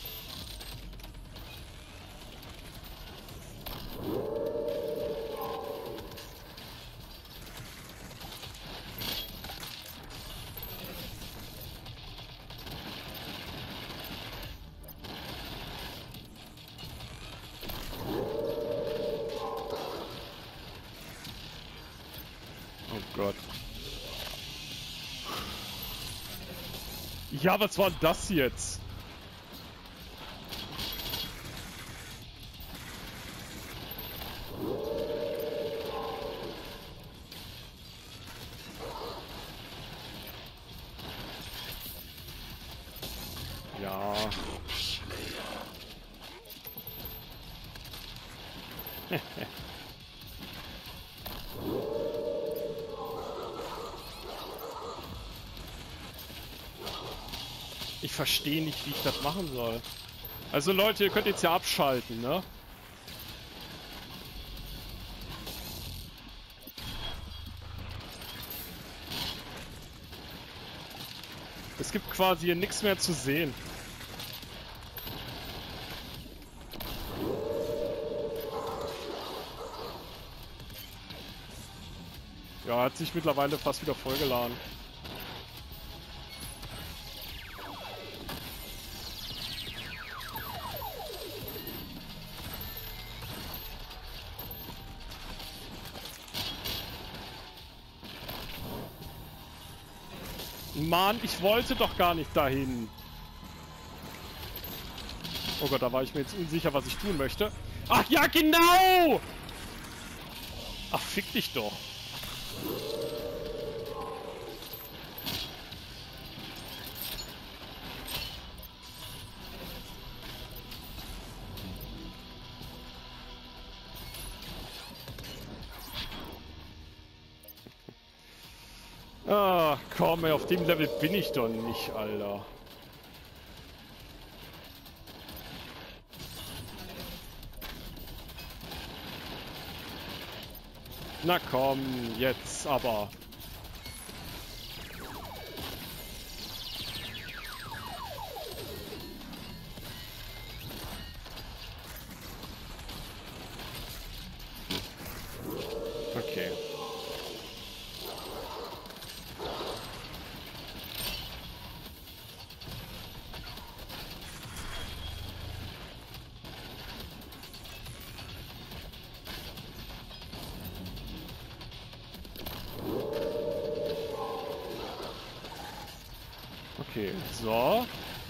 Oh Gott. Ja, was war das jetzt? Ja. Ich verstehe nicht, wie ich das machen soll. Also Leute, ihr könnt jetzt ja abschalten, ne? Es gibt quasi hier nichts mehr zu sehen. Ja, hat sich mittlerweile fast wieder vollgeladen. Mann, ich wollte doch gar nicht dahin. Oh Gott, da war ich mir jetzt unsicher, was ich tun möchte. Ach ja, genau! Ach, fick dich doch. Ah, komm, ey, auf dem Level bin ich doch nicht, Alter. Na komm, jetzt aber. Okay. Okay, so.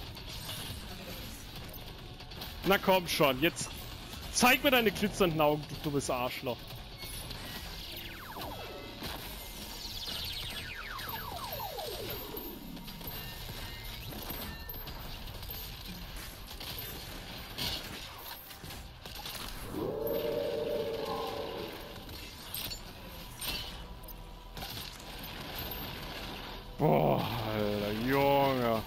Na komm schon, jetzt zeig mir deine glitzernden Augen, du dummes Arschloch. Boah, Alter, Junge.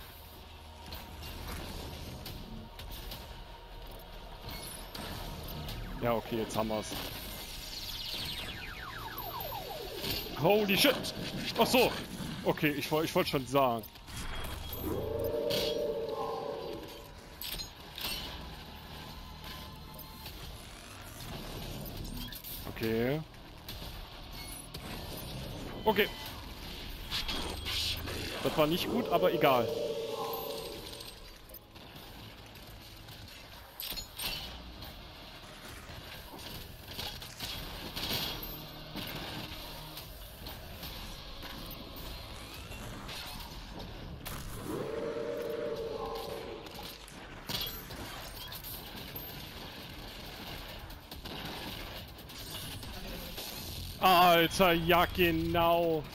Ja, okay, jetzt haben wir's. Holy shit! Ach so! Okay, ich wollte schon sagen. Okay. Okay. Das war nicht gut, aber egal. Alter, ja genau.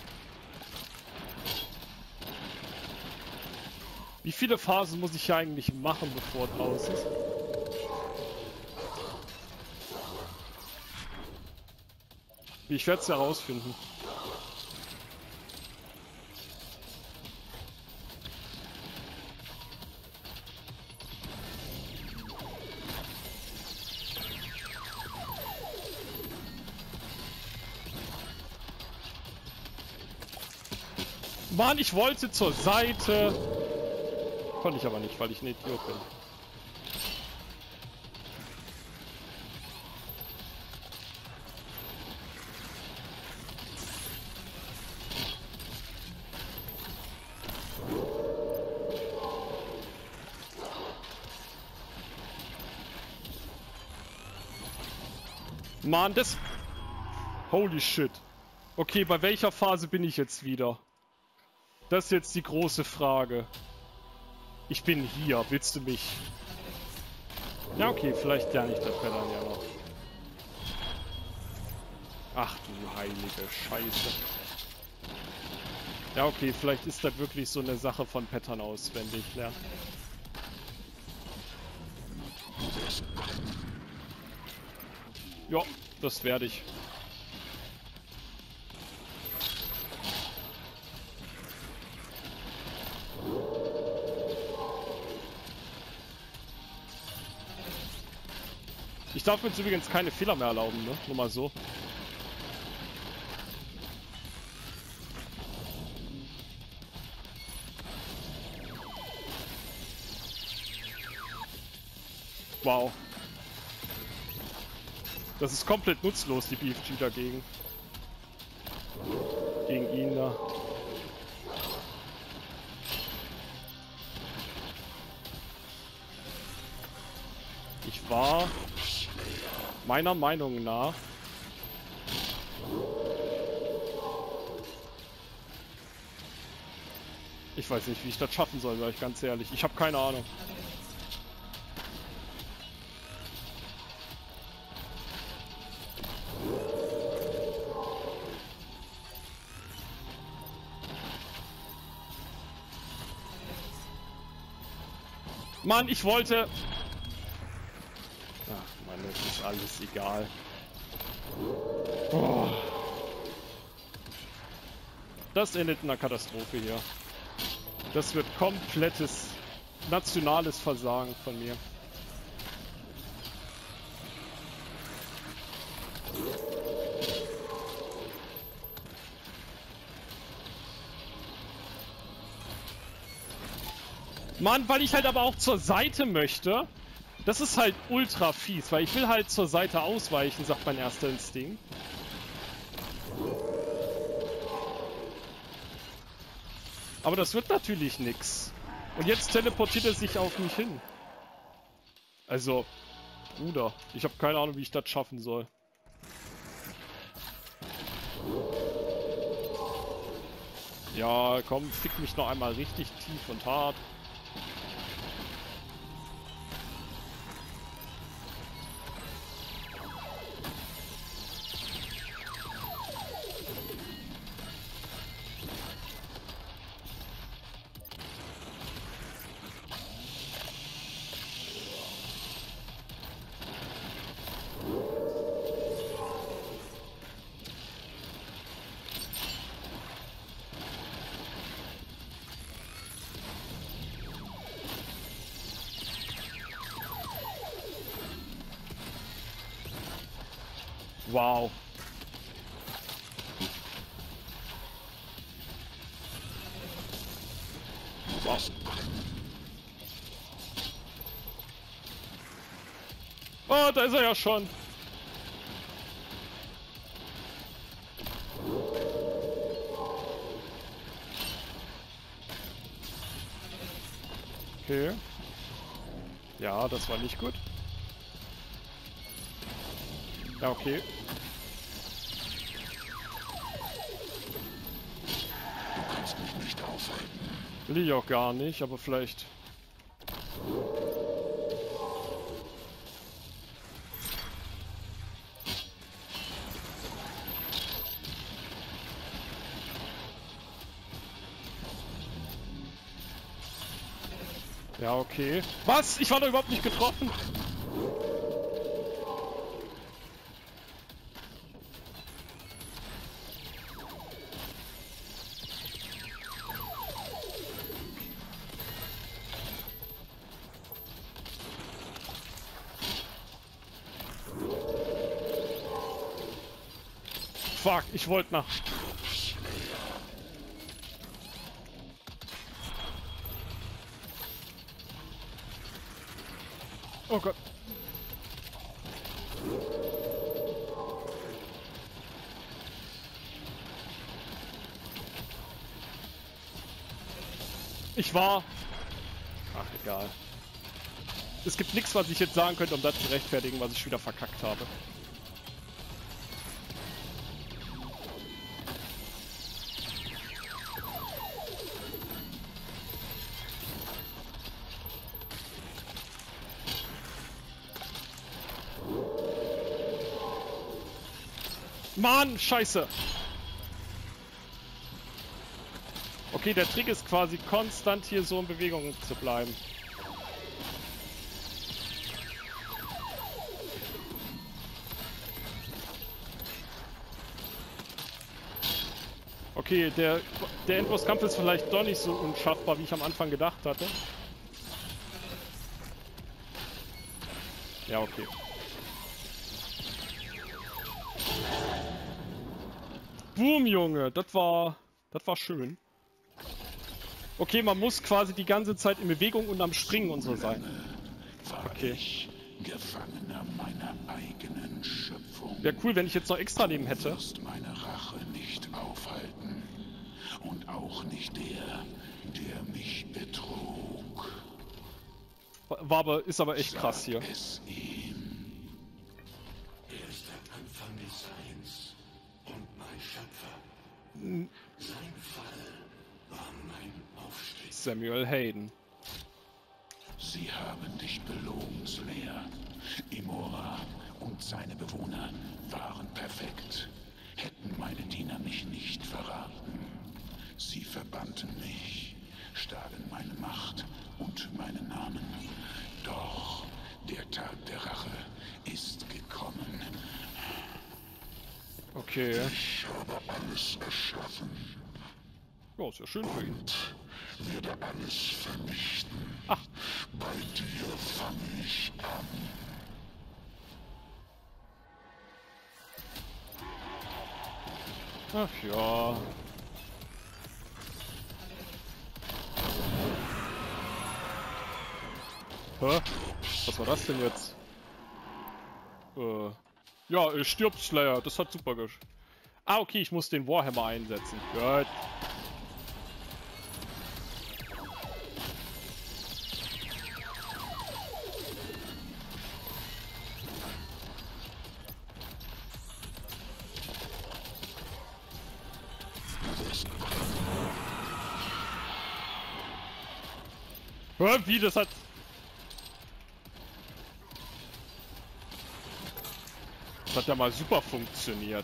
Wie viele Phasen muss ich hier eigentlich machen, bevor es aus ist? Ich werde es herausfinden. Mann, ich wollte zur Seite. Konnte ich aber nicht, weil ich ein Idiot bin. Mann, das... Holy shit. Okay, bei welcher Phase bin ich jetzt wieder? Das ist jetzt die große Frage. Ich bin hier. Willst du mich... Ja, okay, vielleicht lerne ich das Pattern ja noch. Ach du heilige Scheiße. Ja, okay, vielleicht ist das wirklich so eine Sache von Pattern auswendig lernen. Ja, das werde ich. Ich darf mir jetzt übrigens keine Fehler mehr erlauben, ne? Nur mal so. Wow. Das ist komplett nutzlos, die BFG dagegen. Gegen ihn da. Ich war... meiner Meinung nach... Ich weiß nicht, wie ich das schaffen soll, sag ich ganz ehrlich. Ich habe keine Ahnung. Mann, ich wollte... Ach Mann, das ist alles egal. Oh. Das endet in einer Katastrophe hier. Das wird komplettes nationales Versagen von mir. Mann, weil ich halt aber auch zur Seite möchte. Das ist halt ultra fies, weil ich will halt zur Seite ausweichen, sagt mein erster Instinkt. Aber das wird natürlich nix. Und jetzt teleportiert er sich auf mich hin. Also, Bruder, ich habe keine Ahnung, wie ich das schaffen soll. Ja, komm, fick mich noch einmal richtig tief und hart. Wow. wirst brennen. Oh, da ist er ja schon. Okay. Ja, das war nicht gut. Ja, okay. Du kannst mich nicht aufhalten. Will ich auch gar nicht, aber vielleicht... Ja, okay. Was? Ich war doch überhaupt nicht getroffen. Fuck, ich wollte nach... Oh Gott. Ich war... Ach, egal. Es gibt nichts, was ich jetzt sagen könnte, um das zu rechtfertigen, was ich wieder verkackt habe. Mann, scheiße! Okay, der Trick ist quasi konstant hier so in Bewegung zu bleiben. Okay, der Endbosskampf ist vielleicht doch nicht so unschaffbar, wie ich am Anfang gedacht hatte. Ja, okay. Boom, Junge, das war schön. Okay, man muss quasi die ganze Zeit in Bewegung und am Springen und so sein. Okay. Ich Gefangener meiner eigenen Schöpfung. Wäre cool, wenn ich jetzt noch extra Leben hätte. Du wirst meine Rache nicht aufhalten. Und auch nicht der mich betrug. Ist aber echt krass hier. Es ihm. Er ist der Anfang des Seins und mein Schöpfer. Sein Fall war mein Aufstieg. Samuel Hayden. Sie haben dich belogen, Slayer. Imora und seine Bewohner waren perfekt. Hätten meine Diener mich nicht verraten. Sie verbannten mich, stahlen meine Macht und meinen Namen. Doch der Tag der Rache ist gekommen. Okay. Ich habe alles erschaffen Ja, ist ja schön für ihn. und werde alles vernichten. Ach. Bei dir fange ich an. Ach ja. Hä? Was war das denn jetzt? Ja, stirbt Slayer. Das hat super gesch... Ah, okay, ich muss den Warhammer einsetzen. Gut. Hä, wie? Das hat... Das hat ja mal super funktioniert.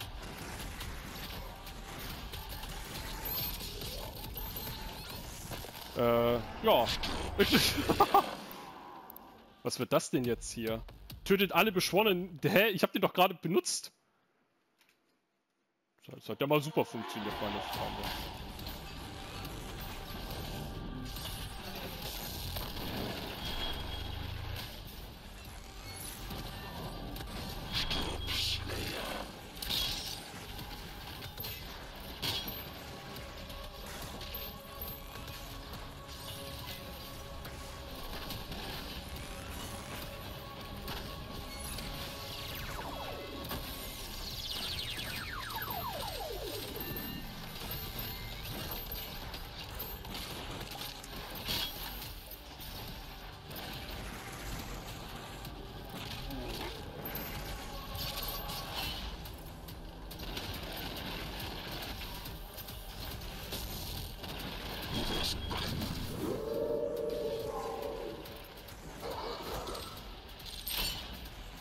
Ja. Was wird das denn jetzt hier? Tötet alle Beschworenen. Hä? Ich hab den doch gerade benutzt. Das hat ja mal super funktioniert, meine Freunde.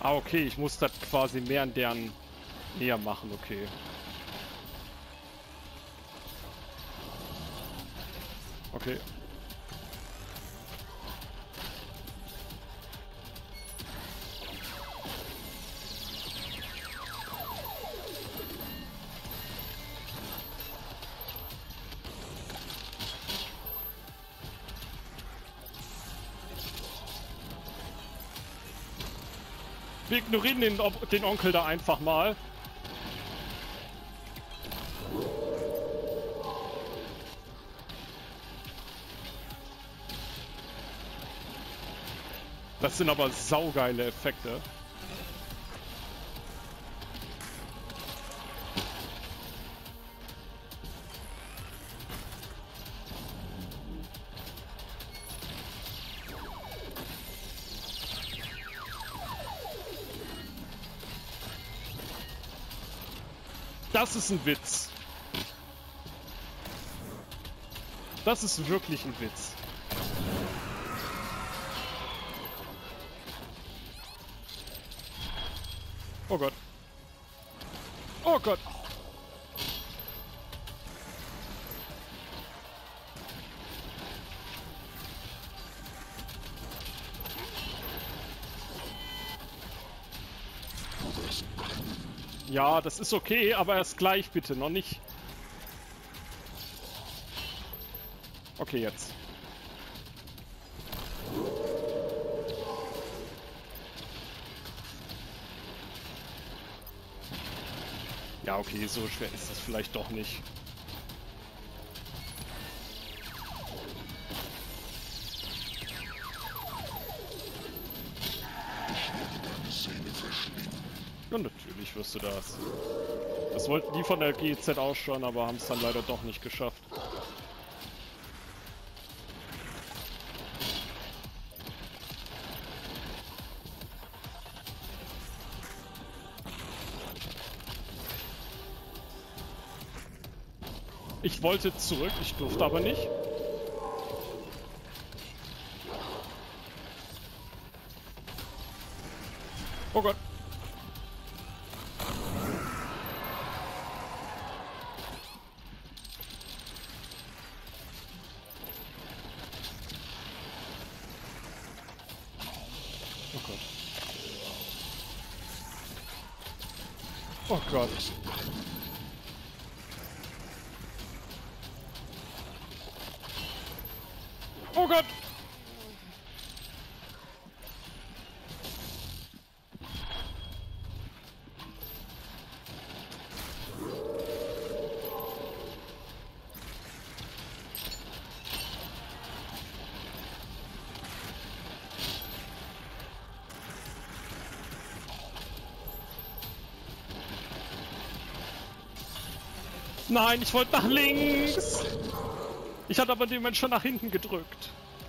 Ah, okay, ich muss das quasi mehr an deren Nähe machen, okay. Okay. Wir ignorieren den Onkel da einfach mal. Das sind aber saugeile Effekte. Das ist ein Witz. Das ist wirklich ein Witz. Oh Gott. Oh Gott. Ja, das ist okay, aber erst gleich bitte, noch nicht. Okay, jetzt. Ja, okay, so schwer ist es vielleicht doch nicht. Ja, natürlich wirst du das. Das wollten die von der GZ auch schon, aber haben es dann leider doch nicht geschafft. Ich wollte zurück, ich durfte aber nicht. Oh Gott. Oh Gott. Oh Gott. Oh Gott! Nein, ich wollte nach links! Ich hatte aber den Moment schon nach hinten gedrückt.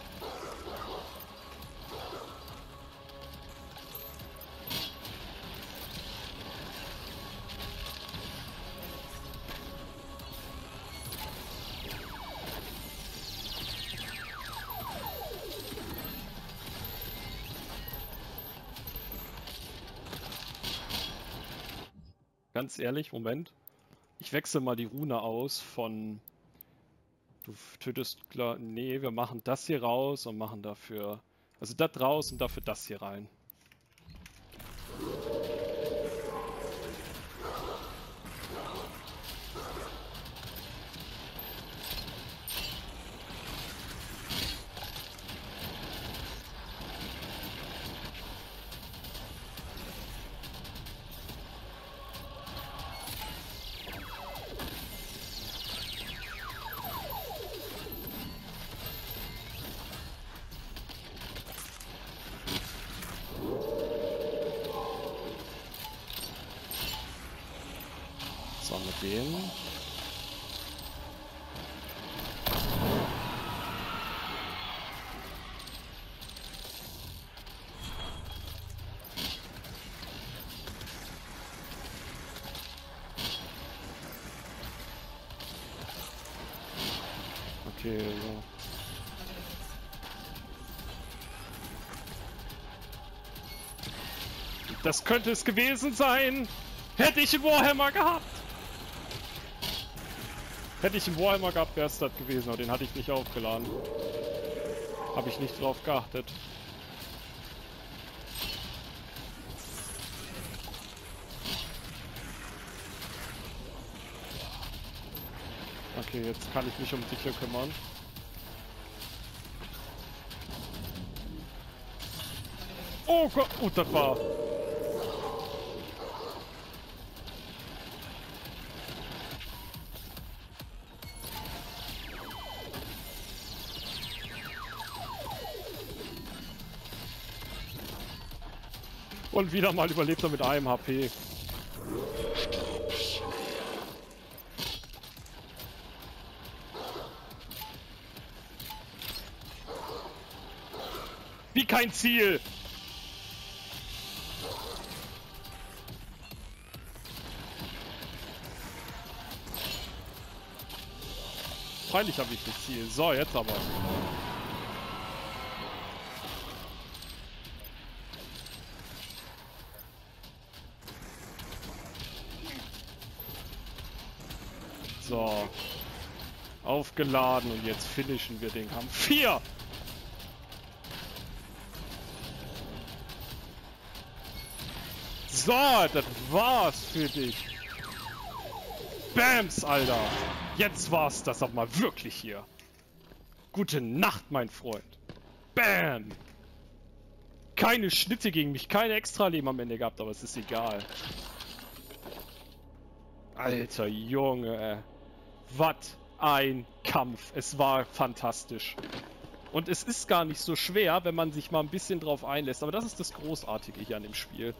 Ganz ehrlich, Moment. Ich wechsle mal die Rune aus von... Du tötest... Nee, wir machen das hier raus und machen dafür... Also das raus und dafür das hier rein. So, mit dem. Okay, so. Das könnte es gewesen sein. Hätte ich einen Warhammer gehabt. Hätte ich einen Warhammer gehabt, wäre es das gewesen. Aber den hatte ich nicht aufgeladen. Habe ich nicht drauf geachtet. Okay, jetzt kann ich mich um dich hier kümmern. Oh Gott, das war... Und wieder mal überlebt er mit einem HP. Wie kein Ziel! Freilich habe ich das Ziel. So, jetzt aber. So. Aufgeladen und jetzt finishen wir den Kampf. 4! So, das war's für dich. Bams, Alter. Jetzt war's das auch mal wirklich hier. Gute Nacht, mein Freund. Bam. Keine Schnitte gegen mich, keine Extraleben am Ende gehabt, aber es ist egal. Alter Junge, was ein Kampf. Es war fantastisch. Und es ist gar nicht so schwer, wenn man sich mal ein bisschen drauf einlässt. Aber das ist das Großartige hier an dem Spiel.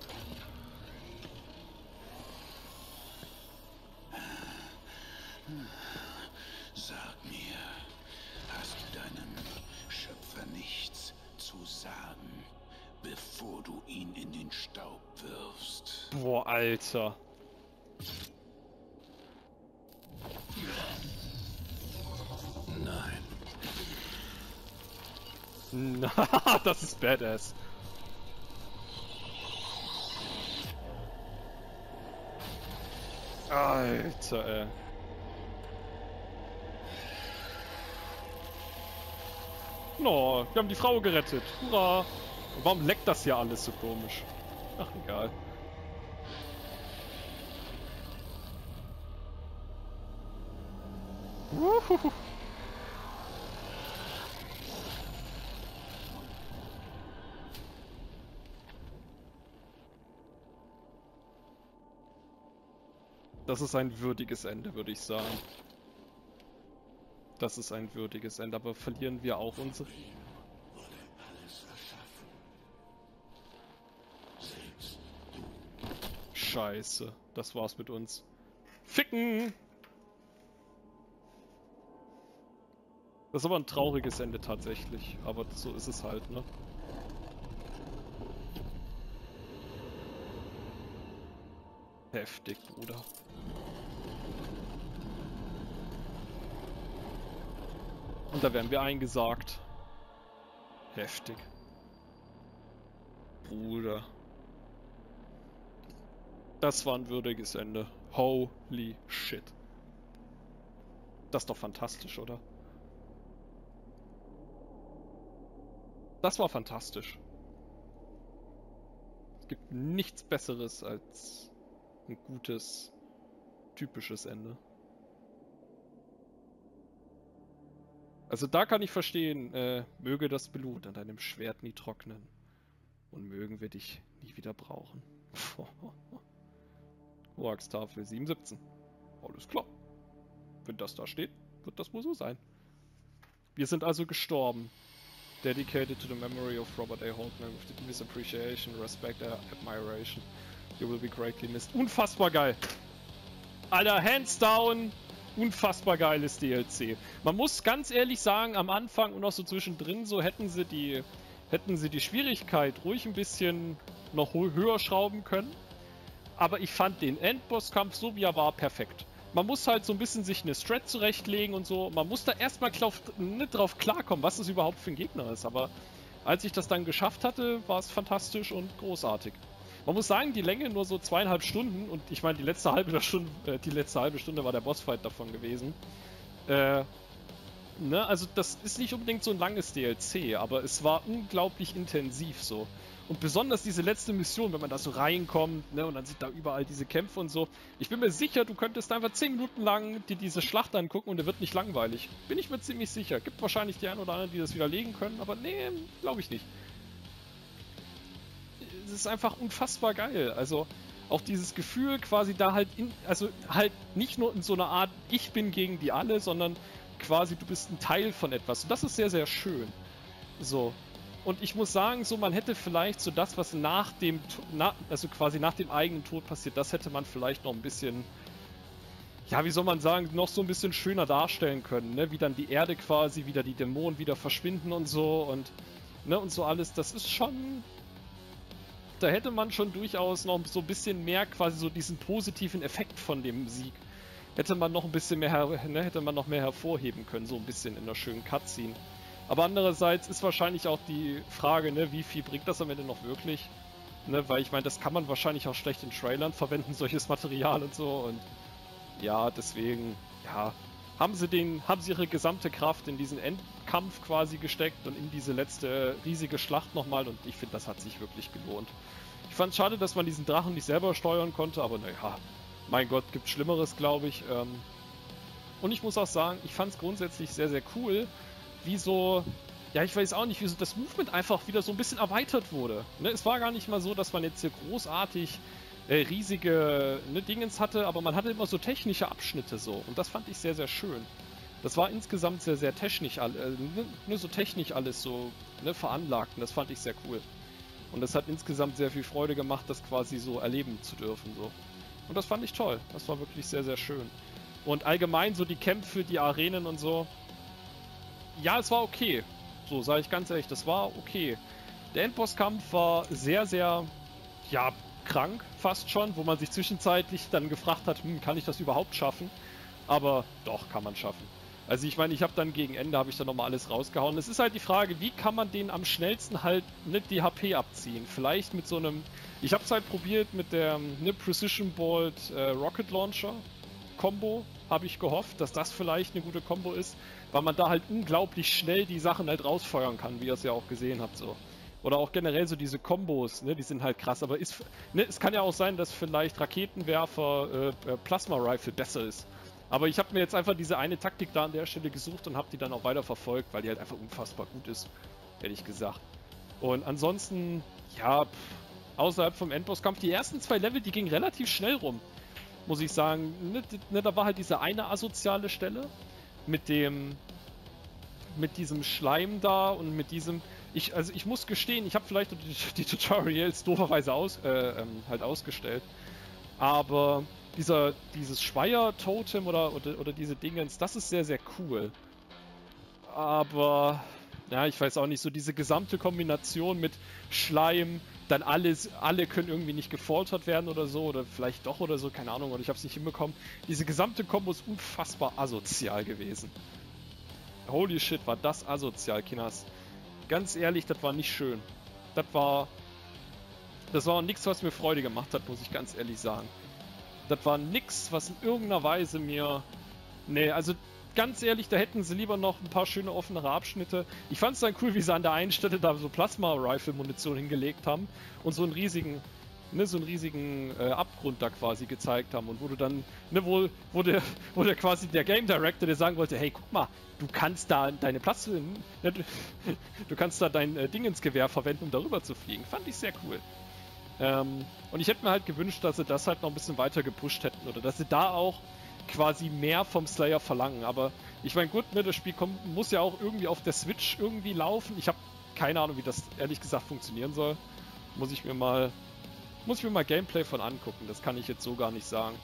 Sag mir, hast du deinem Schöpfer nichts zu sagen, bevor du ihn in den Staub wirfst? Boah, Alter. Nein. Na, das ist badass. Alter, ey. No, wir haben die Frau gerettet. Hurra. Und warum leckt das hier alles so komisch? Ach, egal. Uhuhu. Das ist ein würdiges Ende, würde ich sagen. Das ist ein würdiges Ende, aber verlieren wir auch unsere... Wurde alles erschaffen. Selbst Scheiße, das war's mit uns. Ficken! Das ist aber ein trauriges Ende tatsächlich, aber so ist es halt, ne? Heftig, Bruder. Und da werden wir eingesagt. Heftig. Bruder. Das war ein würdiges Ende. Holy shit. Das ist doch fantastisch, oder? Das war fantastisch. Es gibt nichts Besseres als ein gutes, typisches Ende. Also da kann ich verstehen, möge das Blut an deinem Schwert nie trocknen und mögen wir dich nie wieder brauchen. Hoax-Tafel 717. Alles klar. Wenn das da steht, wird das wohl so sein. Wir sind also gestorben. Dedicated to the memory of Robert A. Holtman with the deepest appreciation, respect, admiration. You will be greatly missed. Unfassbar geil. Alter, hands down. Unfassbar geiles DLC. Man muss ganz ehrlich sagen, am Anfang und auch so zwischendrin, so hätten sie die Schwierigkeit ruhig ein bisschen noch höher schrauben können. Aber ich fand den Endbosskampf, so wie er war, perfekt. Man muss halt so ein bisschen sich eine Strat zurechtlegen und so. Man muss da erstmal nicht drauf klarkommen, was das überhaupt für ein Gegner ist. Aber als ich das dann geschafft hatte, war es fantastisch und großartig. Man muss sagen, die Länge nur so 2,5 Stunden und ich meine, die letzte halbe Stunde war der Bossfight davon gewesen. Ne, also das ist nicht unbedingt so ein langes DLC, aber es war unglaublich intensiv so. Und besonders diese letzte Mission, wenn man da so reinkommt, ne, und dann sieht da überall diese Kämpfe und so. Ich bin mir sicher, du könntest einfach 10 Minuten lang dir diese Schlacht angucken und der wird nicht langweilig. Bin ich mir ziemlich sicher. Gibt wahrscheinlich die einen oder anderen, die das widerlegen können, aber nee, glaube ich nicht. Es ist einfach unfassbar geil. Also auch dieses Gefühl quasi da halt also halt nicht nur in so einer Art, ich bin gegen die alle, sondern quasi du bist ein Teil von etwas. Und das ist sehr, sehr schön. So. Und ich muss sagen, so man hätte vielleicht so das, was nach dem, also quasi nach dem eigenen Tod passiert, das hätte man vielleicht noch ein bisschen, ja, wie soll man sagen, noch so ein bisschen schöner darstellen können, ne? Wie dann die Erde quasi, wieder die Dämonen wieder verschwinden und so und, ne, und so alles. Das ist schon, da hätte man schon durchaus noch so ein bisschen mehr quasi so diesen positiven Effekt von dem Sieg. Hätte man noch ein bisschen mehr, ne, hätte man noch mehr hervorheben können, so ein bisschen in einer schönen Cutscene. Aber andererseits ist wahrscheinlich auch die Frage, ne, wie viel bringt das am Ende noch wirklich? Ne, weil ich meine, das kann man wahrscheinlich auch schlecht in Trailern verwenden, solches Material und so. Und ja, deswegen, ja, haben sie ihre gesamte Kraft in diesen Endkampf quasi gesteckt und in diese letzte riesige Schlacht nochmal. Und ich finde, das hat sich wirklich gelohnt. Ich fand es schade, dass man diesen Drachen nicht selber steuern konnte, aber naja, mein Gott, gibt Schlimmeres, glaube ich. Und ich muss auch sagen, ich fand es grundsätzlich sehr, sehr cool, wie so, ja, ich weiß auch nicht, wie so das Movement einfach wieder so ein bisschen erweitert wurde. Ne, es war gar nicht mal so, dass man jetzt hier großartig riesige Dingens hatte, aber man hatte immer so technische Abschnitte so. Und das fand ich sehr, sehr schön. Das war insgesamt sehr, sehr technisch, so technisch alles so veranlagt. Und das fand ich sehr cool. Und das hat insgesamt sehr viel Freude gemacht, das quasi so erleben zu dürfen. So. Und das fand ich toll. Das war wirklich sehr, sehr schön. Und allgemein so die Kämpfe, die Arenen und so. Ja, es war okay. So, sage ich ganz ehrlich, das war okay. Der Endbosskampf war sehr, sehr, ja, krank fast schon, wo man sich zwischenzeitlich dann gefragt hat, kann ich das überhaupt schaffen? Aber doch, kann man schaffen. Also ich meine, ich habe dann gegen Ende, habe ich dann nochmal alles rausgehauen. Es ist halt die Frage, wie kann man den am schnellsten halt nicht die HP abziehen? Vielleicht mit so einem, ich habe es halt probiert mit der Precision Bolt Rocket Launcher Combo, habe ich gehofft, dass das vielleicht eine gute Combo ist, weil man da halt unglaublich schnell die Sachen halt rausfeuern kann, wie ihr es ja auch gesehen habt so. Oder auch generell so diese Kombos, ne, die sind halt krass, aber es kann ja auch sein, dass vielleicht Raketenwerfer Plasma Rifle besser ist. Aber ich habe mir jetzt einfach diese eine Taktik da an der Stelle gesucht und habe die dann auch weiter verfolgt, weil die halt einfach unfassbar gut ist, ehrlich gesagt. Und ansonsten, ja, außerhalb vom Endbosskampf, die ersten 2 Level, die gingen relativ schnell rum, muss ich sagen. Da war halt diese eine asoziale Stelle mit diesem Schleim da und mit diesem... Also ich muss gestehen, ich habe vielleicht die Tutorials dooferweise halt ausgestellt, aber dieses Schweier-Totem oder diese Dingens, das ist sehr, sehr cool. Aber, ja, ich weiß auch nicht, so diese gesamte Kombination mit Schleim, dann alle können irgendwie nicht gefoltert werden oder so, oder vielleicht doch oder so, keine Ahnung, oder ich habe es nicht hinbekommen. Diese gesamte Kombo ist unfassbar asozial gewesen. Holy shit, war das asozial, Kinas. Ganz ehrlich, das war nicht schön. Das war nichts, was mir Freude gemacht hat, muss ich ganz ehrlich sagen. Das war nix, was in irgendeiner Weise mir... Nee, also ganz ehrlich, da hätten sie lieber noch ein paar schöne offenere Abschnitte. Ich fand es dann cool, wie sie an der einen Stelle da so Plasma-Rifle-Munition hingelegt haben und so einen riesigen Abgrund da quasi gezeigt haben und wo du dann, wo der quasi der Game Director dir sagen wollte, hey, guck mal, du kannst da deine du kannst da dein Ding ins Gewehr verwenden, um darüber zu fliegen. Fand ich sehr cool. Und ich hätte mir halt gewünscht, dass sie das halt noch ein bisschen weiter gepusht hätten oder dass sie da auch quasi mehr vom Slayer verlangen. Aber ich meine, gut, das Spiel muss ja auch irgendwie auf der Switch irgendwie laufen. Ich habe keine Ahnung, wie das ehrlich gesagt funktionieren soll. Muss ich mir mal Gameplay von angucken. Das kann ich jetzt so gar nicht sagen.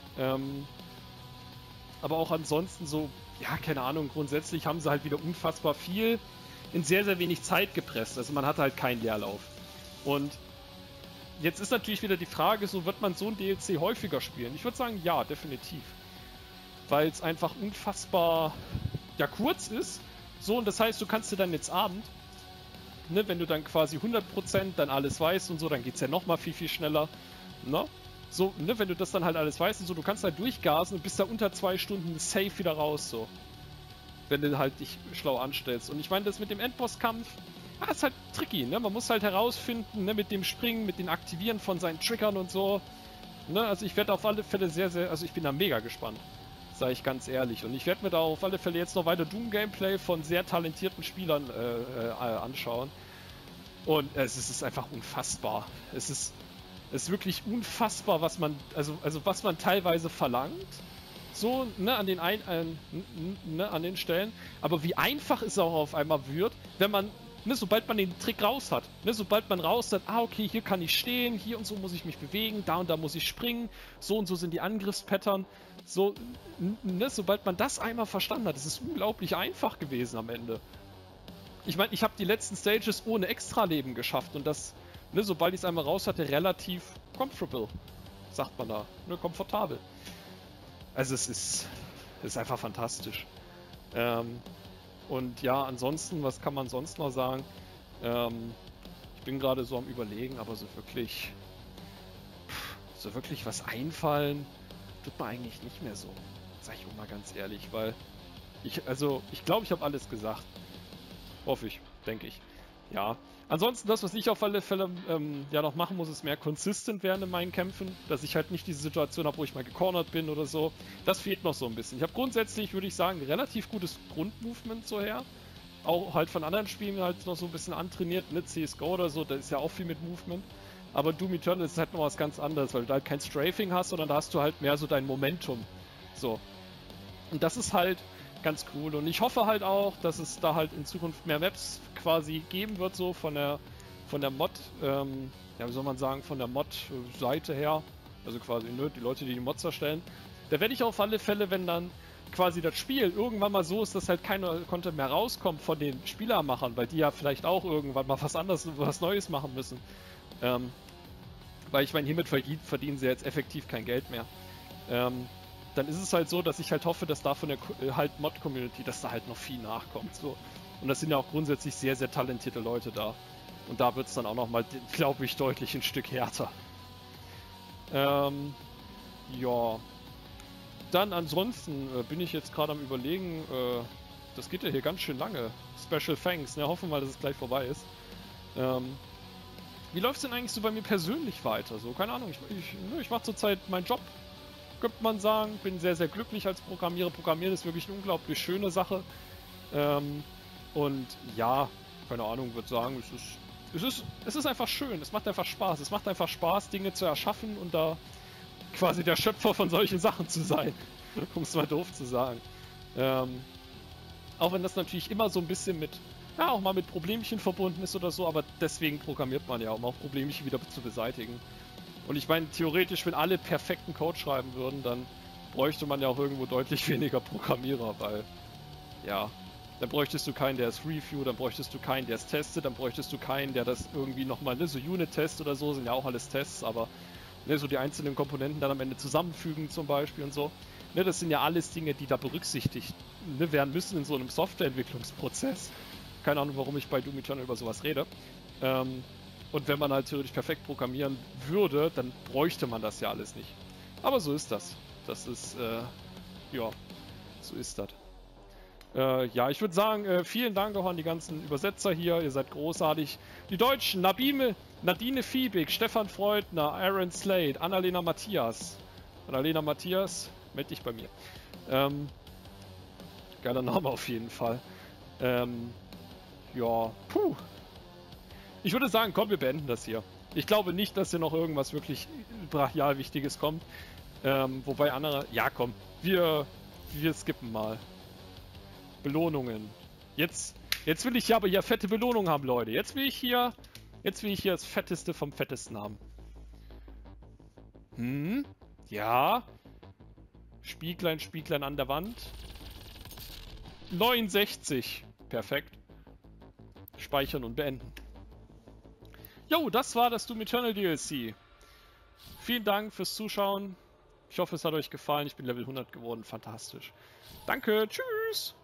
Aber auch ansonsten so, ja, keine Ahnung, grundsätzlich haben sie halt wieder unfassbar viel in sehr, sehr wenig Zeit gepresst. Also man hatte halt keinen Leerlauf. Und jetzt ist natürlich wieder die Frage, so wird man so ein DLC häufiger spielen? Ich würde sagen, ja, definitiv. Weil es einfach unfassbar, ja, kurz ist. So, und das heißt, du kannst dir dann jetzt Abend, ne, wenn du dann quasi 100% dann alles weißt und so, dann geht's ja nochmal viel, viel schneller. Ne? So, ne, wenn du das dann halt alles weißt und so, du kannst halt durchgasen und bist da unter 2 Stunden safe wieder raus, so. Wenn du halt dich schlau anstellst. Und ich meine, das mit dem Endbosskampf, ist halt tricky, ne? Man muss halt herausfinden, ne, mit dem Springen, mit dem Aktivieren von seinen Triggern und so. Ne? Also ich werde auf alle Fälle also ich bin da mega gespannt. Sage ich ganz ehrlich. Und ich werde mir da auf alle Fälle jetzt noch weiter Doom-Gameplay von sehr talentierten Spielern anschauen. Und es ist einfach unfassbar. Es ist wirklich unfassbar, was man, also was man teilweise verlangt. So, ne, an den Stellen. Aber wie einfach es auch auf einmal wird, wenn man, ne, sobald man den Trick raus hat. Ne, sobald man raus hat, okay, hier kann ich stehen, hier und so muss ich mich bewegen, da und da muss ich springen, so und so sind die Angriffspattern. So, ne, sobald man das einmal verstanden hat, es ist unglaublich einfach gewesen am Ende. Ich meine, ich habe die letzten Stages ohne Extraleben geschafft und das, ne, sobald ich es einmal raus hatte, relativ comfortable, sagt man da, ne, komfortabel. Also es ist einfach fantastisch. Und ja, ansonsten, was kann man sonst noch sagen? Ich bin gerade so am Überlegen, aber so wirklich was einfallen, tut mir eigentlich nicht mehr so. Sag ich auch mal ganz ehrlich, weil ich glaube, ich habe alles gesagt. Hoffe ich, denke ich. Ja. Ansonsten, das, was ich auf alle Fälle ja noch machen muss, ist mehr consistent werden in meinen Kämpfen. Dass ich halt nicht diese Situation habe, wo ich mal gecornert bin oder so. Das fehlt noch so ein bisschen. Ich habe grundsätzlich, würde ich sagen, relativ gutes Grundmovement so her. Auch halt von anderen Spielen halt noch so ein bisschen antrainiert, mit CSGO oder so. Da ist ja auch viel mit Movement. Aber Doom Eternal ist halt noch was ganz anderes, weil du halt kein Strafing hast, sondern da hast du halt mehr so dein Momentum. So. Und das ist halt ganz cool. Und ich hoffe halt auch, dass es da halt in Zukunft mehr Maps quasi geben wird, so von der Mod, ja, wie soll man sagen, von der Mod-Seite her. Also quasi, ne, die Leute, die die Mods erstellen. Da werde ich auf alle Fälle, wenn dann quasi das Spiel irgendwann mal so ist, dass halt keine Content mehr rauskommt von den Spielermachern, weil die ja vielleicht auch irgendwann mal was Neues machen müssen. Weil ich meine, hiermit verdienen sie jetzt effektiv kein Geld mehr. Dann ist es halt so, dass ich halt hoffe, dass da von der halt Mod-Community, dass da halt noch viel nachkommt. So. Und das sind ja auch grundsätzlich sehr, sehr talentierte Leute da. Und da wird es dann auch nochmal, glaube ich, deutlich ein Stück härter. Ja. Dann ansonsten bin ich jetzt gerade am Überlegen, das geht ja hier ganz schön lange. Special Thanks, ne? Hoffen wir mal, dass es gleich vorbei ist. Wie läuft es denn eigentlich so bei mir persönlich weiter? So, keine Ahnung, ich mache zurzeit meinen Job, könnte man sagen. Bin sehr, sehr glücklich als Programmierer. Programmieren ist wirklich eine unglaublich schöne Sache. Und ja, keine Ahnung, würde sagen, es ist einfach schön. Es macht einfach Spaß. Es macht einfach Spaß, Dinge zu erschaffen und da quasi der Schöpfer von solchen Sachen zu sein. Um es mal doof zu sagen. Auch wenn das natürlich immer so ein bisschen mit, ja, auch mal mit Problemchen verbunden ist oder so, aber deswegen programmiert man ja, um auch Problemchen wieder zu beseitigen. Und ich meine, theoretisch, wenn alle perfekten Code schreiben würden, dann bräuchte man ja auch irgendwo deutlich weniger Programmierer, weil, ja, dann bräuchtest du keinen, der es review, dann bräuchtest du keinen, der es testet, dann bräuchtest du keinen, der das irgendwie nochmal, ne, so Unit-Tests oder so, sind ja auch alles Tests, aber, ne, so die einzelnen Komponenten dann am Ende zusammenfügen zum Beispiel und so. Ne, das sind ja alles Dinge, die da berücksichtigt, ne, werden müssen in so einem Softwareentwicklungsprozess. Keine Ahnung, warum ich bei Doom Eternal über sowas rede. Und wenn man halt theoretisch perfekt programmieren würde, dann bräuchte man das ja alles nicht. Aber so ist das. Das ist, ja, so ist das. Ja, ich würde sagen, vielen Dank auch an die ganzen Übersetzer hier. Ihr seid großartig. Die Deutschen, Nadine Fiebig, Stefan Freudner, Aaron Slade, Annalena Matthias. Annalena Matthias, meld dich bei mir. Geiler Name auf jeden Fall. Ja, puh. Ich würde sagen, komm, wir beenden das hier. Ich glaube nicht, dass hier noch irgendwas wirklich brachial Wichtiges kommt. Wobei andere... Ja, komm. Wir skippen mal. Belohnungen. Jetzt will ich ja aber hier fette Belohnungen haben, Leute. Jetzt will ich hier das Fetteste vom Fettesten haben. Ja. Spieglein an der Wand. 69. Perfekt. Speichern und beenden. Jo, das war das Doom Eternal DLC. Vielen Dank fürs Zuschauen. Ich hoffe, es hat euch gefallen. Ich bin Level 100 geworden. Fantastisch. Danke. Tschüss.